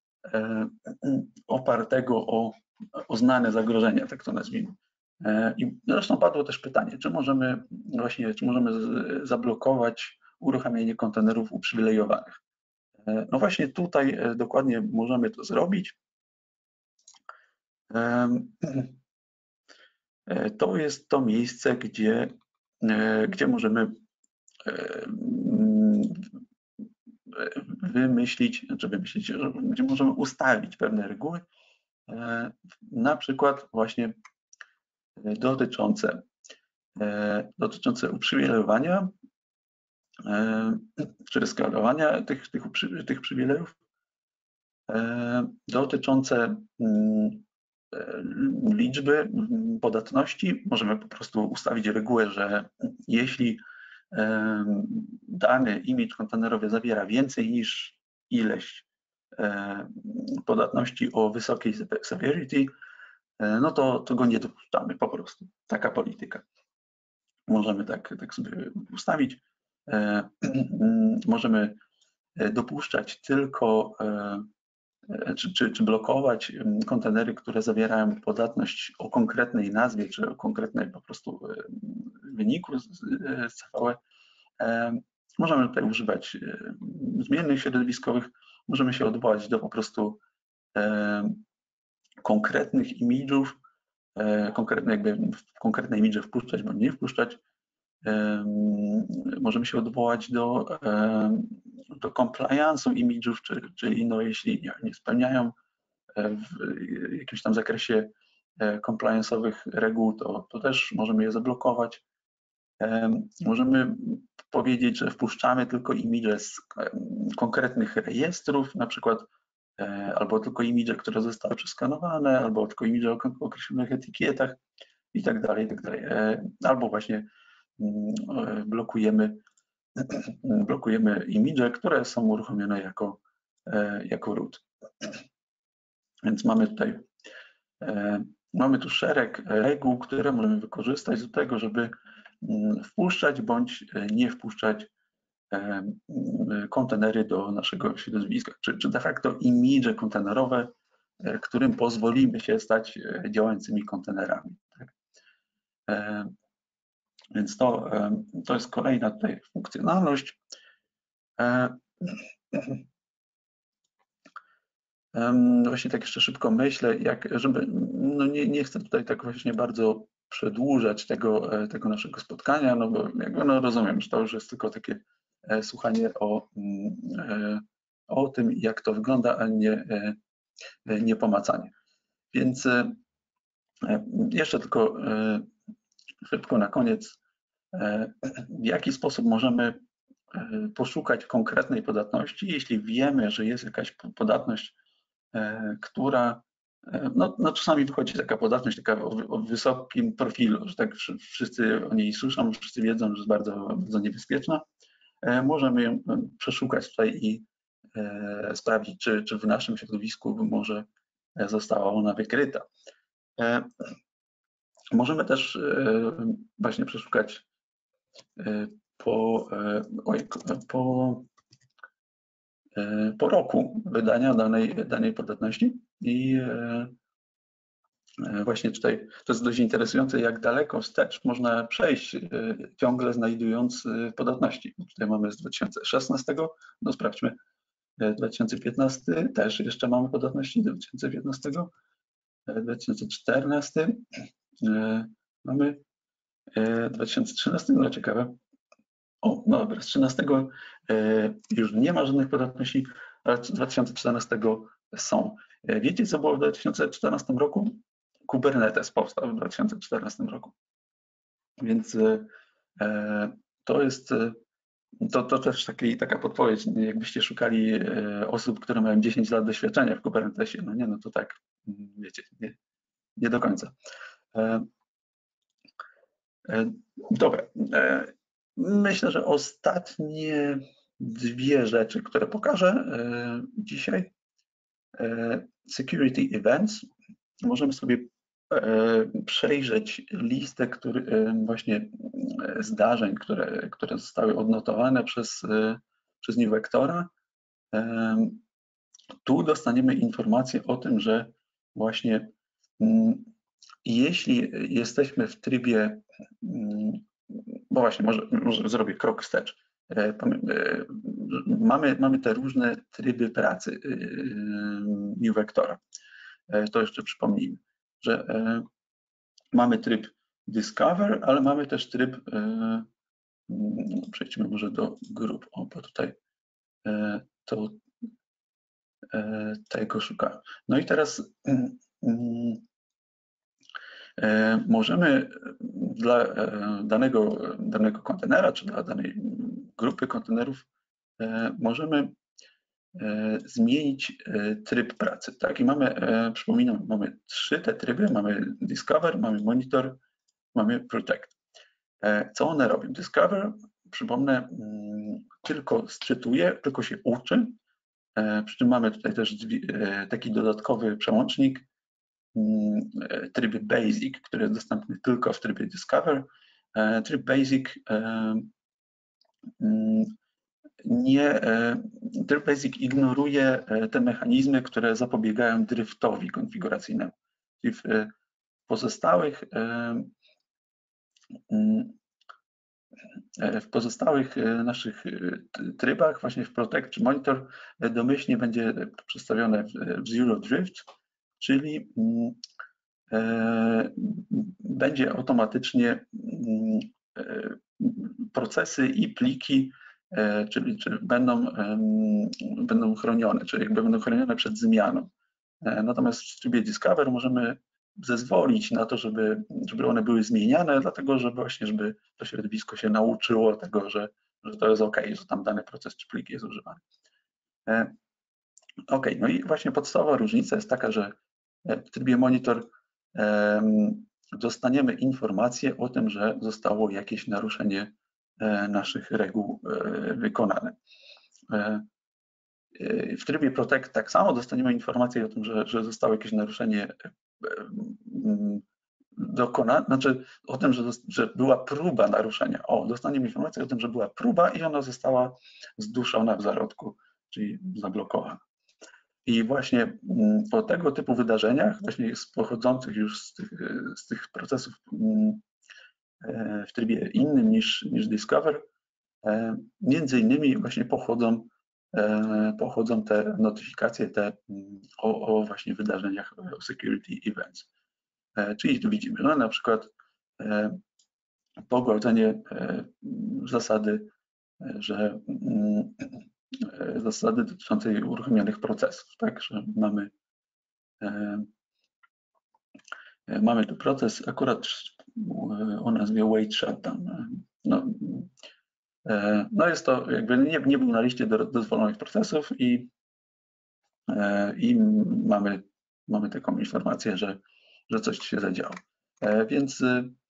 opartego o, o znane zagrożenia, tak to nazwijmy. I zresztą padło też pytanie, czy możemy właśnie, czy możemy zablokować uruchamianie kontenerów uprzywilejowanych. No właśnie tutaj dokładnie możemy to zrobić. To jest to miejsce, gdzie, gdzie możemy wymyślić, czy wymyślić, gdzie możemy ustawić pewne reguły, na przykład właśnie dotyczące, dotyczące uprzywilejowania czy skalowania tych, tych, tych przywilejów, dotyczące liczby podatności. Możemy po prostu ustawić regułę, że jeśli dany image kontenerowy zawiera więcej niż ileś podatności o wysokiej severity, no to, to go nie dopuszczamy po prostu. Taka polityka. Możemy tak, tak sobie ustawić. Możemy dopuszczać tylko czy, czy, czy blokować kontenery, które zawierają podatność o konkretnej nazwie, czy o konkretnej po prostu wyniku z, z C V E. Możemy tutaj używać zmiennych środowiskowych, możemy się odwołać do po prostu konkretnych image'ów, konkretne jakby w konkretne image wpuszczać bądź nie wpuszczać. Możemy się odwołać do, do compliance'u image'ów, czyli no jeśli nie, nie spełniają w jakimś tam zakresie compliance'owych reguł, to, to też możemy je zablokować. Możemy powiedzieć, że wpuszczamy tylko image z konkretnych rejestrów, na przykład albo tylko image, które zostały przeskanowane, albo tylko image o określonych etykietach i tak dalej, i tak dalej. Albo właśnie blokujemy, blokujemy image, które są uruchomione jako, jako root. Więc mamy tutaj mamy tu szereg reguł, które możemy wykorzystać do tego, żeby wpuszczać bądź nie wpuszczać kontenery do naszego środowiska, czy, czy de facto image kontenerowe, którym pozwolimy się stać działającymi kontenerami. Tak? Więc to, to jest kolejna tutaj funkcjonalność. Właśnie tak jeszcze szybko myślę, jak, żeby, no nie, nie chcę tutaj tak właśnie bardzo przedłużać tego, tego naszego spotkania, no bo jakby no rozumiem, że to już jest tylko takie słuchanie o, o tym, jak to wygląda, a nie, nie pomacanie. Więc jeszcze tylko szybko na koniec, w jaki sposób możemy poszukać konkretnej podatności, jeśli wiemy, że jest jakaś podatność, która, no, no czasami wychodzi taka podatność taka o, o wysokim profilu, że tak wszyscy o niej słyszą, wszyscy wiedzą, że jest bardzo, bardzo niebezpieczna. Możemy ją przeszukać tutaj i sprawdzić, czy, czy w naszym środowisku może została ona wykryta. Możemy też właśnie przeszukać po, oj, po, po roku wydania danej, danej podatności i właśnie tutaj to jest dość interesujące, jak daleko wstecz można przejść, ciągle znajdując podatności. Tutaj mamy z dwa tysiące szesnastego, no sprawdźmy, dwa tysiące piętnasty też jeszcze mamy podatności, dwa tysiące piętnasty, dwa tysiące czternasty, mamy dwa tysiące trzynasty, no ciekawe. O, no dobra, z trzynastego już nie ma żadnych podatności, ale z dwa tysiące czternastego są. Wiecie, co było w dwa tysiące czternastym roku? Kubernetes powstał w dwa tysiące czternastym roku. Więc to jest, to, to też taki, taka podpowiedź, jakbyście szukali osób, które mają dziesięć lat doświadczenia w Kubernetesie. No nie, no to tak, wiecie, nie, nie do końca. Dobra. Myślę, że ostatnie dwie rzeczy, które pokażę dzisiaj. Security events. Możemy sobie przejrzeć listę który, właśnie zdarzeń, które, które zostały odnotowane przez, przez NewVectora. Tu dostaniemy informację o tym, że właśnie jeśli jesteśmy w trybie, bo właśnie może, może zrobię krok wstecz. Mamy, mamy te różne tryby pracy NewVectora. To jeszcze przypomnijmy, że mamy tryb Discover, ale mamy też tryb, przejdźmy może do grup, o, bo tutaj to tego szukałem. No i teraz możemy dla danego, danego kontenera, czy dla danej grupy kontenerów możemy zmienić tryb pracy. Tak? I mamy, przypominam, mamy trzy te tryby, mamy Discover, mamy Monitor, mamy Protect. Co one robią? Discover, przypomnę, tylko sczytuje, tylko się uczy, przy czym mamy tutaj też taki dodatkowy przełącznik, tryb Basic, który jest dostępny tylko w trybie Discover. Tryb Basic nie, tryb Basic ignoruje te mechanizmy, które zapobiegają driftowi konfiguracyjnemu. Czyli w pozostałych w pozostałych naszych trybach, właśnie w Protect czy Monitor, domyślnie będzie przedstawione w Zero Drift, czyli będzie automatycznie procesy i pliki, czyli, czyli będą, będą chronione, czyli jakby będą chronione przed zmianą. Natomiast w trybie Discover możemy zezwolić na to, żeby, żeby one były zmieniane, dlatego że właśnie, żeby to środowisko się nauczyło tego, że, że to jest OK, że tam dany proces czy plik jest używany. OK, no i właśnie podstawowa różnica jest taka, że w trybie Monitor dostaniemy informację o tym, że zostało jakieś naruszenie naszych reguł wykonane. W trybie Protect tak samo dostaniemy informację o tym, że, że zostało jakieś naruszenie dokonane, znaczy o tym, że, że była próba naruszenia. O, dostaniemy informację o tym, że była próba i ona została zduszona w zarodku, czyli zablokowana. I właśnie po tego typu wydarzeniach, właśnie pochodzących już z tych, z tych procesów w trybie innym niż, niż Discover, między innymi właśnie pochodzą, pochodzą te notyfikacje te o, o właśnie wydarzeniach, o security events. Czyli tu widzimy, no, na przykład pogwałcenie zasady, że zasady dotyczącej uruchomionych procesów, tak, że mamy mamy tu proces akurat o nazwie wait shutdown. No, no jest to jakby nie, nie był na liście do, dozwolonych procesów i, i mamy, mamy taką informację, że, że coś się zadziało. Więc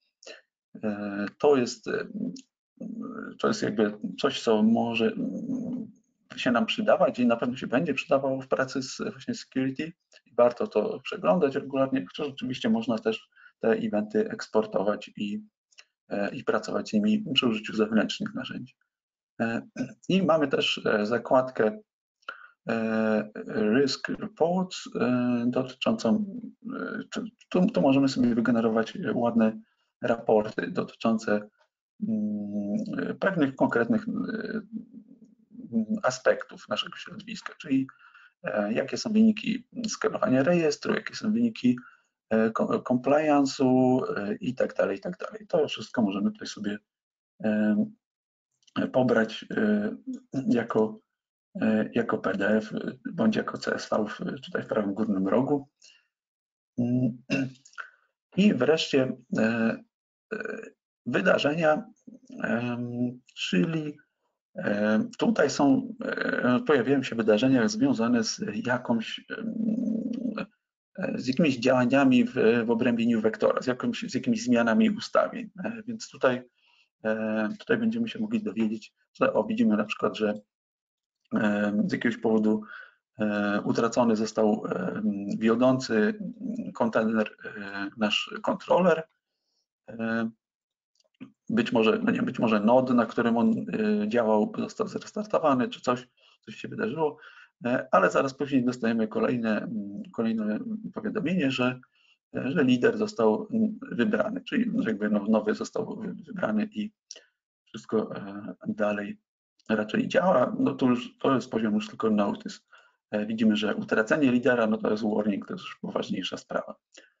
to jest, to jest jakby coś, co może się nam przydawać i na pewno się będzie przydawało w pracy z właśnie security i warto to przeglądać regularnie, chociaż oczywiście można też te eventy eksportować i, i pracować z nimi przy użyciu zewnętrznych narzędzi. I mamy też zakładkę Risk Reports dotyczącą, tu, tu możemy sobie wygenerować ładne raporty dotyczące pewnych konkretnych aspektów naszego środowiska, czyli jakie są wyniki skanowania rejestru, jakie są wyniki compliance'u i tak dalej, i tak dalej. To wszystko możemy tutaj sobie pobrać jako, jako P D F bądź jako C S V tutaj w prawym górnym rogu. I wreszcie wydarzenia, czyli tutaj są, pojawiają się wydarzenia związane z jakąś, z jakimiś działaniami w, w obrębie NewVectora, z, jakimś, z jakimiś zmianami ustawień. Więc tutaj, tutaj będziemy się mogli dowiedzieć, że o, widzimy na przykład, że z jakiegoś powodu utracony został wiodący kontener, nasz kontroler, być może, no nie, być może node, na którym on działał, został zrestartowany, czy coś, coś się wydarzyło, ale zaraz później dostajemy kolejne, kolejne powiadomienie, że, że lider został wybrany, czyli jakby nowy został wybrany i wszystko dalej raczej działa. No to już to jest poziom już tylko notice. Widzimy, że utracenie lidera, no to jest warning, to jest już poważniejsza sprawa.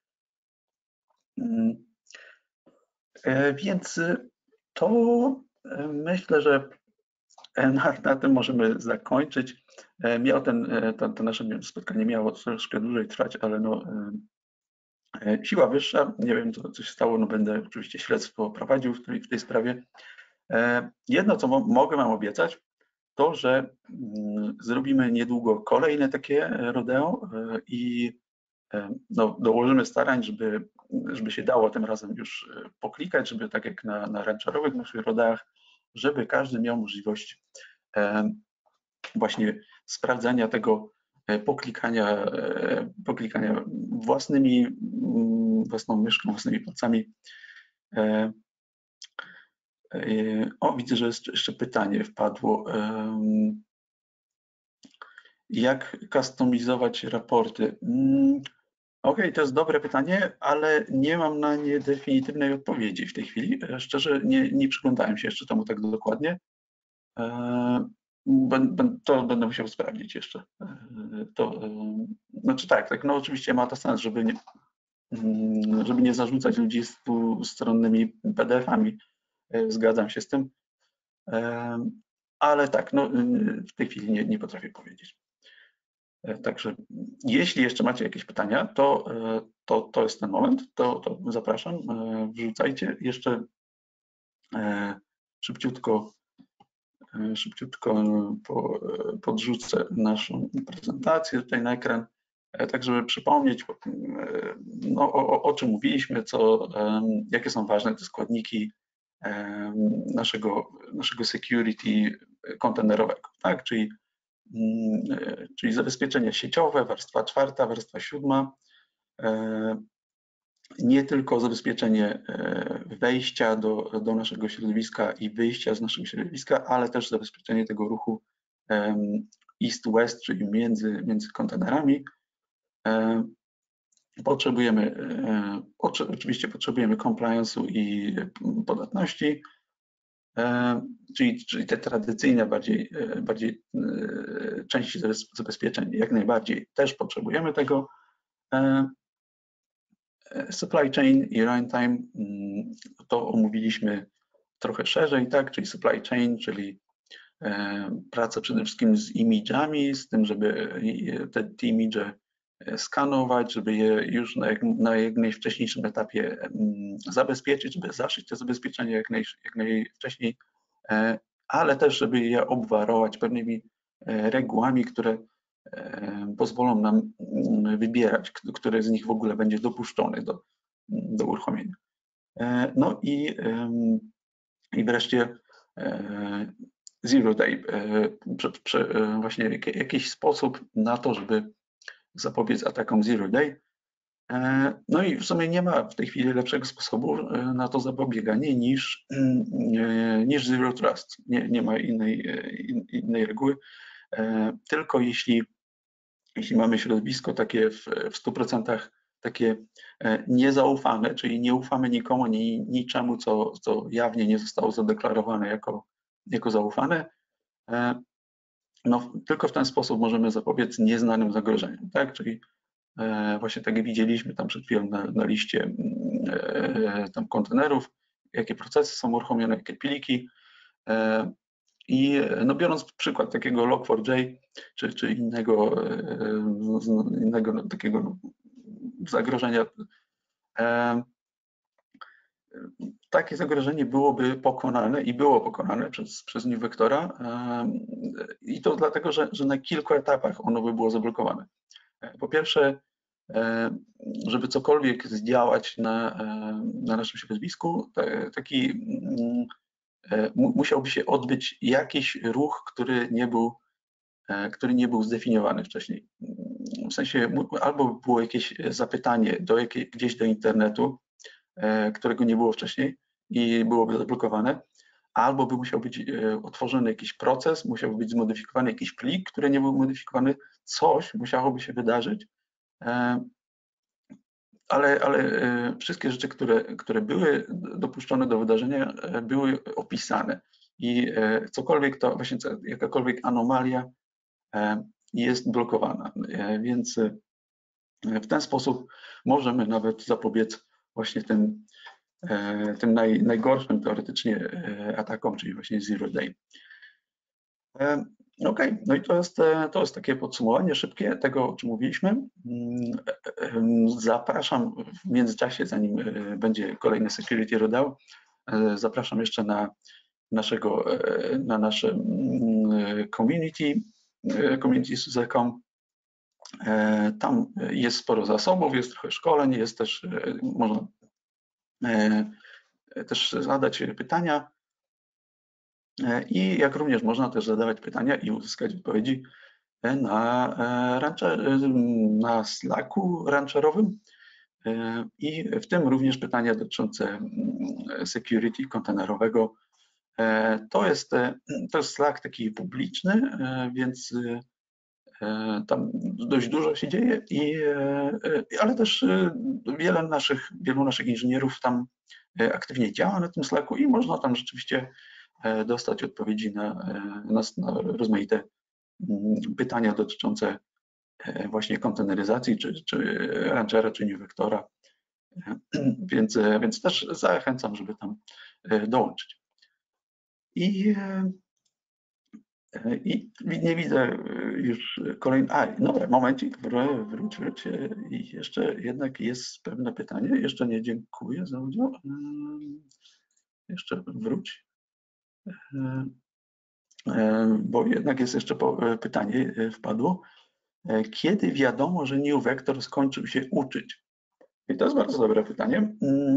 Więc to myślę, że na, na tym możemy zakończyć. Miał ten, to, to nasze spotkanie miało troszkę dłużej trwać, ale no, siła wyższa, nie wiem co, co się stało, no będę oczywiście śledztwo prowadził w tej, w tej sprawie. Jedno, co mo mogę Wam obiecać, to, że zrobimy niedługo kolejne takie rodeo i no, dołożymy starań, żeby, żeby się dało tym razem już poklikać, żeby tak jak na, na rancherowych naszych rodeach, żeby każdy miał możliwość właśnie sprawdzania tego poklikania, poklikania własnymi, własną myszką, własnymi palcami. O, widzę, że jeszcze pytanie wpadło. Jak kustomizować raporty? OK, to jest dobre pytanie, ale nie mam na nie definitywnej odpowiedzi w tej chwili. Szczerze nie, nie przyglądałem się jeszcze temu tak dokładnie. To będę musiał sprawdzić jeszcze. To, znaczy tak, tak, no oczywiście ma to sens, żeby nie, żeby nie zarzucać ludzi stronnymi P D F-ami. Zgadzam się z tym. Ale tak, no w tej chwili nie, nie potrafię powiedzieć. Także jeśli jeszcze macie jakieś pytania, to, to, to jest ten moment, to, to zapraszam, wrzucajcie. Jeszcze szybciutko, szybciutko podrzucę naszą prezentację tutaj na ekran, tak żeby przypomnieć no, o, o czym mówiliśmy, co, jakie są ważne te składniki naszego, naszego security kontenerowego, tak? Czyli czyli zabezpieczenia sieciowe, warstwa czwarta, warstwa siódma, nie tylko zabezpieczenie wejścia do, do naszego środowiska i wyjścia z naszego środowiska, ale też zabezpieczenie tego ruchu east-west, czyli między, między kontenerami. Potrzebujemy, oczywiście potrzebujemy compliance'u i podatności, Czyli, czyli te tradycyjne bardziej, bardziej części zabezpieczeń jak najbardziej też potrzebujemy tego. Supply chain i runtime to omówiliśmy trochę szerzej, tak? Czyli supply chain, czyli praca przede wszystkim z imidżami, z tym, żeby te, te imidże skanować, żeby je już na jak, na jak najwcześniejszym etapie zabezpieczyć, żeby zaszyć te zabezpieczenia jak, naj, jak najwcześniej, ale też, żeby je obwarować pewnymi regułami, które pozwolą nam wybierać, który z nich w ogóle będzie dopuszczony do, do uruchomienia. No i, i wreszcie Zero Day, właśnie jakiś sposób na to, żeby zapobiec atakom Zero Day. No i w sumie nie ma w tej chwili lepszego sposobu na to zapobieganie niż, niż Zero Trust. Nie, nie ma innej, innej reguły, tylko jeśli, jeśli mamy środowisko takie w, w stu procentach takie niezaufane, czyli nie ufamy nikomu, ni, niczemu, co, co jawnie nie zostało zadeklarowane jako, jako zaufane, no, tylko w ten sposób możemy zapobiec nieznanym zagrożeniom, tak? Czyli właśnie tak jak widzieliśmy tam przed chwilą na, na liście tam kontenerów, jakie procesy są uruchomione, jakie pliki. I no biorąc przykład takiego log four j czy, czy innego, innego takiego zagrożenia, takie zagrożenie byłoby pokonane i było pokonane przez, przez New Vectora i to dlatego, że, że na kilku etapach ono by było zablokowane. Po pierwsze, żeby cokolwiek zdziałać na, na naszym środowisku, taki musiałby się odbyć jakiś ruch, który nie był który nie był zdefiniowany wcześniej. W sensie albo było jakieś zapytanie do jakiej, gdzieś do internetu, którego nie było wcześniej i byłoby zablokowane, albo by musiał być otworzony jakiś proces, musiał być zmodyfikowany jakiś plik, który nie był modyfikowany, coś musiałoby się wydarzyć, ale, ale wszystkie rzeczy, które, które były dopuszczone do wydarzenia, były opisane i cokolwiek to, właśnie jakakolwiek anomalia jest blokowana, więc w ten sposób możemy nawet zapobiec właśnie tym, tym naj, najgorszym teoretycznie atakom, czyli właśnie zero day. OK, no i to jest, to jest takie podsumowanie szybkie tego, o czym mówiliśmy. Zapraszam w międzyczasie, zanim będzie kolejny Security Rodeo, zapraszam jeszcze na naszego, na nasze community, community SUSE kropka com. Tam jest sporo zasobów, jest trochę szkoleń, jest też, można też zadać pytania i jak również można też zadawać pytania i uzyskać odpowiedzi na, rancher, na Slacku rancherowym i w tym również pytania dotyczące security kontenerowego. To jest, to jest Slack taki publiczny, więc tam dość dużo się dzieje, i, ale też wiele naszych, wielu naszych inżynierów tam aktywnie działa na tym Slacku i można tam rzeczywiście dostać odpowiedzi na, na, na rozmaite pytania dotyczące właśnie konteneryzacji, czy, czy ranchera, czy NewVectora, więc, więc też zachęcam, żeby tam dołączyć. I, i nie widzę już kolejny. A, dobra, momencik, wróć, wróć. I jeszcze jednak jest pewne pytanie. Jeszcze nie dziękuję za udział. Jeszcze wróć. Bo jednak jest jeszcze pytanie, wpadło. Kiedy wiadomo, że NewVector skończył się uczyć? I to jest bardzo dobre pytanie.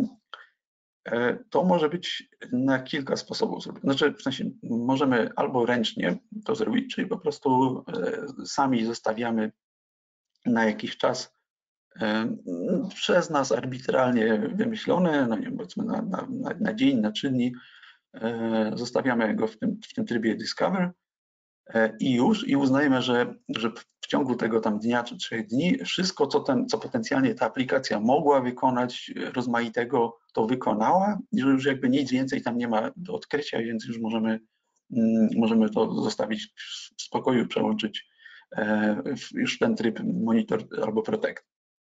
To może być na kilka sposobów. Znaczy, w sensie możemy albo ręcznie to zrobić, czyli po prostu sami zostawiamy na jakiś czas przez nas arbitralnie wymyślony, no nie wiem, powiedzmy na, na, na dzień, na trzy dni, zostawiamy go w tym, w tym trybie Discover i już, i uznajemy, że, że w ciągu tego tam dnia czy trzech dni wszystko, co, ten, co potencjalnie ta aplikacja mogła wykonać rozmaitego, to wykonała, i że już jakby nic więcej tam nie ma do odkrycia, więc już możemy, możemy to zostawić w spokoju, przełączyć już w ten tryb Monitor albo Protect.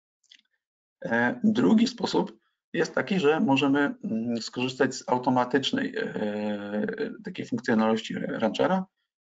Drugi sposób jest taki, że możemy skorzystać z automatycznej takiej funkcjonalności ranchera,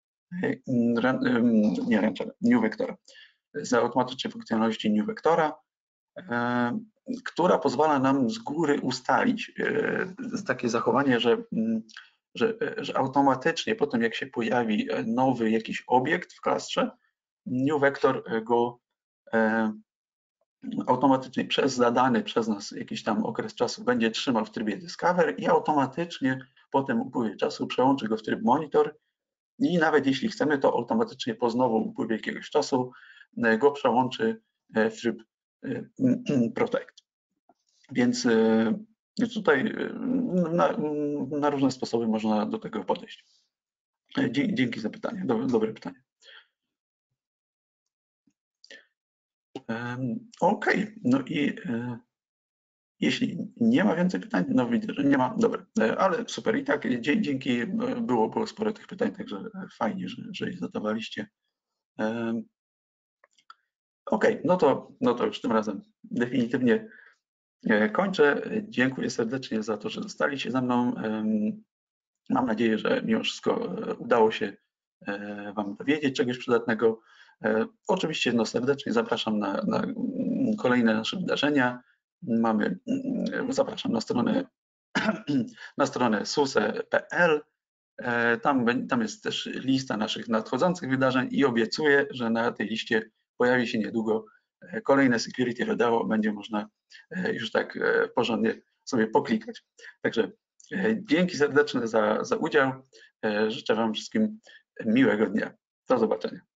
nie ranchera, NewVectora, z automatycznej funkcjonalności NewVectora, która pozwala nam z góry ustalić takie zachowanie, że, że, że automatycznie po tym, jak się pojawi nowy jakiś obiekt w klastrze, NewVector go automatycznie przez zadany przez nas jakiś tam okres czasu będzie trzymał w trybie Discover i automatycznie po tym upływie czasu przełączy go w tryb Monitor i nawet jeśli chcemy, to automatycznie po znowu upływie jakiegoś czasu go przełączy w tryb Protect. Więc tutaj na, na różne sposoby można do tego podejść. Dzięki za pytanie, dobre, dobre pytanie. OK, no i jeśli nie ma więcej pytań, no widzę, że nie ma, dobra, ale super. I tak dzięki, było, było sporo tych pytań, także fajnie, że, że je zadawaliście. OK, no to, no to już tym razem definitywnie kończę. Dziękuję serdecznie za to, że zostaliście ze mną. Mam nadzieję, że mimo wszystko udało się Wam dowiedzieć czegoś przydatnego. Oczywiście no, serdecznie zapraszam na, na kolejne nasze wydarzenia. Mamy, zapraszam na stronę, na stronę suse kropka p l. Tam, tam jest też lista naszych nadchodzących wydarzeń i obiecuję, że na tej liście pojawi się niedługo kolejne Security Rodeo. Będzie można już tak porządnie sobie poklikać. Także dzięki serdeczne za, za udział. Życzę Wam wszystkim miłego dnia. Do zobaczenia.